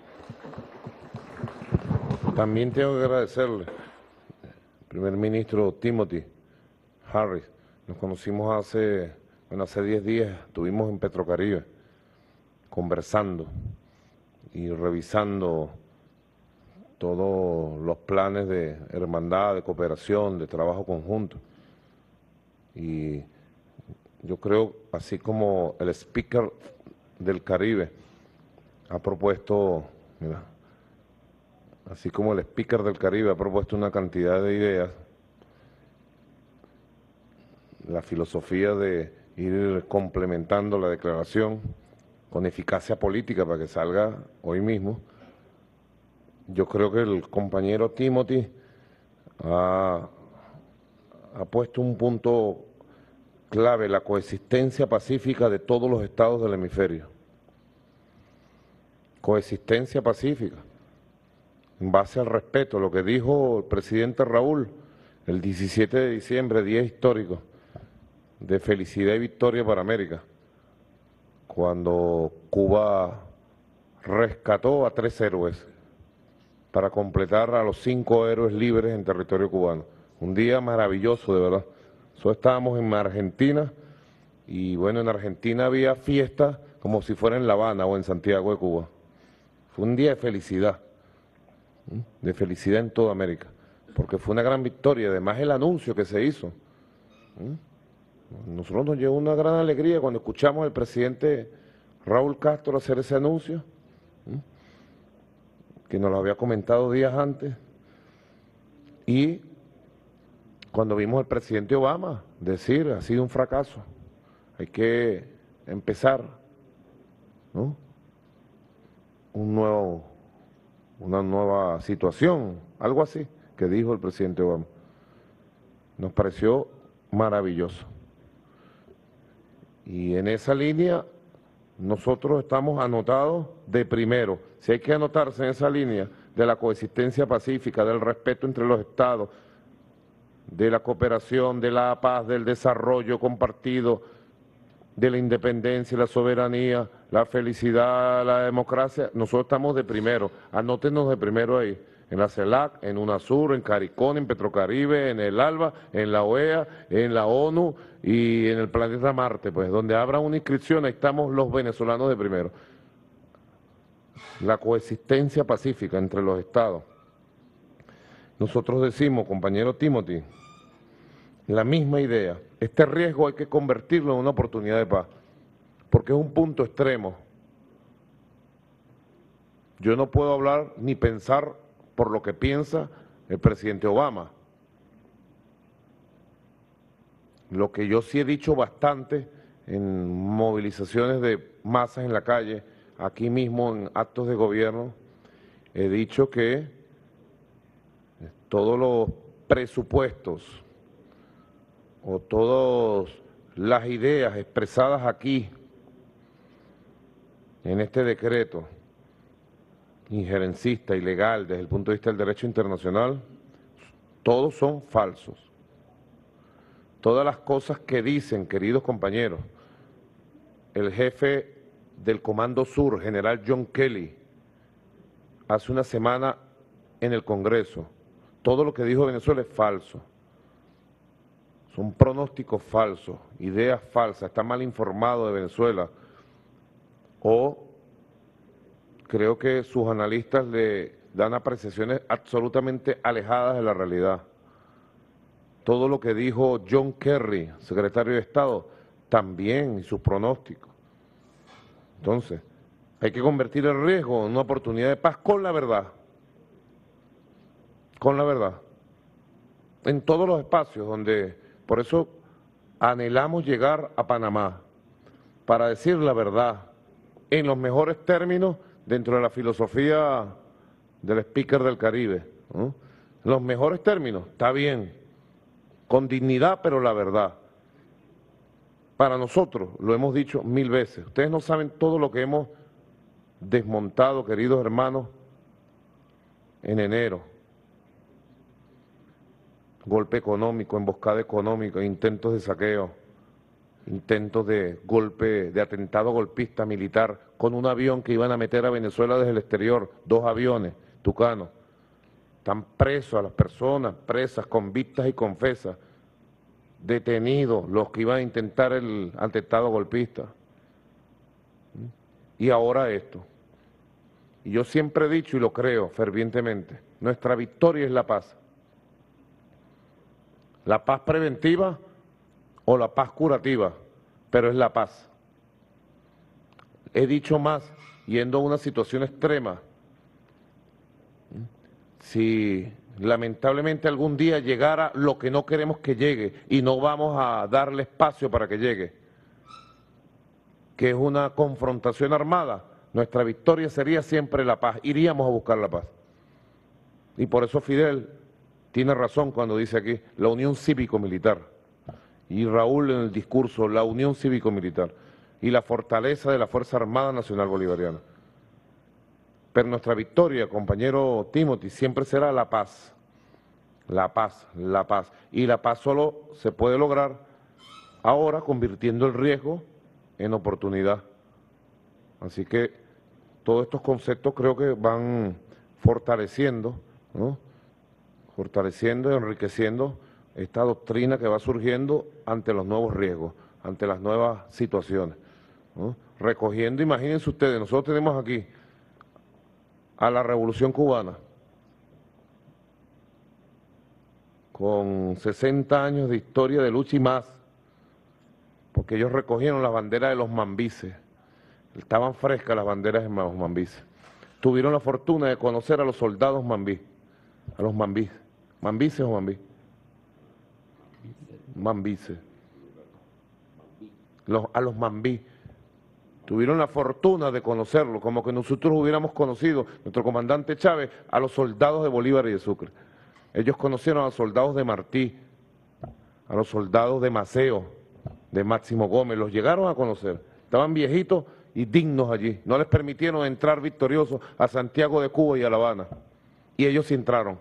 También tengo que agradecerle, primer ministro Timothy Harris. Nos conocimos hace, bueno, hace diez días, estuvimos en Petrocaribe conversando y revisando todos los planes de hermandad, de cooperación, de trabajo conjunto. Y yo creo, así como el speaker del Caribe ha propuesto, mira, así como el speaker del Caribe ha propuesto una cantidad de ideas, la filosofía de ir complementando la declaración con eficacia política para que salga hoy mismo, yo creo que el compañero Timothy ha, ha puesto un punto clave, la coexistencia pacífica de todos los estados del hemisferio. Coexistencia pacífica, en base al respeto, lo que dijo el presidente Raúl el diecisiete de diciembre, día histórico de felicidad y victoria para América, cuando Cuba rescató a tres héroes para completar a los cinco héroes libres en territorio cubano. Un día maravilloso, de verdad. Nosotros estábamos en Argentina y bueno, en Argentina había fiesta como si fuera en La Habana o en Santiago de Cuba. Fue un día de felicidad, ¿m? de felicidad en toda América, porque fue una gran victoria, además el anuncio que se hizo. ¿m? Nosotros nos llevó una gran alegría cuando escuchamos al presidente Raúl Castro hacer ese anuncio, ¿sí?, que nos lo había comentado días antes, y cuando vimos al presidente Obama decir, ha sido un fracaso, hay que empezar, ¿no?, un nuevo, una nueva situación, algo así que dijo el presidente Obama. Nos pareció maravilloso. Y en esa línea nosotros estamos anotados de primero. Si hay que anotarse en esa línea de la coexistencia pacífica, del respeto entre los estados, de la cooperación, de la paz, del desarrollo compartido, de la independencia, la soberanía, la felicidad, la democracia, nosotros estamos de primero. Anótenos de primero ahí, en la CELAC, en UNASUR, en CARICOM, en Petrocaribe, en el ALBA, en la O E A, en la ONU y en el planeta Marte, pues donde abra una inscripción, ahí estamos los venezolanos de primero. La coexistencia pacífica entre los estados. Nosotros decimos, compañero Timothy, la misma idea. Este riesgo hay que convertirlo en una oportunidad de paz, porque es un punto extremo. Yo no puedo hablar ni pensar por lo que piensa el presidente Obama. Lo que yo sí he dicho bastante en movilizaciones de masas en la calle, aquí mismo en actos de gobierno, he dicho que todos los presupuestos o todas las ideas expresadas aquí en este decreto injerencista, ilegal desde el punto de vista del derecho internacional, todos son falsos. Todas las cosas que dicen, queridos compañeros, el jefe del Comando Sur, general John Kelly, hace una semana en el Congreso, todo lo que dijo Venezuela es falso. Son pronósticos falsos, ideas falsas, está mal informado de Venezuela, o creo que sus analistas le dan apreciaciones absolutamente alejadas de la realidad. Todo lo que dijo John Kerry, secretario de Estado, también, y sus pronósticos. Entonces, hay que convertir el riesgo en una oportunidad de paz con la verdad, con la verdad, en todos los espacios donde... Por eso anhelamos llegar a Panamá, para decir la verdad, en los mejores términos dentro de la filosofía del speaker del Caribe, ¿no? En los mejores términos, está bien, con dignidad, pero la verdad. Para nosotros, lo hemos dicho mil veces, ustedes no saben todo lo que hemos desmontado, queridos hermanos, en enero. Golpe económico, emboscada económica, intentos de saqueo, intentos de golpe, de atentado golpista militar con un avión que iban a meter a Venezuela desde el exterior, dos aviones, Tucano. Están presos a las personas, presas, convictas y confesas, detenidos los que iban a intentar el atentado golpista. Y ahora esto. Y yo siempre he dicho y lo creo fervientemente, nuestra victoria es la paz. La paz preventiva o la paz curativa, pero es la paz. He dicho más, yendo a una situación extrema, si lamentablemente algún día llegara lo que no queremos que llegue y no vamos a darle espacio para que llegue, que es una confrontación armada, nuestra victoria sería siempre la paz, iríamos a buscar la paz. Y por eso Fidel tiene razón cuando dice aquí, la unión cívico-militar. Y Raúl en el discurso, la unión cívico-militar y la fortaleza de la Fuerza Armada Nacional Bolivariana. Pero nuestra victoria, compañero Timothy, siempre será la paz. La paz, la paz. Y la paz solo se puede lograr ahora convirtiendo el riesgo en oportunidad. Así que todos estos conceptos creo que van fortaleciendo, ¿no? fortaleciendo y enriqueciendo esta doctrina que va surgiendo ante los nuevos riesgos, ante las nuevas situaciones, ¿no? Recogiendo, imagínense ustedes, nosotros tenemos aquí a la Revolución Cubana, con sesenta años de historia de lucha y más, porque ellos recogieron las banderas de los mambises. Estaban frescas las banderas de los mambises. Tuvieron la fortuna de conocer a los soldados mambí, a los mambís. ¿Mambises o mambí? Mambises. Los, a los mambí. Tuvieron la fortuna de conocerlo, como que nosotros hubiéramos conocido, nuestro comandante Chávez, a los soldados de Bolívar y de Sucre. Ellos conocieron a los soldados de Martí, a los soldados de Maceo, de Máximo Gómez, los llegaron a conocer. Estaban viejitos y dignos allí. No les permitieron entrar victoriosos a Santiago de Cuba y a La Habana. Y ellos sí entraron.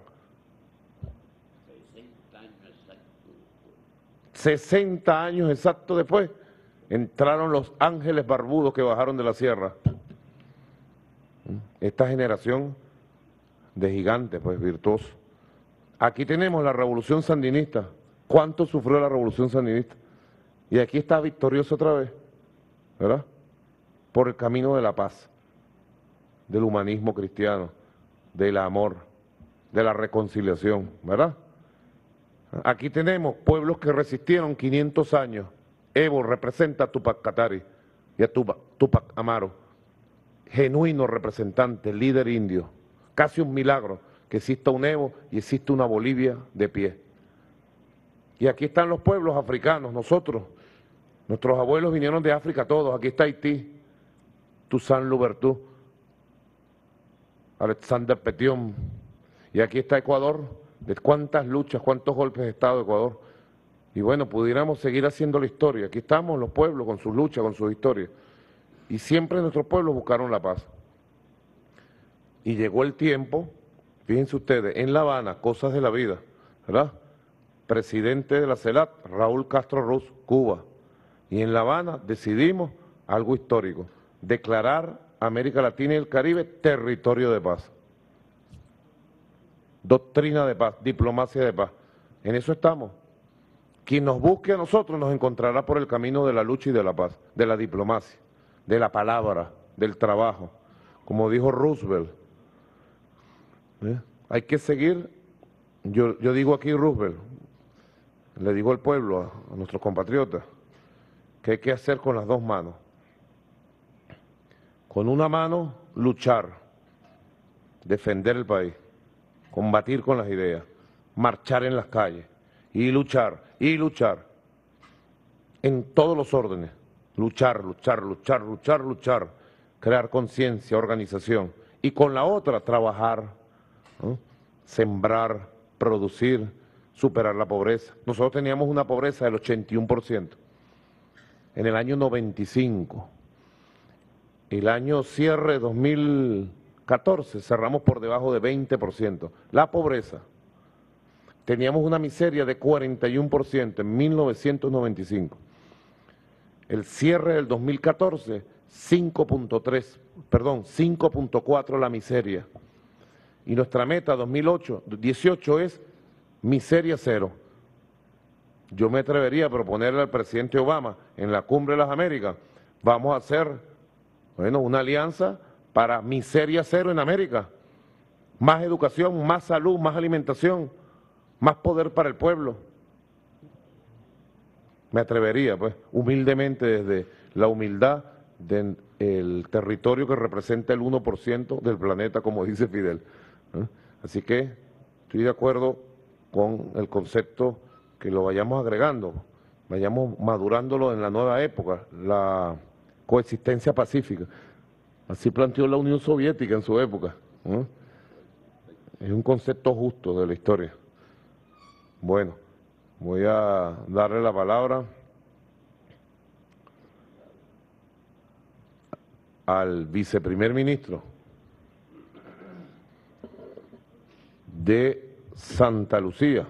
sesenta años exactos después, entraron los ángeles barbudos que bajaron de la sierra. Esta generación de gigantes, pues, virtuosos. Aquí tenemos la revolución sandinista. ¿Cuánto sufrió la revolución sandinista? Y aquí está victorioso otra vez, ¿verdad? Por el camino de la paz, del humanismo cristiano, del amor, de la reconciliación, ¿verdad? Aquí tenemos pueblos que resistieron quinientos años. Evo representa a Tupac Katari y a Tupac, Tupac Amaro, genuino representante, líder indio. Casi un milagro que exista un Evo y existe una Bolivia de pie. Y aquí están los pueblos africanos, nosotros, nuestros abuelos vinieron de África todos. Aquí está Haití, Toussaint Louverture, Alexander Petion, y aquí está Ecuador, de cuántas luchas, cuántos golpes de Estado de Ecuador. Y bueno, pudiéramos seguir haciendo la historia. Aquí estamos los pueblos con sus luchas, con sus historias. Y siempre nuestros pueblos buscaron la paz. Y llegó el tiempo, fíjense ustedes, en La Habana, cosas de la vida, ¿verdad? Presidente de la CELAC, Raúl Castro Ruz, Cuba. Y en La Habana decidimos algo histórico, declarar América Latina y el Caribe territorio de paz. Doctrina de paz, diplomacia de paz. En eso estamos. Quien nos busque a nosotros nos encontrará por el camino de la lucha y de la paz, de la diplomacia, de la palabra, del trabajo. Como dijo Roosevelt, ¿eh? Hay que seguir, yo, yo digo aquí Roosevelt, le digo al pueblo, a, a nuestros compatriotas, que hay que hacer con las dos manos. Con una mano, luchar, defender el país, combatir con las ideas, marchar en las calles, y luchar, y luchar, en todos los órdenes, luchar, luchar, luchar, luchar, luchar, crear conciencia, organización, y con la otra trabajar, ¿no? Sembrar, producir, superar la pobreza. Nosotros teníamos una pobreza del ochenta y uno por ciento en el año noventa y cinco. El año cierre dos mil catorce cerramos por debajo de veinte por ciento. La pobreza. Teníamos una miseria de cuarenta y uno por ciento en mil novecientos noventa y cinco. El cierre del dos mil catorce, cinco punto tres, perdón, cinco punto cuatro la miseria. Y nuestra meta dos mil dieciocho es miseria cero. Yo me atrevería a proponerle al presidente Obama en la Cumbre de las Américas, vamos a hacer, bueno, una alianza para miseria cero en América. Más educación, más salud, más alimentación, más poder para el pueblo. Me atrevería, pues, humildemente desde la humildad del territorio que representa el uno por ciento del planeta, como dice Fidel. ¿Eh? Así que estoy de acuerdo con el concepto que lo vayamos agregando, vayamos madurándolo en la nueva época, la coexistencia pacífica. Así planteó la Unión Soviética en su época. ¿Eh? Es un concepto justo de la historia. Bueno, voy a darle la palabra al viceprimer ministro de Santa Lucía.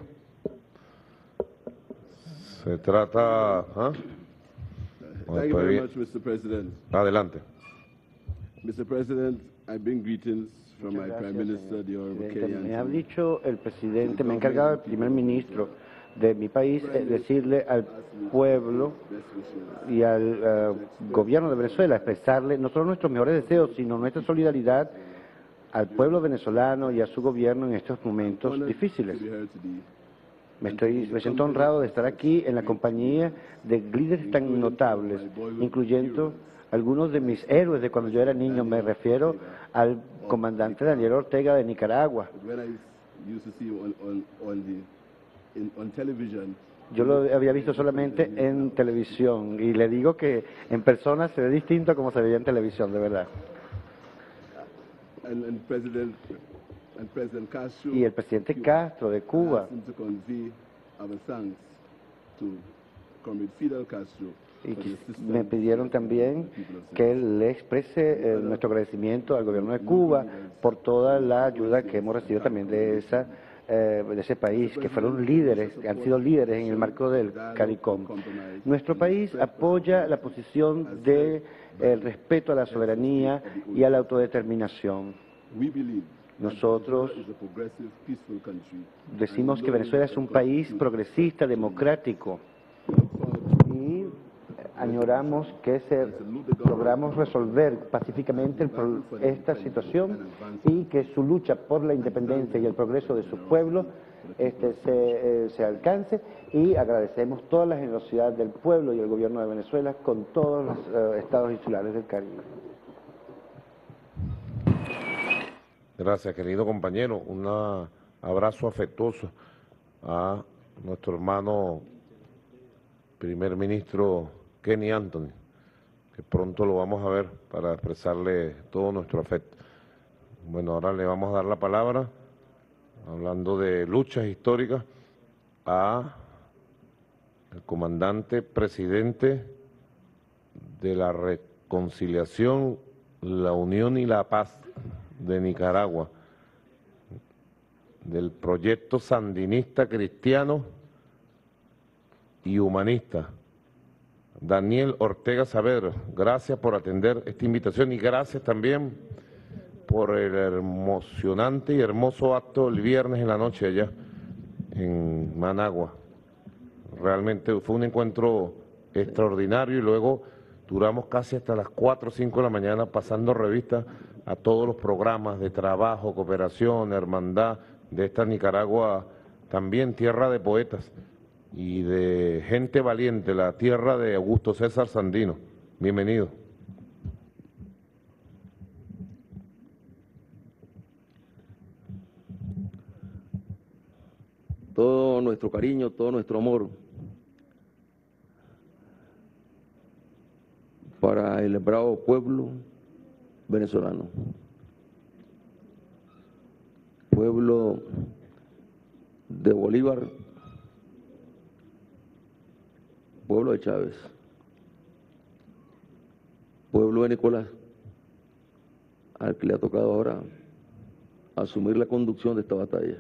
Se trata... ¿ah? Thank you very much, Mister President. Adelante. Mister President, I bring greetings from my Prime Minister, the Honorable Kenny Me ha Anthony. dicho el presidente, me ha encargado el primer ministro de mi país eh, decirle al pueblo y al uh, gobierno de Venezuela, expresarle no solo nuestros mejores deseos, sino nuestra solidaridad al pueblo venezolano y a su gobierno en estos momentos difíciles. Me, estoy, me siento honrado de estar aquí en la compañía de líderes tan notables, incluyendo algunos de mis héroes de cuando yo era niño. Me refiero al comandante Daniel Ortega de Nicaragua. Yo lo había visto solamente en televisión y le digo que en persona se ve distinto a como se veía en televisión, de verdad. And, and President, and President Castro, y el presidente Castro de Cuba y me pidieron también que le exprese eh, nuestro agradecimiento al gobierno de Cuba por toda la ayuda que hemos recibido también de esa eh, de ese país, que fueron líderes, han sido líderes en el marco del CARICOM. Nuestro país apoya la posición de el respeto a la soberanía y a la autodeterminación. Nosotros decimos que Venezuela es un país progresista, democrático, y añoramos que se logramos resolver pacíficamente el pro, esta situación y que su lucha por la independencia y el progreso de su pueblo este, se, eh, se alcance, y agradecemos toda la generosidad del pueblo y el gobierno de Venezuela con todos los uh, estados insulares del Caribe. Gracias, querido compañero. Un abrazo afectuoso a nuestro hermano primer ministro Kenny Anthony, que pronto lo vamos a ver para expresarle todo nuestro afecto. Bueno, ahora le vamos a dar la palabra, hablando de luchas históricas, a el comandante presidente de la reconciliación, la unión y la paz de Nicaragua, del proyecto sandinista cristiano y humanista, Daniel Ortega Saavedra. Gracias por atender esta invitación y gracias también por el emocionante y hermoso acto el viernes en la noche allá en Managua. Realmente fue un encuentro extraordinario y luego duramos casi hasta las cuatro o cinco de la mañana pasando revista a todos los programas de trabajo, cooperación, hermandad de esta Nicaragua, también tierra de poetas y de gente valiente, la tierra de Augusto César Sandino. Bienvenido. Todo nuestro cariño, todo nuestro amor para el bravo pueblo venezolano, pueblo de Bolívar, pueblo de Chávez, pueblo de Nicolás, al que le ha tocado ahora asumir la conducción de esta batalla.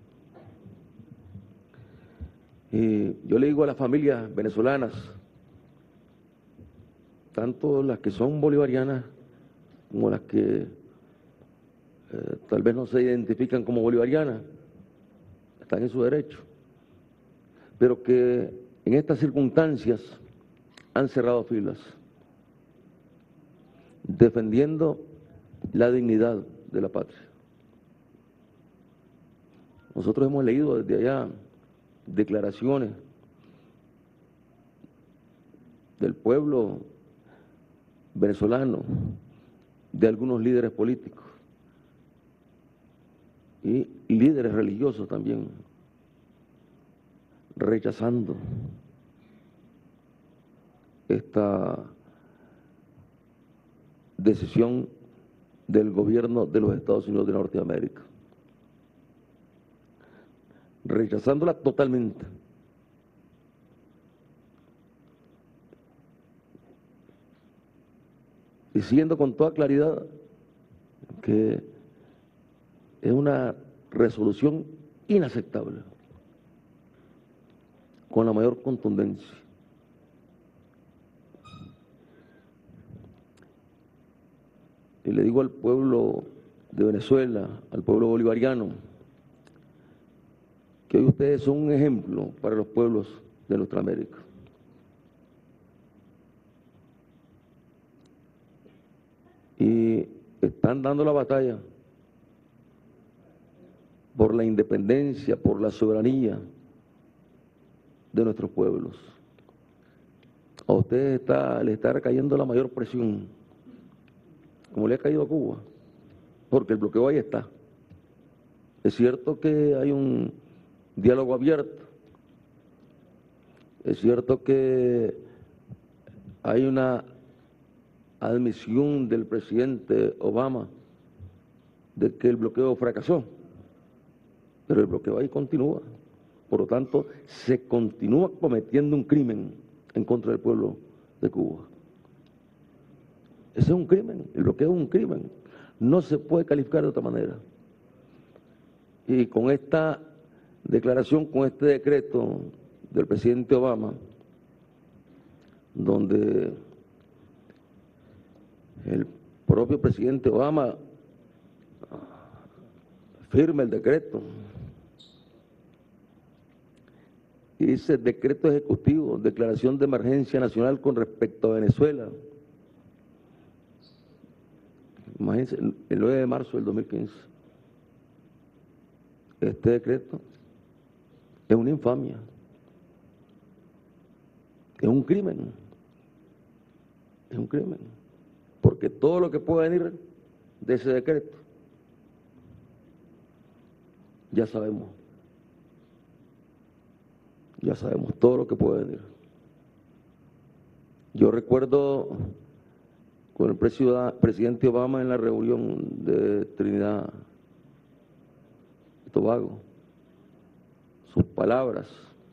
Y yo le digo a las familias venezolanas, tanto las que son bolivarianas como las que eh, tal vez no se identifican como bolivarianas, están en su derecho, pero que en estas circunstancias han cerrado filas, defendiendo la dignidad de la patria. Nosotros hemos leído desde allá declaraciones del pueblo venezolano, de algunos líderes políticos y líderes religiosos también, rechazando esta decisión del gobierno de los Estados Unidos de Norteamérica, rechazándola totalmente. Diciendo con toda claridad que es una resolución inaceptable, con la mayor contundencia. Y le digo al pueblo de Venezuela, al pueblo bolivariano, que hoy ustedes son un ejemplo para los pueblos de nuestra América. Y están dando la batalla por la independencia, por la soberanía de nuestros pueblos. A ustedes está, le está recayendo la mayor presión, como le ha caído a Cuba, porque el bloqueo ahí está. Es cierto que hay un diálogo abierto, es cierto que hay una admisión del presidente Obama de que el bloqueo fracasó, pero el bloqueo ahí continúa. Por lo tanto, se continúa cometiendo un crimen en contra del pueblo de Cuba. Ese es un crimen, el bloqueo es un crimen, no se puede calificar de otra manera. Y con esta declaración, con este decreto del presidente Obama, donde el propio presidente Obama firma el decreto y dice decreto ejecutivo, declaración de emergencia nacional con respecto a Venezuela. Imagínense, el nueve de marzo del dos mil quince. Este decreto es una infamia, es un crimen, es un crimen, porque todo lo que pueda venir de ese decreto, ya sabemos, ya sabemos todo lo que puede venir. Yo recuerdo con el presidente Obama en la reunión de Trinidad y Tobago, sus palabras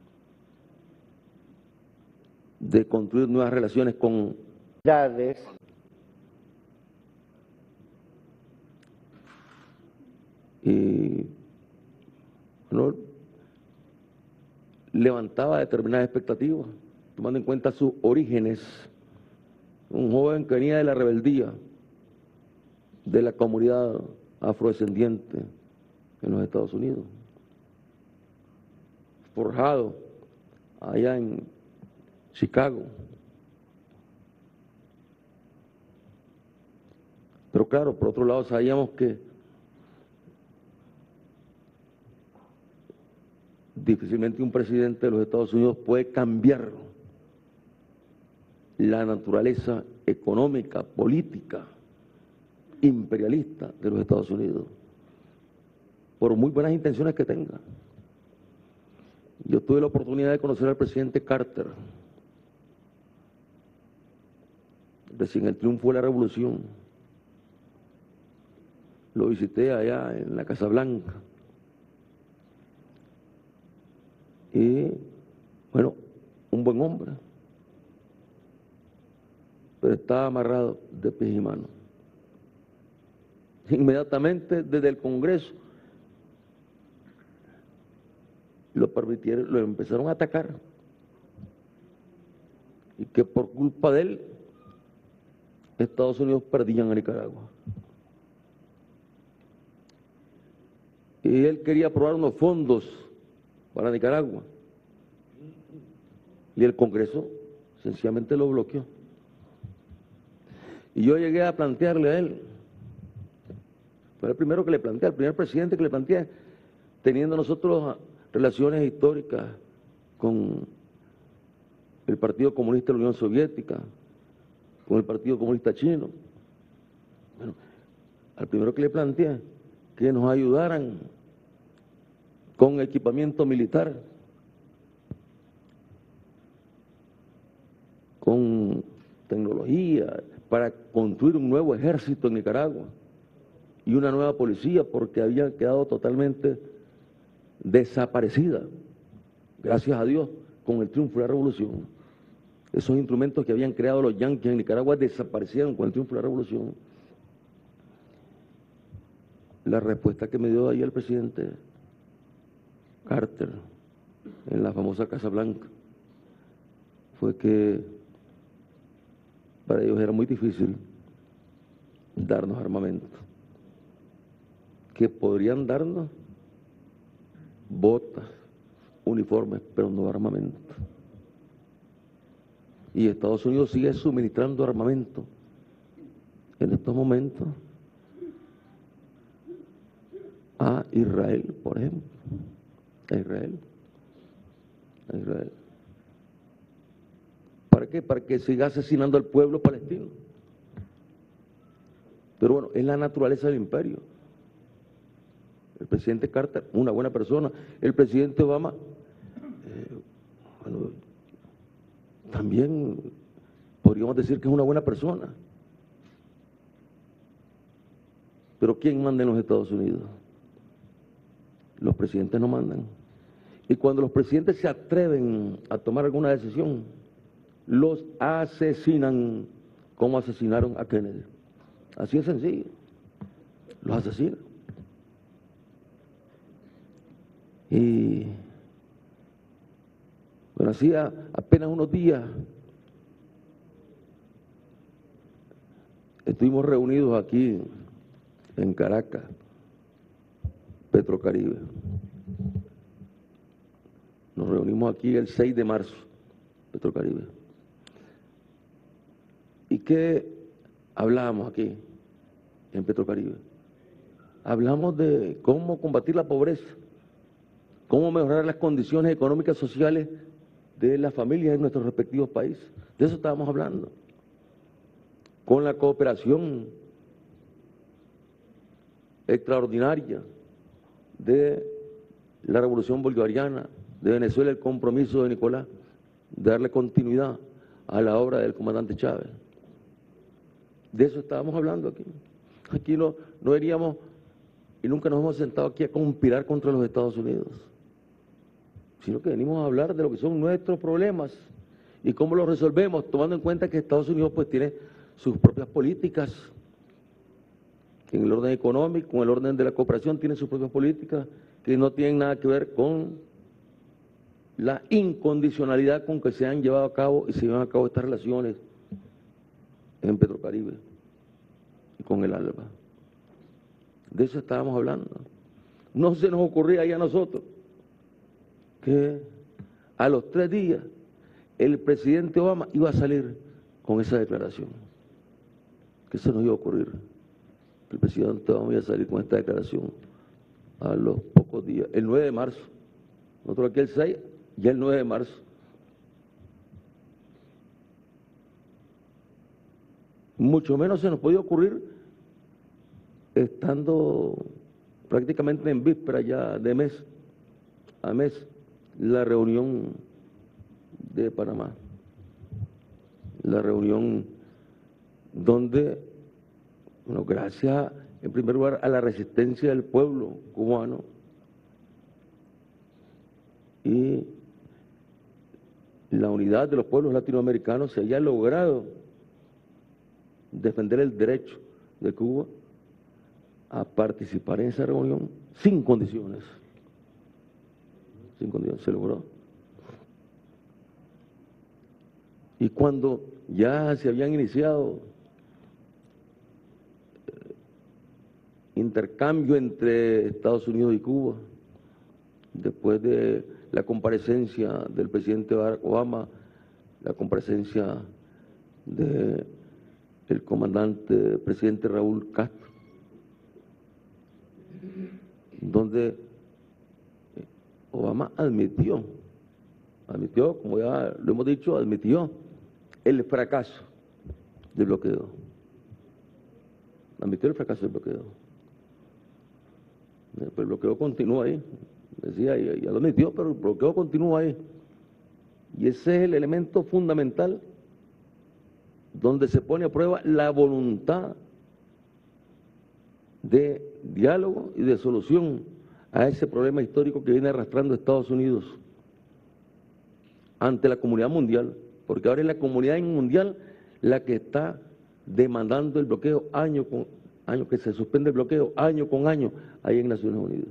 de construir nuevas relaciones con y no levantaba determinadas expectativas, tomando en cuenta sus orígenes, un joven que venía de la rebeldía de la comunidad afrodescendiente en los Estados Unidos, forjado allá en Chicago. Pero claro, por otro lado sabíamos que difícilmente un presidente de los Estados Unidos puede cambiar la naturaleza económica, política, imperialista de los Estados Unidos, por muy buenas intenciones que tenga. Yo tuve la oportunidad de conocer al presidente Carter, recién el triunfo de la revolución. Lo visité allá en la Casa Blanca. Y, bueno, un buen hombre, pero estaba amarrado de pies y manos. Inmediatamente desde el Congreso lo permitieron, lo empezaron a atacar, y que por culpa de él Estados Unidos perdían a Nicaragua. Y él quería aprobar unos fondos para Nicaragua y el Congreso sencillamente lo bloqueó. Y yo llegué a plantearle a él, fue el primero que le planteé, el primer presidente que le planteé, teniendo nosotros relaciones históricas con el Partido Comunista de la Unión Soviética, con el Partido Comunista Chino. Bueno, al primero que le planteé que nos ayudaran con equipamiento militar, con tecnología, para construir un nuevo ejército en Nicaragua y una nueva policía, porque había quedado totalmente desaparecida, gracias a Dios, con el triunfo de la revolución. Esos instrumentos que habían creado los yanquis en Nicaragua desaparecieron con el triunfo de la revolución. La respuesta que me dio ahí el presidente Carter en la famosa Casa Blanca fue que para ellos era muy difícil darnos armamento, que podrían darnos botas, uniformes, pero no armamento. Y Estados Unidos sigue suministrando armamento en estos momentos a Israel, por ejemplo, a Israel, a Israel. qué? Para que siga asesinando al pueblo palestino. Pero bueno, es la naturaleza del imperio. El presidente Carter, una buena persona. El presidente Obama, eh, bueno, también podríamos decir que es una buena persona. Pero ¿quién manda en los Estados Unidos? Los presidentes no mandan. Y cuando los presidentes se atreven a tomar alguna decisión, los asesinan como asesinaron a Kennedy. Así es sencillo. Los asesinan. Y bueno, hacía apenas unos días estuvimos reunidos aquí en Caracas, Petrocaribe. Nos reunimos aquí el seis de marzo, Petrocaribe. ¿Y qué hablamos aquí en Petrocaribe? Hablamos de cómo combatir la pobreza, cómo mejorar las condiciones económicas y sociales de las familias en nuestros respectivos países. De eso estábamos hablando. Con la cooperación extraordinaria de la Revolución Bolivariana, de Venezuela, el compromiso de Nicolás, de darle continuidad a la obra del comandante Chávez. De eso estábamos hablando aquí. Aquí no, no iríamos y nunca nos hemos sentado aquí a conspirar contra los Estados Unidos, sino que venimos a hablar de lo que son nuestros problemas y cómo los resolvemos, tomando en cuenta que Estados Unidos pues tiene sus propias políticas, en el orden económico, en el orden de la cooperación, tiene sus propias políticas que no tienen nada que ver con la incondicionalidad con que se han llevado a cabo y se llevan a cabo estas relaciones en Petrocaribe y con el ALBA. De eso estábamos hablando. No se nos ocurría ya a nosotros que a los tres días el presidente Obama iba a salir con esa declaración. ¿Qué se nos iba a ocurrir? Que el presidente Obama iba a salir con esta declaración a los pocos días, el nueve de marzo. Nosotros aquí el seis, ya el nueve de marzo. Mucho menos se nos podía ocurrir estando prácticamente en víspera ya de mes a mes la reunión de Panamá, la reunión donde, bueno, gracias en primer lugar a la resistencia del pueblo cubano y la unidad de los pueblos latinoamericanos, se haya logrado defender el derecho de Cuba a participar en esa reunión sin condiciones. Sin condiciones, se logró. Y cuando ya se habían iniciado eh, intercambio entre Estados Unidos y Cuba, después de la comparecencia del presidente Barack Obama, la comparecencia del comandante presidente Raúl Castro, donde Obama admitió, admitió, como ya lo hemos dicho, admitió el fracaso del bloqueo. Admitió el fracaso del bloqueo. Pero el bloqueo continúa ahí. Decía, ya, ya lo admitió, pero el bloqueo continúa ahí. Y ese es el elemento fundamental donde se pone a prueba la voluntad de diálogo y de solución a ese problema histórico que viene arrastrando Estados Unidos ante la comunidad mundial, porque ahora es la comunidad mundial la que está demandando el bloqueo año con año, que se suspende el bloqueo año con año ahí en Naciones Unidas.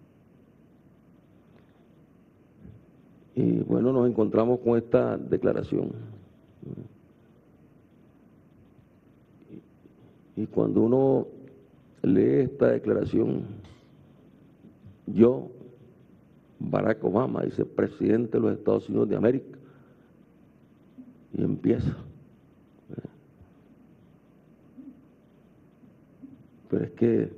Y bueno, nos encontramos con esta declaración. Y cuando uno lee esta declaración, yo, Barack Obama, vicepresidente de los Estados Unidos de América, y empieza. Pero es que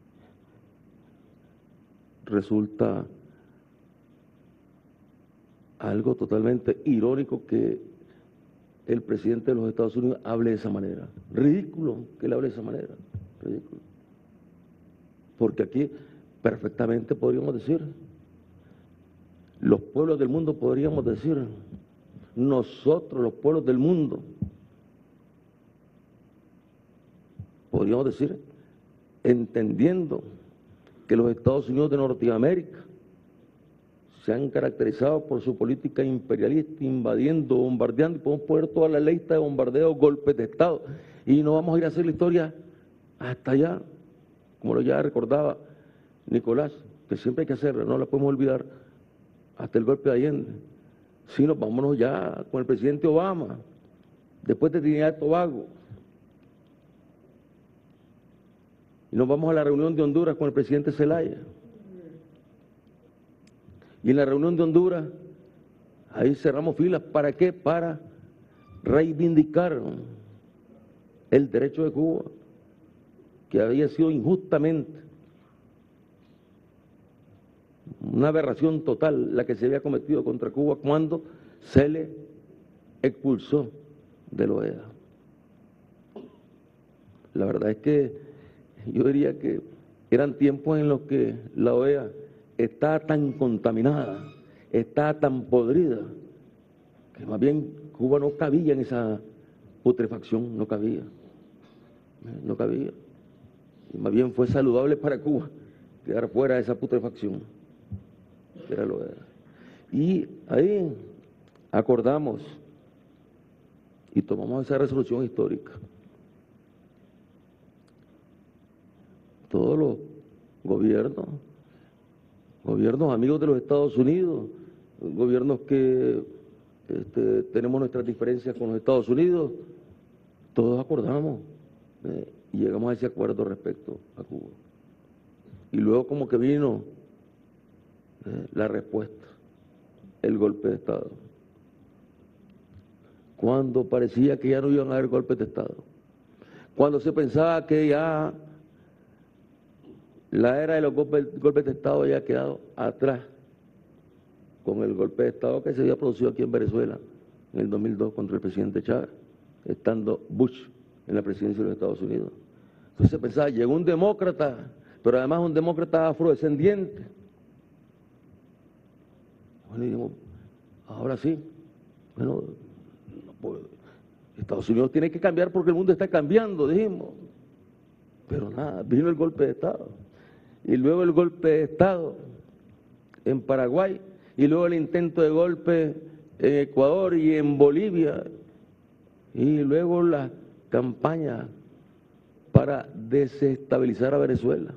resulta algo totalmente irónico que el presidente de los Estados Unidos hable de esa manera. Ridículo que él hable de esa manera. Ridículo. Porque aquí perfectamente podríamos decir, los pueblos del mundo podríamos decir, nosotros los pueblos del mundo, podríamos decir, entendiendo que los Estados Unidos de Norteamérica se han caracterizado por su política imperialista, invadiendo, bombardeando, y podemos poner toda la lista de bombardeos, golpes de Estado, y no vamos a ir a hacer la historia hasta allá, como lo ya recordaba Nicolás, que siempre hay que hacerla, no la podemos olvidar, hasta el golpe de Allende, sino vámonos ya con el presidente Obama, después de Trinidad y Tobago, y nos vamos a la reunión de Honduras con el presidente Zelaya. Y en la reunión de Honduras, ahí cerramos filas. ¿Para qué? Para reivindicar el derecho de Cuba, que había sido injustamente una aberración total la que se había cometido contra Cuba cuando se le expulsó de la O E A. La verdad es que yo diría que eran tiempos en los que la O E A está tan contaminada, está tan podrida, que más bien Cuba no cabía en esa putrefacción, no cabía, no cabía. Y más bien fue saludable para Cuba quedar fuera de esa putrefacción, que era la O E A. Y ahí acordamos y tomamos esa resolución histórica. Todos los gobiernos, gobiernos amigos de los Estados Unidos, gobiernos que este, tenemos nuestras diferencias con los Estados Unidos, todos acordamos eh, y llegamos a ese acuerdo respecto a Cuba. Y luego como que vino eh, la respuesta, el golpe de Estado. Cuando parecía que ya no iban a haber golpes de Estado, cuando se pensaba que ya la era de los golpes, golpes de Estado había quedado atrás con el golpe de Estado que se había producido aquí en Venezuela en el dos mil dos contra el presidente Chávez, estando Bush en la presidencia de los Estados Unidos. Entonces se pensaba, llegó un demócrata, pero además un demócrata afrodescendiente. Bueno, y digo, ahora sí, bueno, pues, Estados Unidos tiene que cambiar porque el mundo está cambiando, dijimos. Pero nada, vino el golpe de Estado. Y luego el golpe de Estado en Paraguay, y luego el intento de golpe en Ecuador y en Bolivia, y luego la campaña para desestabilizar a Venezuela.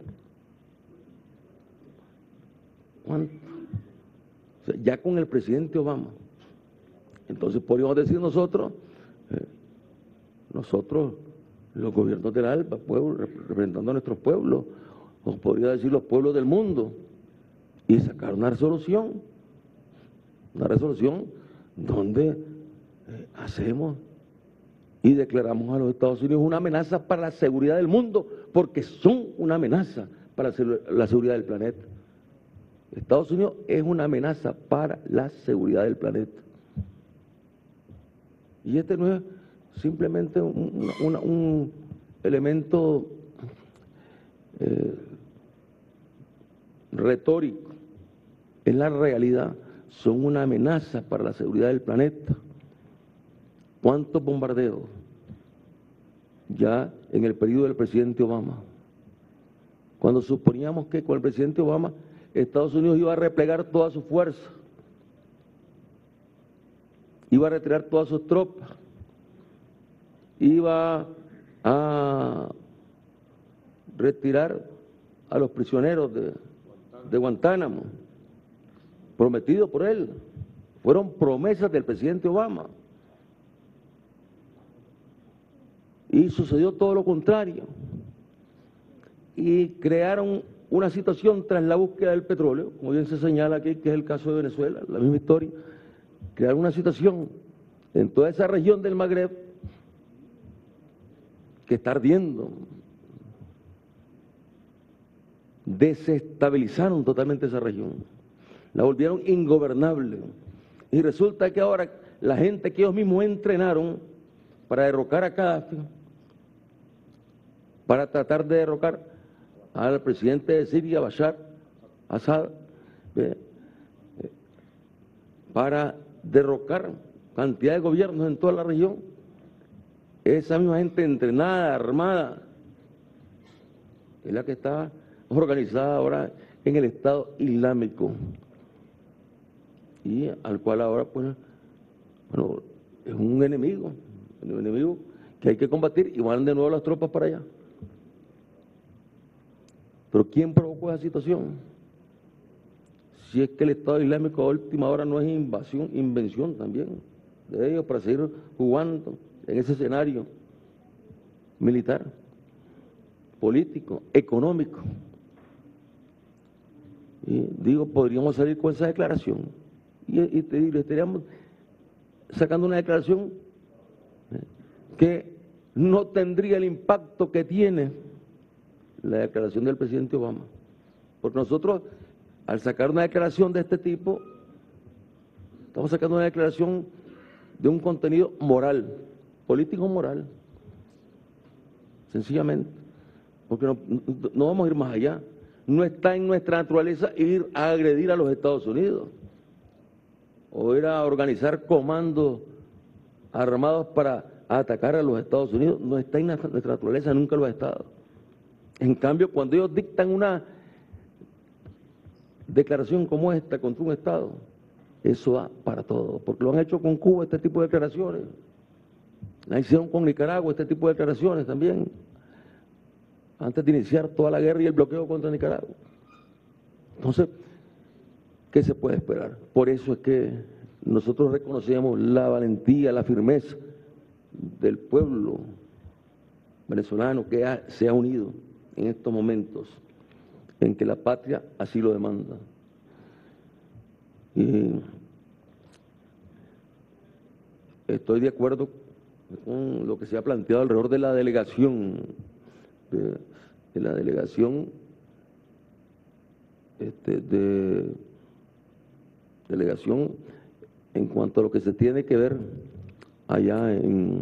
¿Cuánto? O sea, ya con el presidente Obama. Entonces podríamos decir nosotros, eh, nosotros, los gobiernos del ALBA, pueblo, representando a nuestros pueblos, o podría decir los pueblos del mundo, y sacar una resolución, una resolución donde eh, hacemos y declaramos a los Estados Unidos una amenaza para la seguridad del mundo, porque son una amenaza para la seguridad del planeta. Estados Unidos es una amenaza para la seguridad del planeta. Y este no es simplemente un, una, un elemento eh, retórico, es la realidad, son una amenaza para la seguridad del planeta. ¿Cuántos bombardeos? Ya en el periodo del presidente Obama, cuando suponíamos que con el presidente Obama Estados Unidos iba a replegar toda su fuerza, iba a retirar todas sus tropas, iba a retirar a los prisioneros de, de Guantánamo, prometido por él. Fueron promesas del presidente Obama. Y sucedió todo lo contrario. Y crearon una situación tras la búsqueda del petróleo, como bien se señala aquí, que es el caso de Venezuela, la misma historia. Crearon una situación en toda esa región del Magreb que está ardiendo. Desestabilizaron totalmente esa región, la volvieron ingobernable, Y resulta que ahora la gente que ellos mismos entrenaron para derrocar a Gaddafi, para tratar de derrocar al presidente de Siria, Bashar Assad, ¿ve? Para derrocar cantidad de gobiernos en toda la región, esa misma gente entrenada, armada, es la que está organizada ahora en el Estado Islámico, y al cual ahora, pues, bueno, es un enemigo, un enemigo que hay que combatir, y van de nuevo las tropas para allá. Pero ¿quién provocó esa situación? Si es que el Estado Islámico a última hora no es invasión, invención también de ellos para seguir jugando en ese escenario militar, político, económico. Y digo, podríamos salir con esa declaración y, y, y le estaríamos sacando una declaración que no tendría el impacto que tiene la declaración del presidente Obama. Porque nosotros, al sacar una declaración de este tipo, estamos sacando una declaración de un contenido moral, político-moral, sencillamente, porque no, no vamos a ir más allá. No está en nuestra naturaleza ir a agredir a los Estados Unidos o ir a organizar comandos armados para atacar a los Estados Unidos. No está en nuestra naturaleza, nunca lo ha estado. En cambio, cuando ellos dictan una declaración como esta contra un Estado, eso va para todo, porque lo han hecho con Cuba este tipo de declaraciones, la hicieron con Nicaragua este tipo de declaraciones también, antes de iniciar toda la guerra y el bloqueo contra Nicaragua. Entonces, ¿qué se puede esperar? Por eso es que nosotros reconocemos la valentía, la firmeza del pueblo venezolano que ha, se ha unido en estos momentos en que la patria así lo demanda. Y estoy de acuerdo con lo que se ha planteado alrededor de la delegación, de, de la delegación este, de delegación en cuanto a lo que se tiene que ver allá en,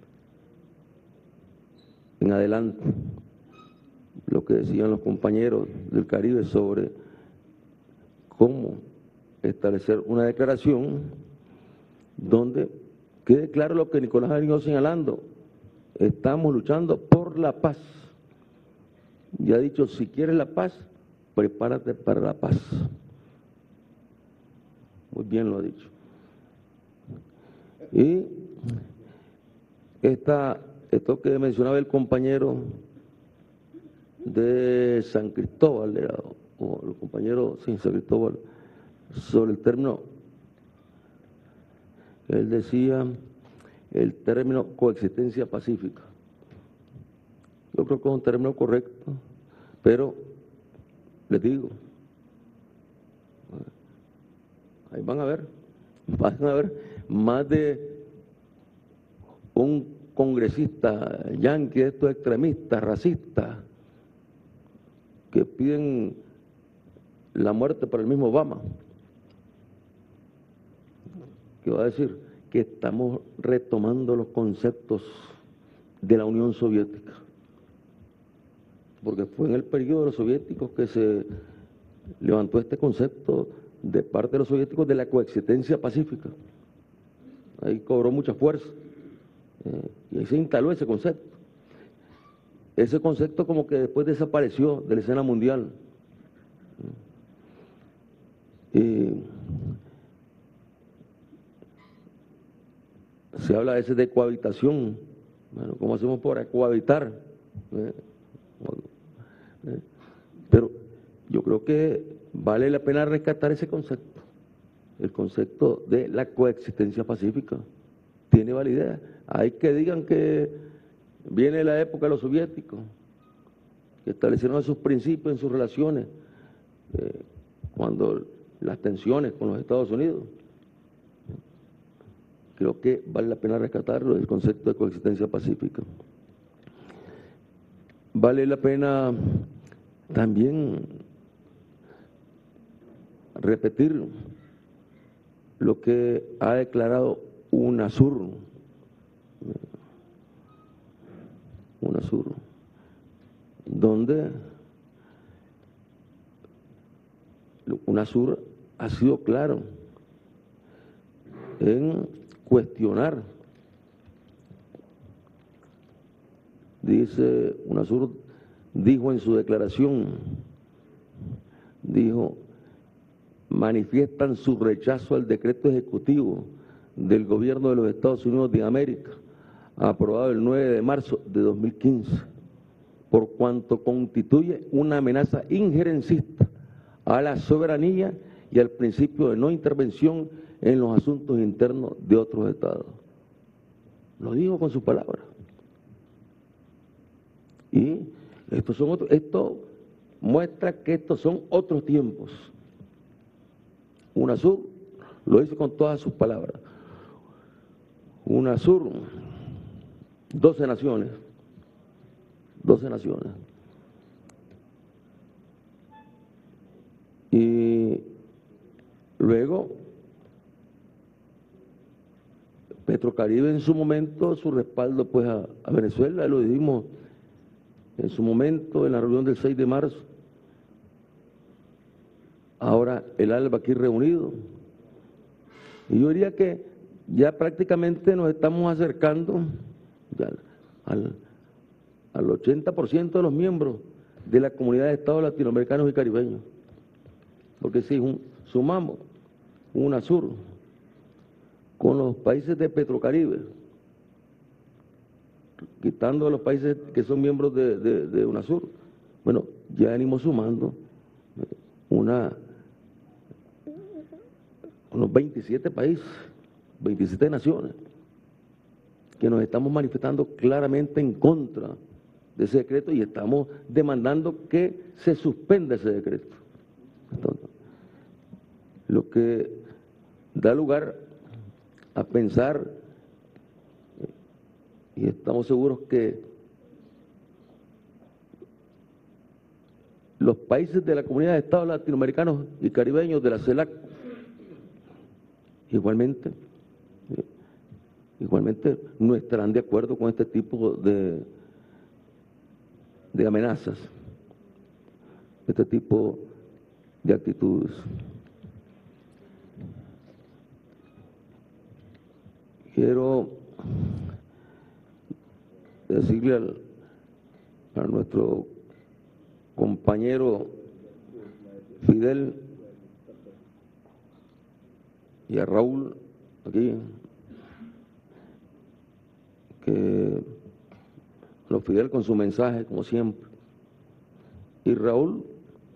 en adelante, lo que decían los compañeros del Caribe sobre cómo establecer una declaración donde quede claro lo que Nicolás ha venido señalando: estamos luchando por la paz. Ya ha dicho, si quieres la paz, prepárate para la paz. Muy bien lo ha dicho. Y esta, esto que mencionaba el compañero de San Cristóbal, era, o el compañero sin San Cristóbal, sobre el término, él decía el término coexistencia pacífica. Yo creo que es un término correcto, pero les digo, ahí van a ver, van a ver más de un congresista yanqui, estos extremistas, racistas, que piden la muerte para el mismo Obama, que va a decir que estamos retomando los conceptos de la Unión Soviética, porque fue en el periodo de los soviéticos que se levantó este concepto de parte de los soviéticos de la coexistencia pacífica. Ahí cobró mucha fuerza eh, y ahí se instaló ese concepto. Ese concepto como que después desapareció de la escena mundial. Y se habla a veces de cohabitación. Bueno, ¿cómo hacemos para cohabitar? ¿Eh? ¿Eh? Pero yo creo que vale la pena rescatar ese concepto, el concepto de la coexistencia pacífica. Tiene validez. Hay que digan que viene la época de los soviéticos, que establecieron esos principios en sus relaciones, eh, cuando las tensiones con los Estados Unidos. Creo que vale la pena rescatarlo, el concepto de coexistencia pacífica. Vale la pena también repetir lo que ha declarado UNASUR, UNASUR, donde UNASUR ha sido claro en cuestionar. Dice, UNASUR dijo en su declaración, dijo, manifiestan su rechazo al decreto ejecutivo del gobierno de los Estados Unidos de América, aprobado el nueve de marzo de dos mil quince, por cuanto constituye una amenaza injerencista a la soberanía y al principio de no intervención en los asuntos internos de otros estados. Lo dijo con sus palabras. Y estos son otros, esto muestra que estos son otros tiempos. UNASUR lo dice con todas sus palabras. UNASUR, doce naciones, doce naciones. Y luego, Petrocaribe en su momento, su respaldo pues a, a Venezuela, lo dijimos en su momento en la reunión del seis de marzo. Ahora el ALBA aquí reunido. Y yo diría que ya prácticamente nos estamos acercando ya al, al ochenta por ciento de los miembros de la comunidad de estados latinoamericanos y caribeños. Porque si un, sumamos UNASUR con los países de Petrocaribe, quitando a los países que son miembros de, de, de UNASUR, bueno, ya venimos sumando una, unos veintisiete países, veintisiete naciones, que nos estamos manifestando claramente en contra de ese decreto y estamos demandando que se suspenda ese decreto. Entonces, lo que da lugar a pensar, y estamos seguros que los países de la comunidad de estados latinoamericanos y caribeños de la CELAC igualmente igualmente no estarán de acuerdo con este tipo de de amenazas, este tipo de actitudes. Quiero decirle al, a nuestro compañero Fidel y a Raúl aquí que lo Fidel con su mensaje como siempre y Raúl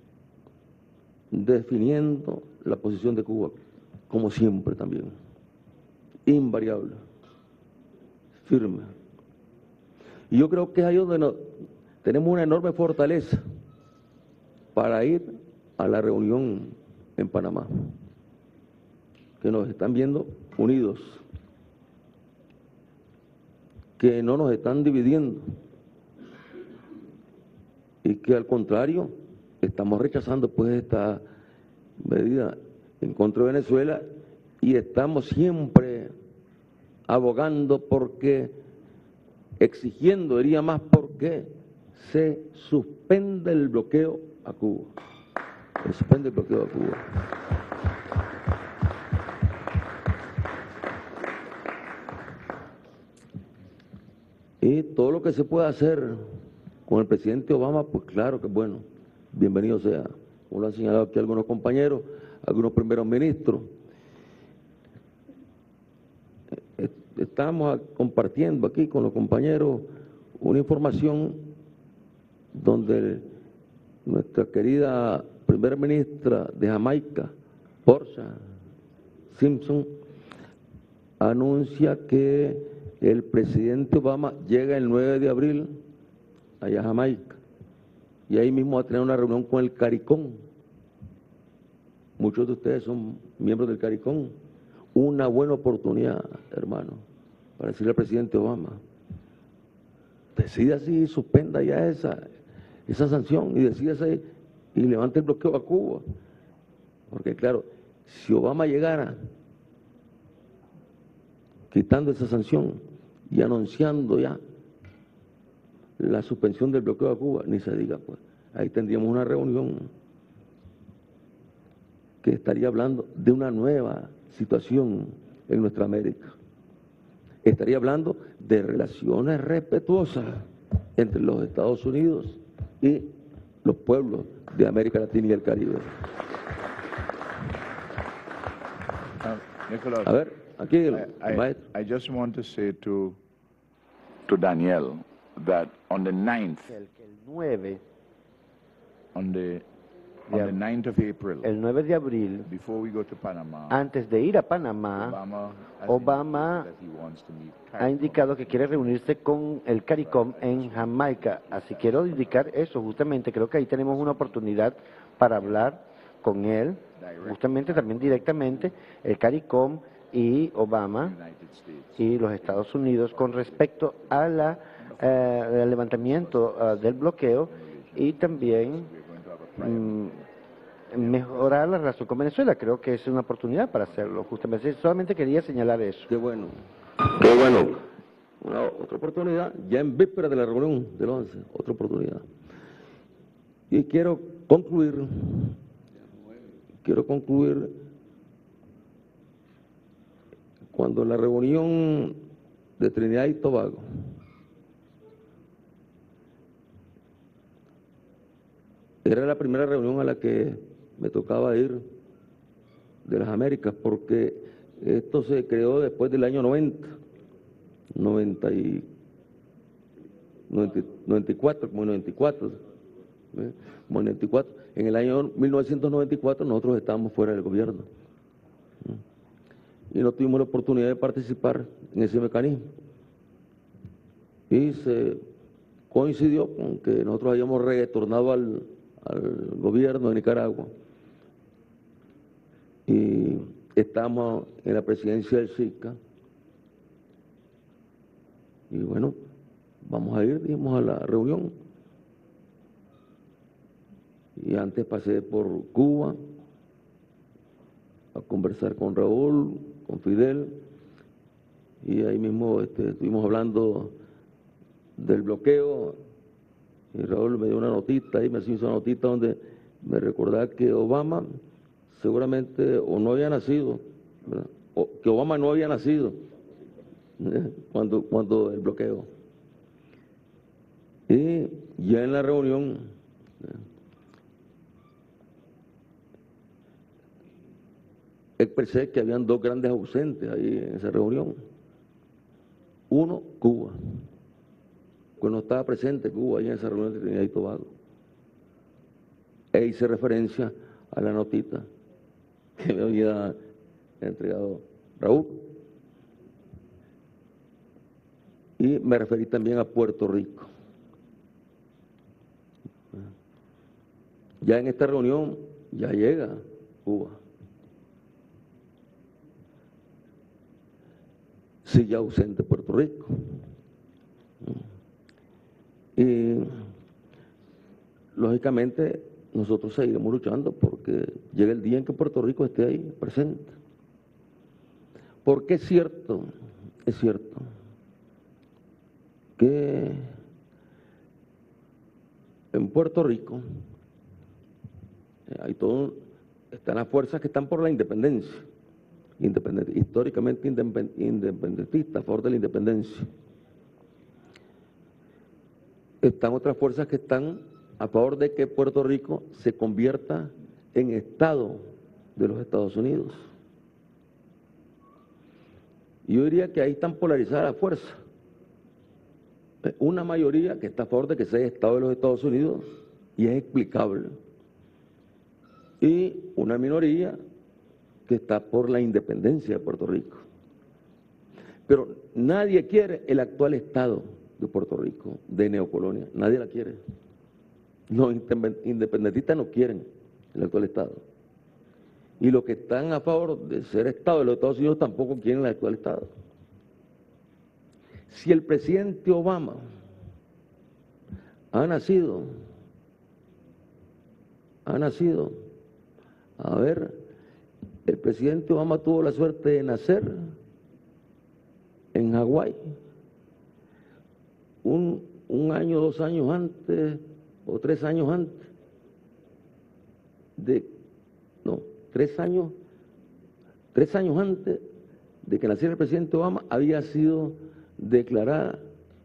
definiendo la posición de Cuba como siempre también, invariable, firme. Y yo creo que es ahí donde nos, tenemos una enorme fortaleza para ir a la reunión en Panamá, que nos están viendo unidos, que no nos están dividiendo y que al contrario estamos rechazando pues esta medida en contra de Venezuela y estamos siempre abogando porque, exigiendo, diría más, porque se suspende el bloqueo a Cuba. Se suspende el bloqueo a Cuba. Y todo lo que se pueda hacer con el presidente Obama, pues claro que es bueno, bienvenido sea. Como lo han señalado aquí algunos compañeros, algunos primeros ministros. Estamos compartiendo aquí con los compañeros una información donde nuestra querida primera ministra de Jamaica, Portia Simpson, anuncia que el presidente Obama llega el nueve de abril allá a Jamaica y ahí mismo va a tener una reunión con el CARICOM. Muchos de ustedes son miembros del CARICOM. Una buena oportunidad, hermano, para decirle al presidente Obama, decida si suspenda ya esa, esa sanción y decídase y levante el bloqueo a Cuba. Porque claro, si Obama llegara quitando esa sanción y anunciando ya la suspensión del bloqueo a Cuba, ni se diga, pues. Ahí tendríamos una reunión que estaría hablando de una nueva situación en nuestra América. Estaría hablando de relaciones respetuosas entre los Estados Unidos y los pueblos de América Latina y el Caribe. Uh, Nicholas, A ver, aquí el, I, el I, maestro. I just want to say to, to Daniel that on the ninth, El, el nueve on the, de on the ab- ninth of April, el nueve de abril, before we go to Panama, antes de ir a Panamá, Obama has Obama indicated that he wants to meet ha CARICOM. indicado que quiere reunirse con el CARICOM en Jamaica. Así quiero indicar eso, justamente creo que ahí tenemos una oportunidad para hablar con él, justamente también directamente, el CARICOM y Obama United States. y los Estados Unidos con respecto a la, eh, al levantamiento eh, del bloqueo y también mm, mejorar la relación con Venezuela. Creo que es una oportunidad para hacerlo, justamente. Solamente quería señalar eso. Qué bueno, qué bueno. Una, otra oportunidad, ya en víspera de la reunión del once, otra oportunidad. Y quiero concluir, quiero concluir cuando la reunión de Trinidad y Tobago era la primera reunión a la que me tocaba ir de las Américas, porque esto se creó después del año noventa, noventa y, noventa, noventa y cuatro, como en noventa y cuatro, ¿eh? Como en noventa y cuatro. En el año mil novecientos noventa y cuatro nosotros estábamos fuera del gobierno, ¿eh? Y no tuvimos la oportunidad de participar en ese mecanismo. Y se coincidió con que nosotros habíamos retornado al, al gobierno de Nicaragua y estamos en la presidencia del SICA. Y bueno, vamos a ir, dijimos, a la reunión. Y antes pasé por Cuba a conversar con Raúl, con Fidel, y ahí mismo este, estuvimos hablando del bloqueo, y Raúl me dio una notita, ahí me hizo una notita donde me recordaba que Obama seguramente o no había nacido, ¿verdad? O que Obama no había nacido ¿eh? cuando, cuando el bloqueo. Y ya en la reunión, ¿eh? expresé que habían dos grandes ausentes ahí en esa reunión. Uno, Cuba. Pues no estaba presente Cuba ahí en esa reunión de Trinidad y Tobago. E hice referencia a la notita que me había entregado Raúl. Y me referí también a Puerto Rico. Ya en esta reunión ya llega Cuba. Sigue ausente Puerto Rico. Y lógicamente nosotros seguiremos luchando porque llegue el día en que Puerto Rico esté ahí presente. Porque es cierto, es cierto que en Puerto Rico hay todo, están las fuerzas que están por la independencia, independent, históricamente independentistas, a favor de la independencia. Están otras fuerzas que están a favor de que Puerto Rico se convierta en Estado de los Estados Unidos. Y yo diría que ahí están polarizadas las fuerzas. Una mayoría que está a favor de que sea Estado de los Estados Unidos, y es explicable. Y una minoría que está por la independencia de Puerto Rico. Pero nadie quiere el actual Estado de Puerto Rico, de neocolonia. Nadie la quiere. Los independentistas no quieren el actual Estado. Y los que están a favor de ser Estado de los Estados Unidos tampoco quieren el actual Estado. Si el presidente Obama ha nacido, ha nacido, a ver, el presidente Obama tuvo la suerte de nacer en Hawái, un, un año, dos años antes, o tres años antes, de, no, tres años, tres años antes de que naciera el presidente Obama, había sido declarada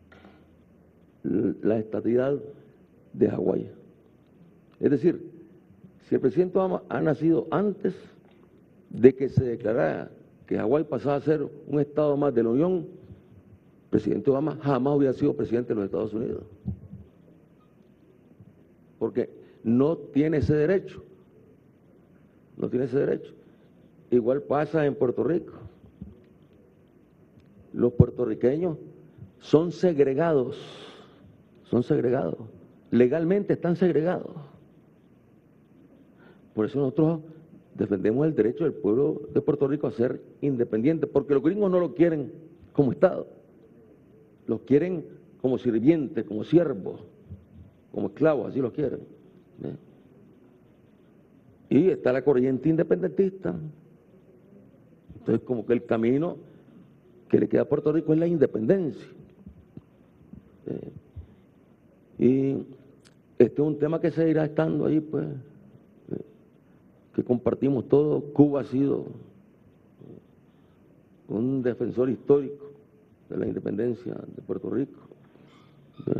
la estatidad de Hawái. Es decir, si el presidente Obama ha nacido antes de que se declarara que Hawái pasaba a ser un estado más de la Unión, el presidente Obama jamás hubiera sido presidente de los Estados Unidos. Porque no tiene ese derecho. No tiene ese derecho. Igual pasa en Puerto Rico. Los puertorriqueños son segregados, son segregados, legalmente están segregados. Por eso nosotros defendemos el derecho del pueblo de Puerto Rico a ser independiente, porque los gringos no lo quieren como Estado, los quieren como sirvientes, como siervos, como esclavos, así los quieren. ¿eh? Y está la corriente independentista. Entonces, como que el camino que le queda a Puerto Rico es la independencia. ¿eh? Y este es un tema que se irá estando ahí, pues, ¿eh? que compartimos todos. Cuba ha sido un defensor histórico de la independencia de Puerto Rico. ¿eh?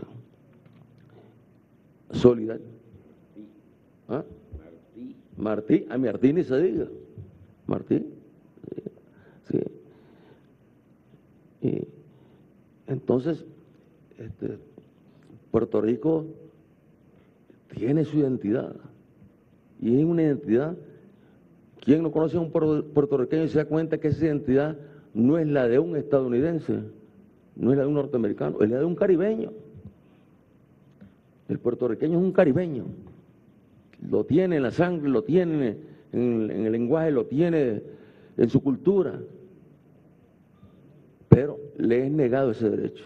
Solidario. ¿Ah? Martí, a Martí ni se diga. Martí. Sí. Y entonces, este, Puerto Rico tiene su identidad. Y es una identidad. ¿Quién no conoce a un puertorriqueño y se da cuenta que esa identidad no es la de un estadounidense, no es la de un norteamericano, es la de un caribeño? El puertorriqueño es un caribeño. Lo tiene en la sangre, lo tiene en, en el lenguaje, lo tiene en su cultura, pero le es negado ese derecho.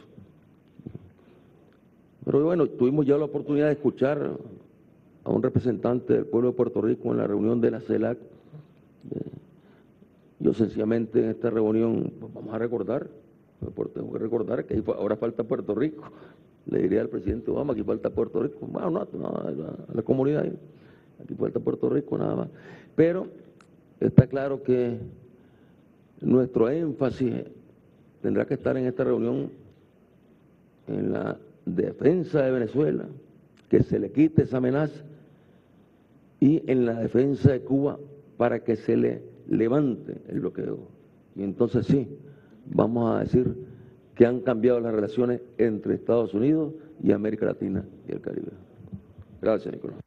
Pero bueno, tuvimos ya la oportunidad de escuchar a un representante del pueblo de Puerto Rico en la reunión de la CELAC. Yo sencillamente en esta reunión, pues vamos a recordar, tengo que recordar que ahora falta Puerto Rico. Le diría al presidente Obama que falta Puerto Rico. Bueno, no, no a, la, a la comunidad, aquí falta Puerto Rico nada más. Pero está claro que nuestro énfasis tendrá que estar en esta reunión en la defensa de Venezuela, que se le quite esa amenaza, y en la defensa de Cuba para que se le levante el bloqueo. Y entonces sí, vamos a decir que han cambiado las relaciones entre Estados Unidos y América Latina y el Caribe. Gracias, Nicolás.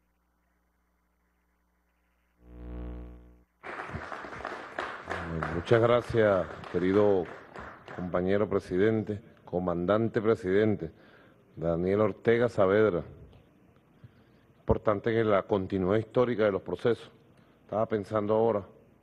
Muchas gracias, querido compañero presidente, comandante presidente, Daniel Ortega Saavedra. Importante que la continuidad histórica de los procesos. Estaba pensando ahora,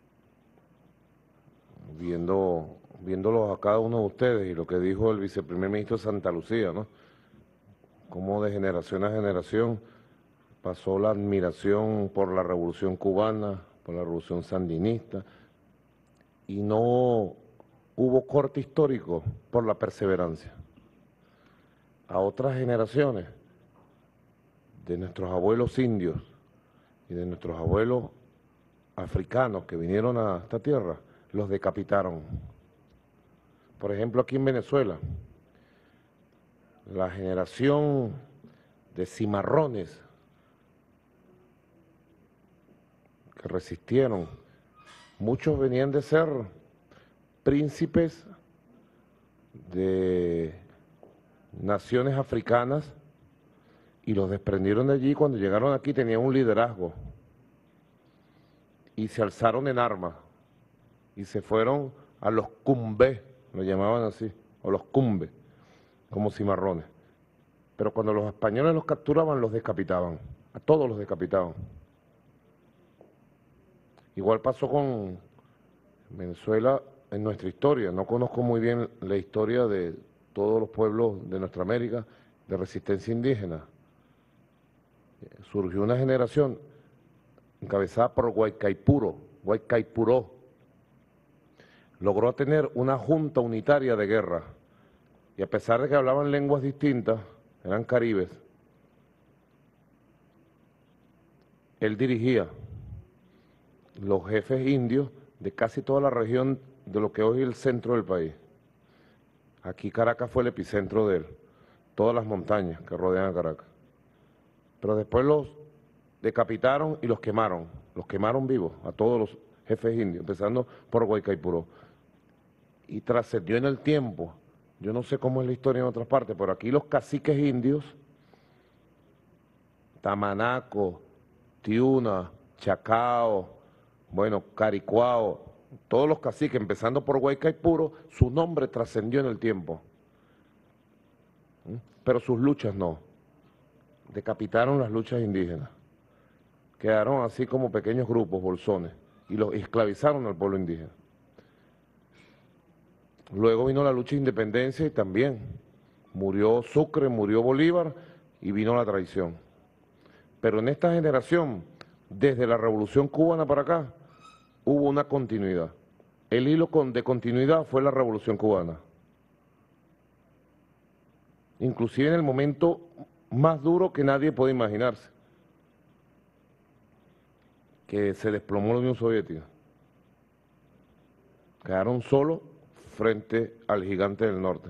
viendo, viéndolos a cada uno de ustedes y lo que dijo el viceprimer ministro de Santa Lucía, ¿no? Cómo de generación a generación pasó la admiración por la Revolución Cubana, por la Revolución Sandinista, y no hubo corte histórico por la perseverancia. A otras generaciones de nuestros abuelos indios y de nuestros abuelos africanos que vinieron a esta tierra, los decapitaron. Por ejemplo, aquí en Venezuela, la generación de cimarrones que resistieron, muchos venían de ser príncipes de naciones africanas y los desprendieron de allí. Cuando llegaron aquí tenían un liderazgo y se alzaron en armas y se fueron a los cumbés, lo llamaban así, o los cumbes, como cimarrones. Pero cuando los españoles los capturaban, los decapitaban, a todos los decapitaban. Igual pasó con Venezuela en nuestra historia. No conozco muy bien la historia de todos los pueblos de nuestra América de resistencia indígena. Surgió una generación encabezada por Guaycaipuro, Guaycaipuró. logró tener una junta unitaria de guerra. Y a pesar de que hablaban lenguas distintas, eran caribes, él dirigía los jefes indios de casi toda la región de lo que hoy es el centro del país. Aquí Caracas fue el epicentro de él, todas las montañas que rodean a Caracas. Pero después los decapitaron y los quemaron, los quemaron vivos a todos los jefes indios, empezando por Guaycaipuro. Y trascendió en el tiempo, yo no sé cómo es la historia en otras partes, pero aquí los caciques indios, Tamanaco, Tiuna, Chacao, bueno, Caricuao, todos los caciques, empezando por Guaycaipuro, su nombre trascendió en el tiempo. ¿Mm? Pero sus luchas no. Decapitaron las luchas indígenas. Quedaron así como pequeños grupos, bolsones, y los esclavizaron al pueblo indígena. Luego vino la lucha de independencia y también murió Sucre, murió Bolívar y vino la traición. Pero en esta generación, desde la Revolución Cubana para acá, hubo una continuidad. El hilo de continuidad fue la Revolución Cubana. Inclusive en el momento más duro que nadie puede imaginarse, que se desplomó la Unión Soviética. Quedaron solos frente al gigante del norte.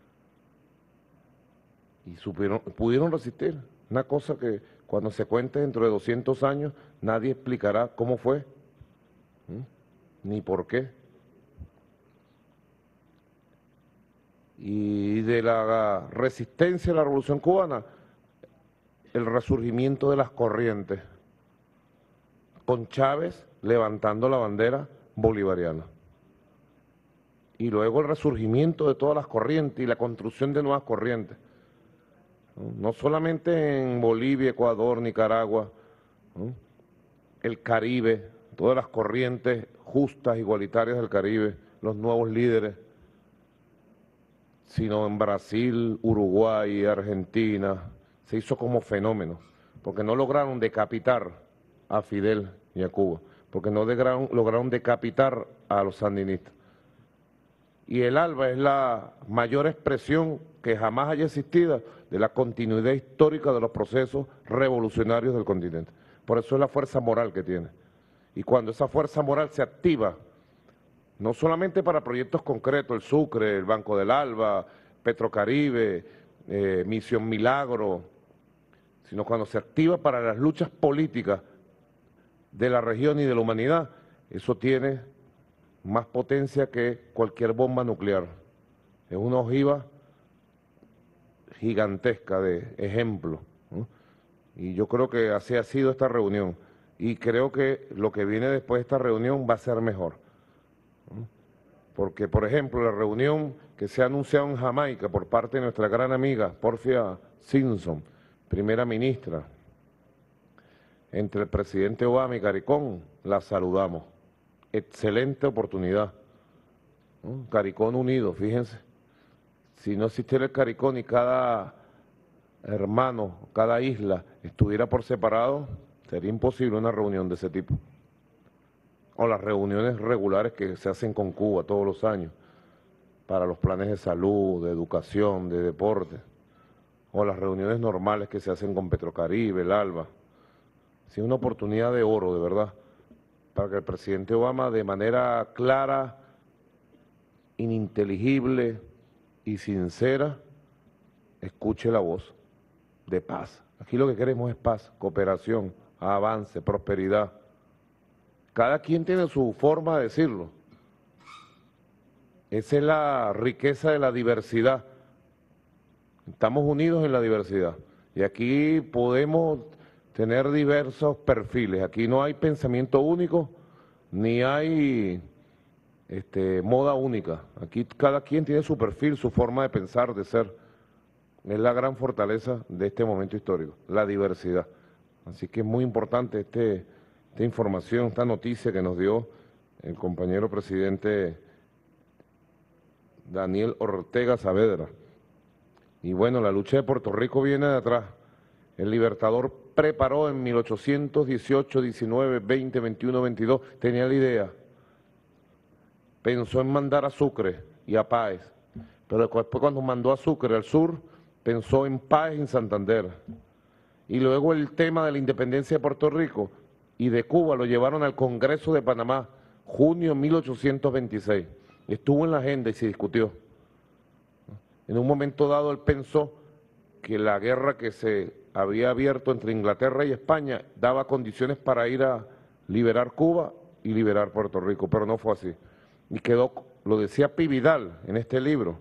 Y supieron, pudieron resistir. Una cosa que cuando se cuente dentro de doscientos años, nadie explicará cómo fue, ¿Mm? ni por qué. Y de la resistencia a la Revolución Cubana, el resurgimiento de las corrientes, con Chávez levantando la bandera bolivariana. Y luego el resurgimiento de todas las corrientes y la construcción de nuevas corrientes. No solamente en Bolivia, Ecuador, Nicaragua, ¿no? El Caribe, todas las corrientes justas, igualitarias del Caribe, los nuevos líderes, sino en Brasil, Uruguay, Argentina, se hizo como fenómeno, porque no lograron decapitar a Fidel y a Cuba, porque no lograron, lograron decapitar a los sandinistas. Y el ALBA es la mayor expresión que jamás haya existido de la continuidad histórica de los procesos revolucionarios del continente. Por eso es la fuerza moral que tiene. Y cuando esa fuerza moral se activa, no solamente para proyectos concretos, el Sucre, el Banco del ALBA, Petrocaribe, eh, Misión Milagro, sino cuando se activa para las luchas políticas de la región y de la humanidad, eso tiene más potencia que cualquier bomba nuclear. Es una ojiva gigantesca de ejemplo, ¿no? Y yo creo que así ha sido esta reunión. Y creo que lo que viene después de esta reunión va a ser mejor, ¿no? Porque, por ejemplo, la reunión que se ha anunciado en Jamaica por parte de nuestra gran amiga Portia Simpson, primera ministra, entre el presidente Obama y Caricón, la saludamos. Excelente oportunidad, ¿no? Caricón unido, fíjense. Si no existiera el Caricón y cada hermano, cada isla estuviera por separado, sería imposible una reunión de ese tipo. O las reuniones regulares que se hacen con Cuba todos los años, para los planes de salud, de educación, de deporte, o las reuniones normales que se hacen con Petrocaribe, el ALBA. Sí, una oportunidad de oro, de verdad, para que el presidente Obama de manera clara, ininteligible y sincera escuche la voz de paz. Aquí lo que queremos es paz, cooperación, avance, prosperidad. Cada quien tiene su forma de decirlo. Esa es la riqueza de la diversidad. Estamos unidos en la diversidad. Y aquí podemos tener diversos perfiles. Aquí no hay pensamiento único, ni hay este, moda única. Aquí cada quien tiene su perfil, su forma de pensar, de ser. Es la gran fortaleza de este momento histórico, la diversidad. Así que es muy importante este, esta información, esta noticia que nos dio el compañero presidente Daniel Ortega Saavedra. Y bueno, la lucha de Puerto Rico viene de atrás. El Libertador preparó en mil ochocientos dieciocho, diecinueve, veinte, veintiuno, veintidós, tenía la idea. pensó en mandar a Sucre y a Páez, pero después cuando mandó a Sucre al sur, pensó en Páez en Santander. Y luego el tema de la independencia de Puerto Rico y de Cuba lo llevaron al Congreso de Panamá, junio de mil ochocientos veintiséis. Estuvo en la agenda y se discutió. En un momento dado él pensó que la guerra que se había abierto entre Inglaterra y España daba condiciones para ir a liberar Cuba y liberar Puerto Rico, pero no fue así. Y quedó, lo decía Pi Vidal en este libro,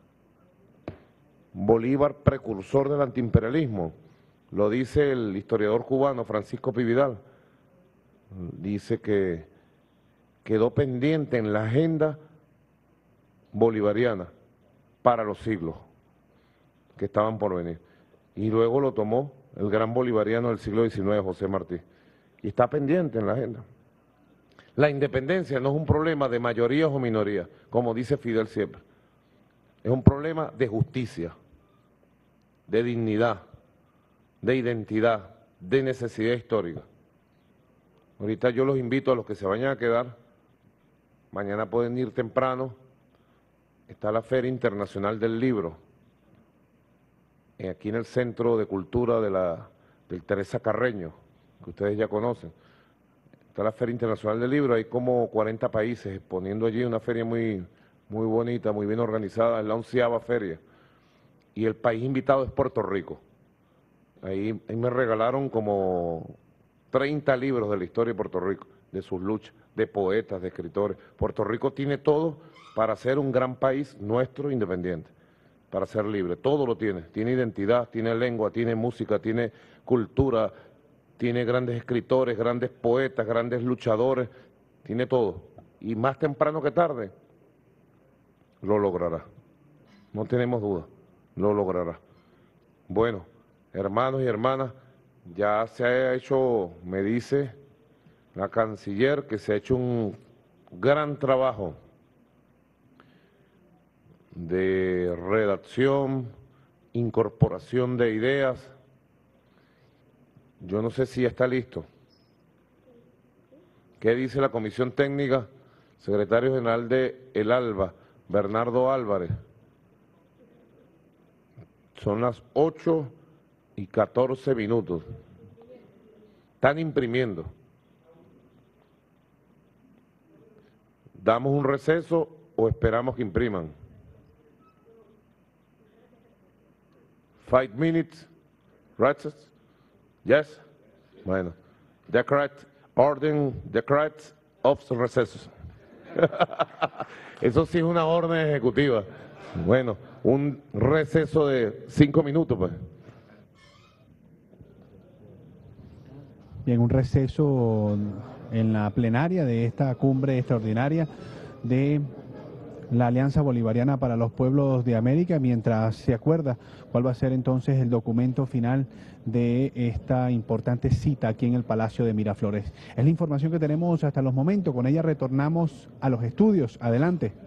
Bolívar precursor del antiimperialismo, lo dice el historiador cubano Francisco Pi Vidal, dice que quedó pendiente en la agenda bolivariana para los siglos que estaban por venir. Y luego lo tomó el gran bolivariano del siglo diecinueve, José Martí, y está pendiente en la agenda. La independencia no es un problema de mayorías o minorías, como dice Fidel siempre. Es un problema de justicia, de dignidad, de identidad, de necesidad histórica. Ahorita yo los invito a los que se vayan a quedar, mañana pueden ir temprano, está la Feria Internacional del Libro, aquí en el Centro de Cultura de la, del Teresa Carreño, que ustedes ya conocen. Está la Feria Internacional del Libro, hay como cuarenta países exponiendo allí, una feria muy, muy bonita, muy bien organizada, es la onceava feria. Y el país invitado es Puerto Rico. Ahí, ahí me regalaron como treinta libros de la historia de Puerto Rico, de sus luchas, de poetas, de escritores. Puerto Rico tiene todo para ser un gran país nuestro independiente, para ser libre, todo lo tiene, tiene identidad, tiene lengua, tiene música, tiene cultura, tiene grandes escritores, grandes poetas, grandes luchadores, tiene todo. Y más temprano que tarde, lo logrará. No tenemos duda, lo logrará. Bueno, hermanos y hermanas, ya se ha hecho, me dice la canciller, que se ha hecho un gran trabajo de redacción, incorporación de ideas. Yo no sé si ya está listo. ¿Qué dice la Comisión Técnica? Secretario General de El Alba, Bernardo Álvarez. Son las ocho y catorce minutos. Están imprimiendo. ¿Damos un receso o esperamos que impriman? Five minutes, recess. Yes? Bueno. Decret, orden, decret of recess. Eso sí es una orden ejecutiva. Bueno, un receso de cinco minutos, pues. Bien, un receso en la plenaria de esta cumbre extraordinaria de la Alianza Bolivariana para los Pueblos de América, mientras se acuerda cuál va a ser entonces el documento final de esta importante cita aquí en el Palacio de Miraflores. Es la información que tenemos hasta los momentos, con ella retornamos a los estudios. Adelante.